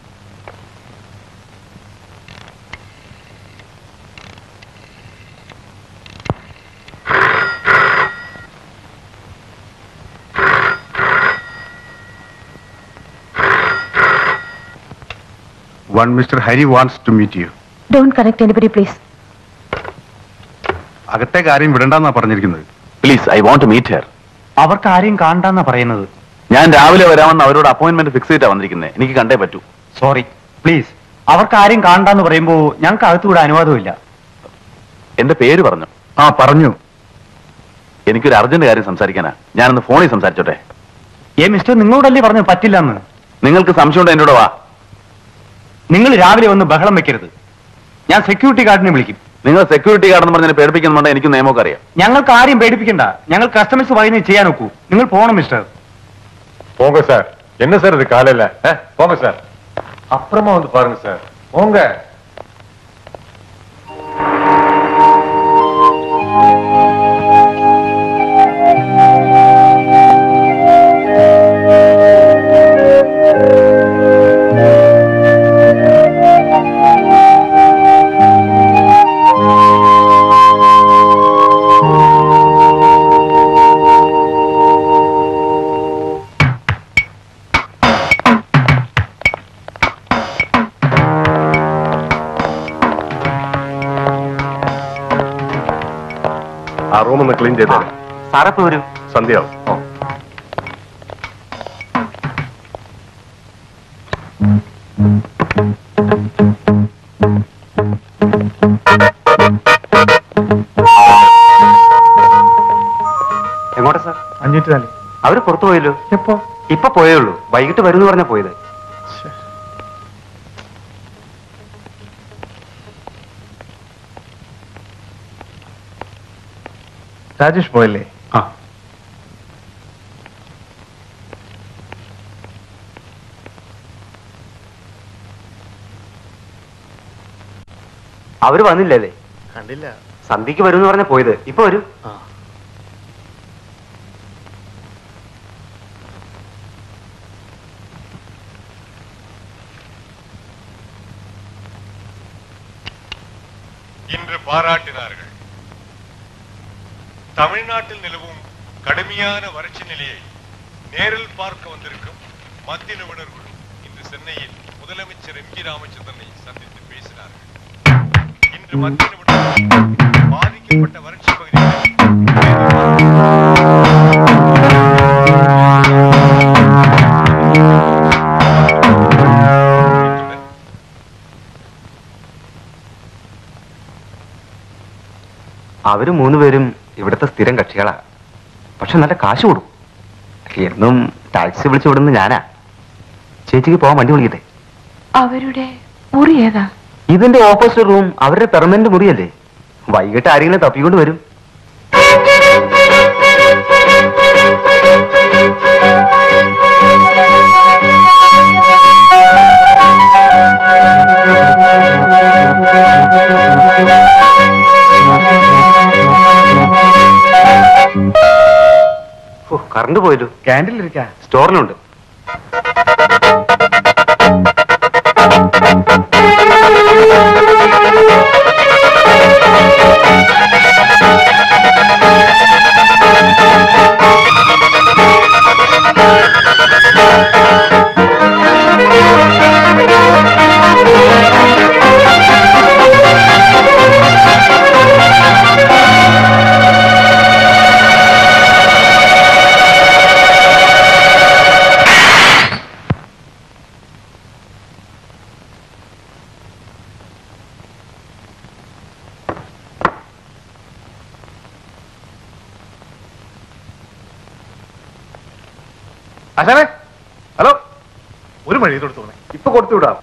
N: One Mr. Hari wants to meet you.
E: Don't connect anybody, please.
N: അകത്തെ കാര്യം വിടണ്ടെന്നാ പറഞ്ഞിരിക്കുന്നത്.
C: Please, I want to meet her.
B: അവർക്ക് ആരെയും കാണണ്ടെന്നാ പറയുന്നത്.
C: ഞാൻ രാവിലെ വരാമെന്ന് അവരോട് അപ്പോയിന്റ്മെന്റ് ഫിക്സ് ചെയ്തിട്ടാ വന്നിരിക്കുന്നത്. എനിക്ക് കണ്ടേ പറ്റൂ.
B: Sorry, please. അവർക്ക് ആരെയും കാണണ്ടെന്ന് പറയുമ്പോ ഞങ്ങൾക്ക് അകത്തുകൂടെ അനുവാദമില്ല.
C: എന്റെ പേര് പറഞ്ഞു.
N: ആ പറഞ്ഞു.
C: എനിക്കൊരു അർജന്റ് കാര്യം സംസാരിക്കാനാ. ഞാനൊന്ന് ഫോണിൽ സംസാരിച്ചോട്ടെ?
B: മിസ്റ്റർ, നിങ്ങളോടല്ലേ പറഞ്ഞു പറ്റില്ലെന്ന്?
C: നിങ്ങൾക്ക് സംശയമുണ്ടോ? എന്നോട് വാ.
B: നിങ്ങൾ രാവിലെ വന്ന് ബഹളം വെക്കരുത്. ഞാൻ സെക്യൂരിറ്റി ഗാർഡിനെ വിളിക്കും.
C: നിങ്ങൾ സെക്യൂരിറ്റി ഗാർഡെന്ന് പറഞ്ഞാൽ പേടിപ്പിക്കുന്നുണ്ട്. എനിക്ക് നിയമമൊക്കെ അറിയാം.
B: ഞങ്ങൾക്ക് ആരെയും പേടിപ്പിക്കണ്ട. ഞങ്ങൾ കസ്റ്റമേഴ്സ് പറയുന്നത് ചെയ്യാൻ നോക്കൂ. നിങ്ങൾ പോണം മിസ്റ്റർ.
A: போங்க சார். என்ன சார் இது காலையில? போங்க சார். அப்புறமா வந்து பாருங்க சார். போங்க.
K: ആ റൂം ഒന്ന് ക്ലീൻ ചെയ്തേരെ.
B: സാറപ്പോ വരും.
K: സന്ധ്യയാവും.
B: എങ്ങോട്ടാ സാർ?
L: 504.
B: അവര് പുറത്തു പോയല്ലോ.
L: എപ്പോ?
B: ഇപ്പൊ പോയേ ഉള്ളൂ. വൈകിട്ട് വരുമെന്ന് പറഞ്ഞാ പോയത്.
L: രാജേഷ് പോയല്ലേ?
B: ആ. അവര് വന്നില്ലല്ലേ?
L: കണ്ടില്ല.
B: സന്ധ്യക്ക് വരുമെന്ന് പറഞ്ഞാ പോയത്. ഇപ്പൊ വരും.
A: இன்று பாராட்டினார்கள். தமிழ்நாட்டில் நிலவும் கடுமையான வறட்சி நிலையை நேரில் பார்க்க வந்திருக்கும் மத்திய நிபுணர் குழு இன்று சென்னையில் முதலமைச்சர் எம்.கே. ராமச்சந்திரனை சந்தித்து பேசினார்கள். இன்று மத்திய நிபுணர் பாதிக்கப்பட்ட வறட்சி பகுதிகளில்
B: അവര് മൂന്നുപേരും ഇവിടുത്തെ സ്ഥിരം കക്ഷികളാ. പക്ഷെ നല്ല കാശ് കൊടുക്കും. എന്നും ടാക്സി വിളിച്ചു വിടുന്നത് ഞാനാ. ചേച്ചിക്ക് പോവാൻ വണ്ടി വിളിക്കട്ടെ?
E: അവരുടെ മുറി ഏതാ?
B: ഇതിന്റെ ഓപ്പോസിറ്റ് റൂം അവരുടെ പെർമനന്റ് മുറിയല്ലേ. വൈകിട്ട് ആരെങ്കിലും തപ്പിക്കൊണ്ട് വരും. കറണ്ട് പോയല്ലോ. ക്യാൻറ്റീനിലിരിക്കാ, സ്റ്റോറിലുണ്ട്.
K: ആശാനെ, ഹലോ, ഒരു മഴ ചെയ്ത് കൊടുത്തോണേ.
B: ഇപ്പൊ കൊടുത്തു വിടാം.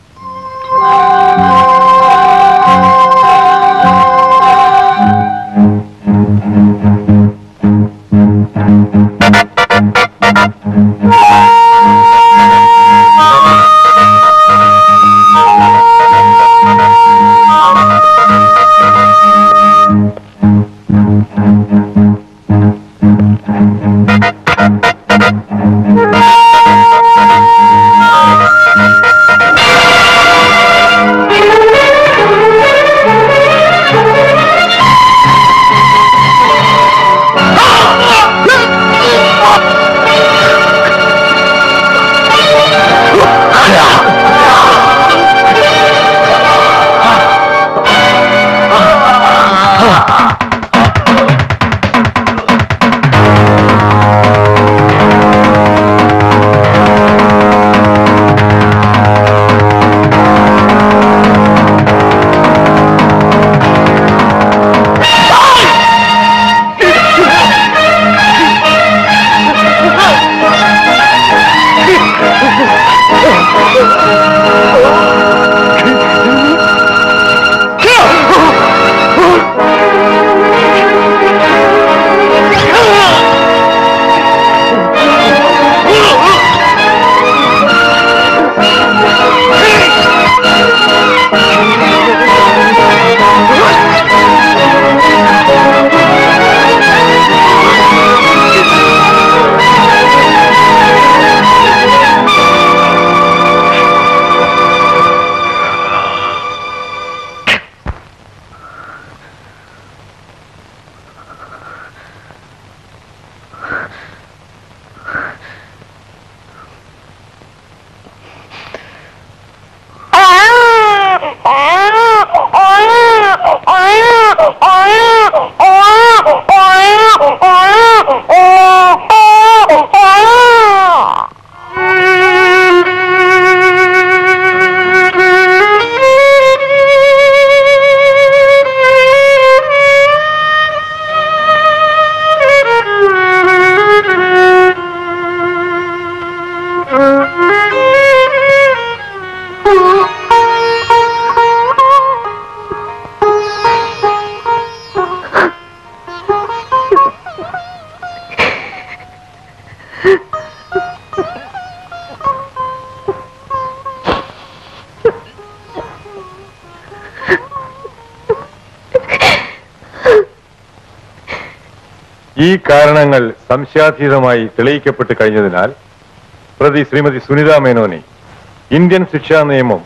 A: ഈ കാരണങ്ങൾ സംശയാതീതമായി തെളിയിക്കപ്പെട്ട് കഴിഞ്ഞതിനാൽ പ്രതി ശ്രീമതി സുനിത മേനോനെ ഇന്ത്യൻ ശിക്ഷാ നിയമം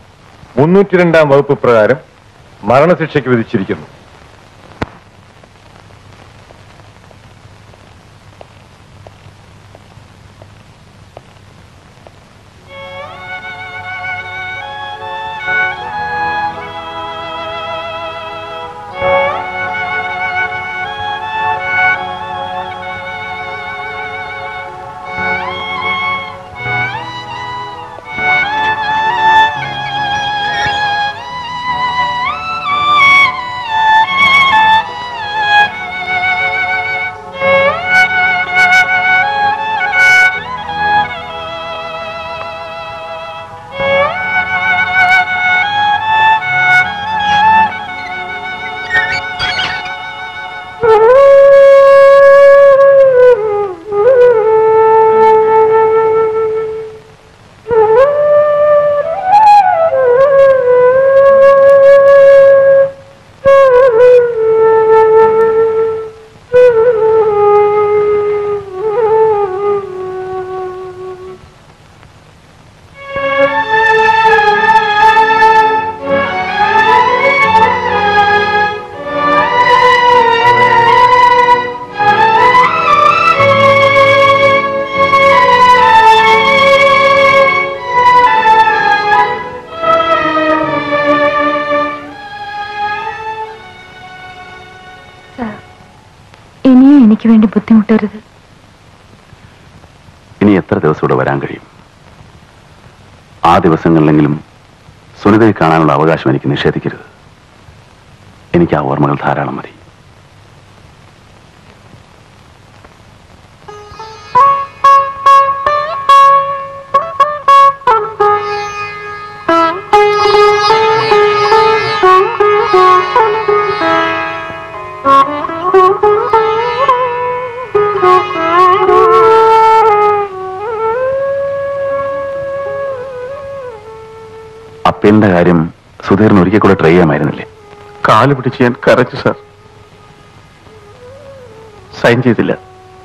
A: 302 വകുപ്പ് പ്രകാരം മരണശിക്ഷയ്ക്ക് വിധിച്ചിരിക്കുന്നു.
E: വേണ്ടി ബുദ്ധിമുട്ടരുത്.
C: ഇനി എത്ര ദിവസം ഇവിടെ വരാൻ കഴിയും? ആ ദിവസങ്ങളിലെങ്കിലും സുനിതയെ കാണാനുള്ള അവകാശം എനിക്ക് നിഷേധിക്കരുത്. എനിക്ക് ആ ഓർമ്മകൾ ധാരാളം മതി. അപ്പീലിന്റെ കാര്യം സുധീറിന് ഒരിക്കൽ കൂടെ ട്രൈ ചെയ്യാമായിരുന്നില്ലേ? കാല് പിടിച്ച് ഞാൻ കരച്ചു സാർ. സൈൻ ചെയ്തില്ല.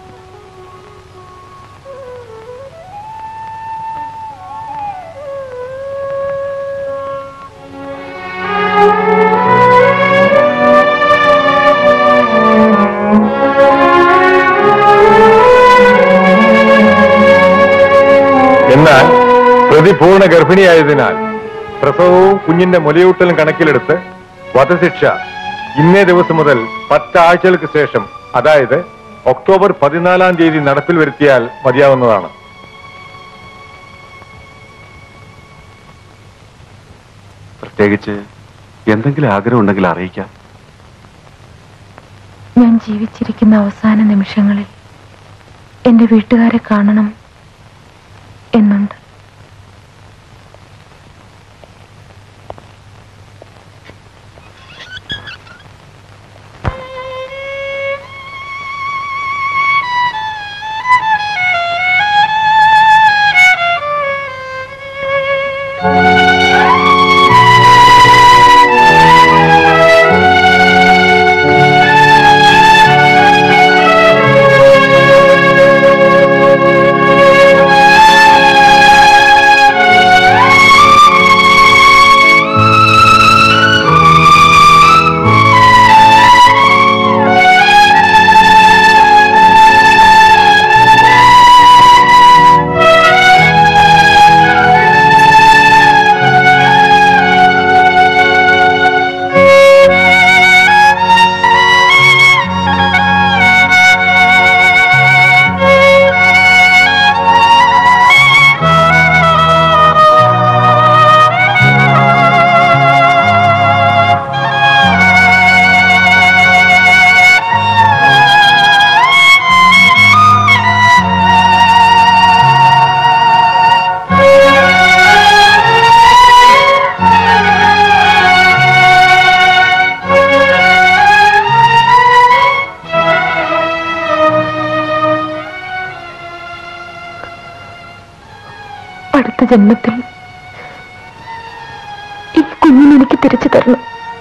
A: എന്നാൽ പ്രതി പൂർണ്ണ ഗർഭിണിയായതിനാൽ പ്രസവവും കുഞ്ഞിന്റെ മുലയൂട്ടലും കണക്കിലെടുത്ത് വധശിക്ഷ ഇന്നേ ദിവസം മുതൽ 10 ആഴ്ചകൾക്ക് ശേഷം, അതായത് ഒക്ടോബർ 14-ാം തീയതി നടപ്പിൽ വരുത്തിയാൽ മതിയാവുന്നതാണ്.
C: പ്രത്യേകിച്ച് എന്തെങ്കിലും ആഗ്രഹം ഉണ്ടെങ്കിൽ അറിയിക്കാം.
E: ഞാൻ ജീവിച്ചിരിക്കുന്ന അവസാന നിമിഷങ്ങളിൽ എന്റെ വീട്ടുകാരെ കാണണം എന്നുണ്ട്. അടുത്ത ജന്മത്തിൽ ഈ കുഞ്ഞിനെ എനിക്ക് തിരിച്ചു തരണം.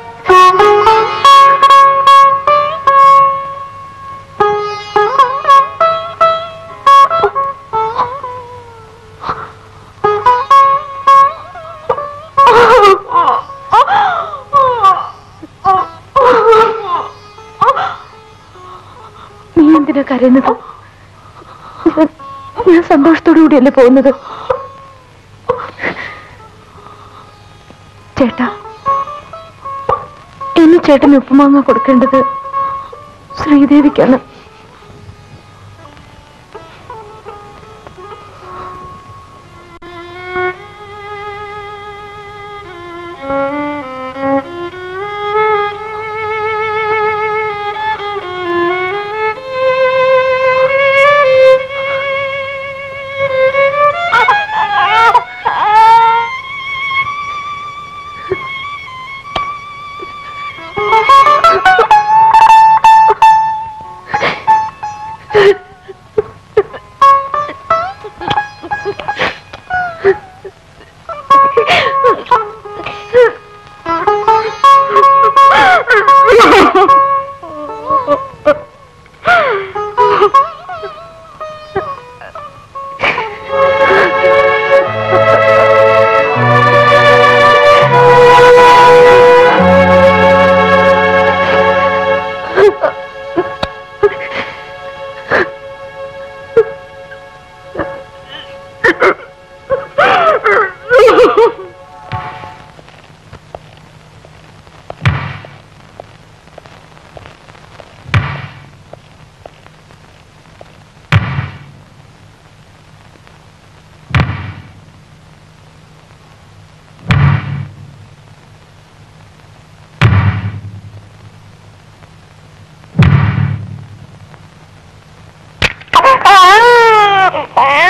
E: നീ എന്തിനാ കരയുന്നത്? ഞാൻ സന്തോഷത്തോടു കൂടിയല്ലേ പോകുന്നത്. ചേട്ടാ, ഇനി ചേട്ടന് ഉപ്പുമാങ്ങ കൊടുക്കേണ്ടത് ശ്രീദേവിക്കാണ്.
O: ആ